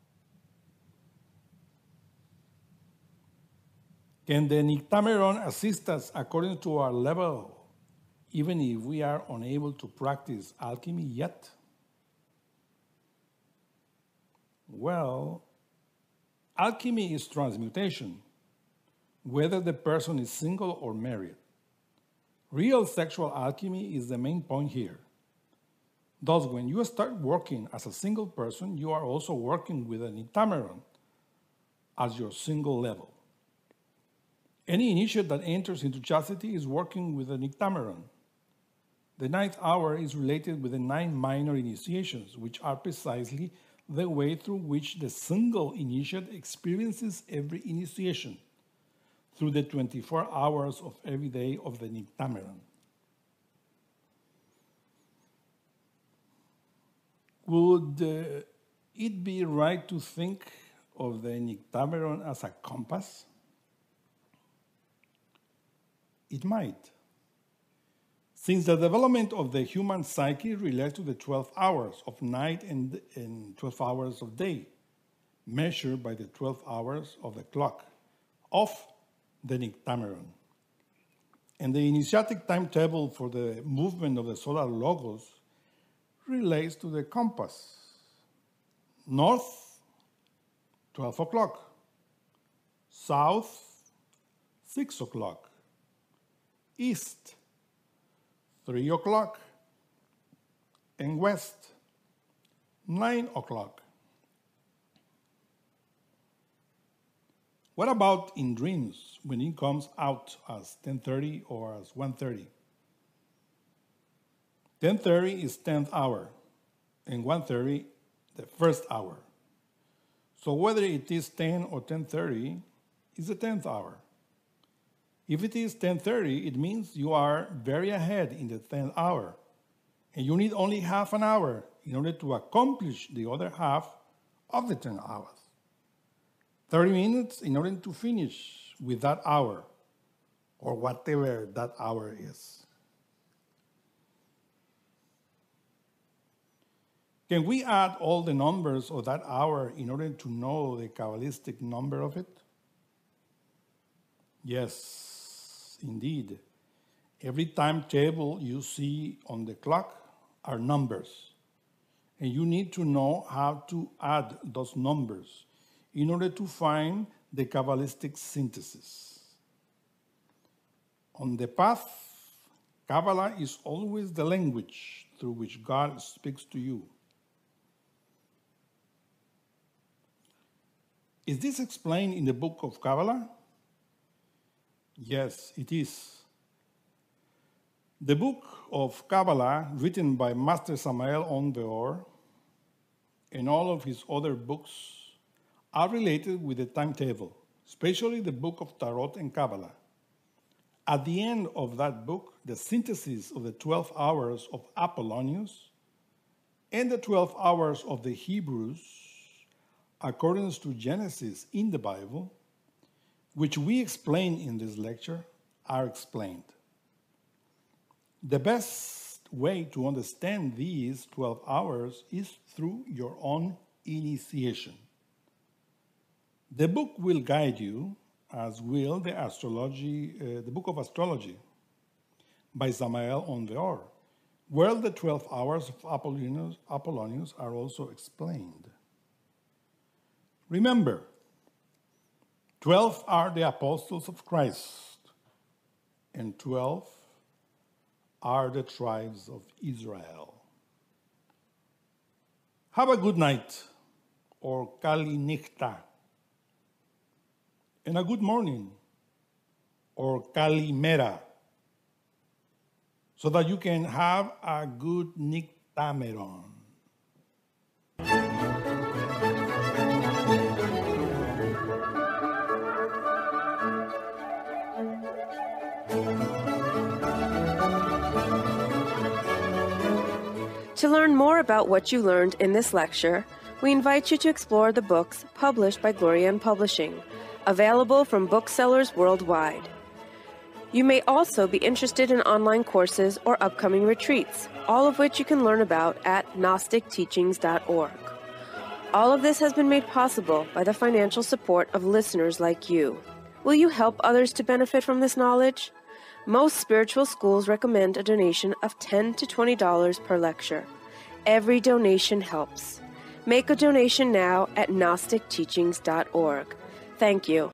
Can the Nyctameron assist us according to our level, even if we are unable to practice alchemy yet? Well, alchemy is transmutation, whether the person is single or married. Real sexual alchemy is the main point here. Thus, when you start working as a single person, you are also working with a Nyctameron as your single level. Any initiate that enters into chastity is working with a Nyctameron. The ninth hour is related with the nine minor initiations, which are precisely the way through which the single initiate experiences every initiation, through the twenty-four hours of every day of the Nyctameron. Would uh, it be right to think of the Nyctameron as a compass? It might. Since the development of the human psyche relates to the twelve hours of night and, and twelve hours of day, measured by the twelve hours of the clock of the Nyctameron. And the initiatic timetable for the movement of the solar logos relates to the compass. North, twelve o'clock. South, six o'clock. East, three o'clock. And west, nine o'clock. What about in dreams when it comes out as ten thirty or as one thirty? ten thirty is tenth hour, and one thirty the first hour. So whether it is ten or ten thirty is the tenth hour. If it is ten thirty, it means you are very ahead in the tenth hour, and you need only half an hour in order to accomplish the other half of the ten hours. thirty minutes in order to finish with that hour, or whatever that hour is. Can we add all the numbers of that hour in order to know the Kabbalistic number of it? Yes, indeed. Every timetable you see on the clock are numbers, and you need to know how to add those numbers in order to find the Kabbalistic synthesis. On the path, Kabbalah is always the language through which God speaks to you. Is this explained in the book of Kabbalah? Yes, it is. The book of Kabbalah, written by Master Samael Aun Weor, and all of his other books are related with the timetable, especially the book of Tarot and Kabbalah. At the end of that book, the synthesis of the twelve hours of Apollonius and the twelve hours of the Hebrews, according to Genesis in the Bible, which we explain in this lecture, are explained. The best way to understand these twelve hours is through your own initiation. The book will guide you, as will the astrology, uh, the book of astrology by Samael Aun Weor, where the twelve hours of Apollonius, Apollonius are also explained. Remember, twelve are the apostles of Christ, and twelve are the tribes of Israel. Have a good night, or Kali Nichta, and a good morning, or Kalimera, so that you can have a good Niktameron. To learn more about what you learned in this lecture, we invite you to explore the books published by Glorian Publishing, available from booksellers worldwide. You may also be interested in online courses or upcoming retreats, all of which you can learn about at Gnostic Teachings dot org. All of this has been made possible by the financial support of listeners like you. Will you help others to benefit from this knowledge? Most spiritual schools recommend a donation of ten to twenty dollars per lecture. Every donation helps. Make a donation now at Gnostic Teachings dot org. Thank you.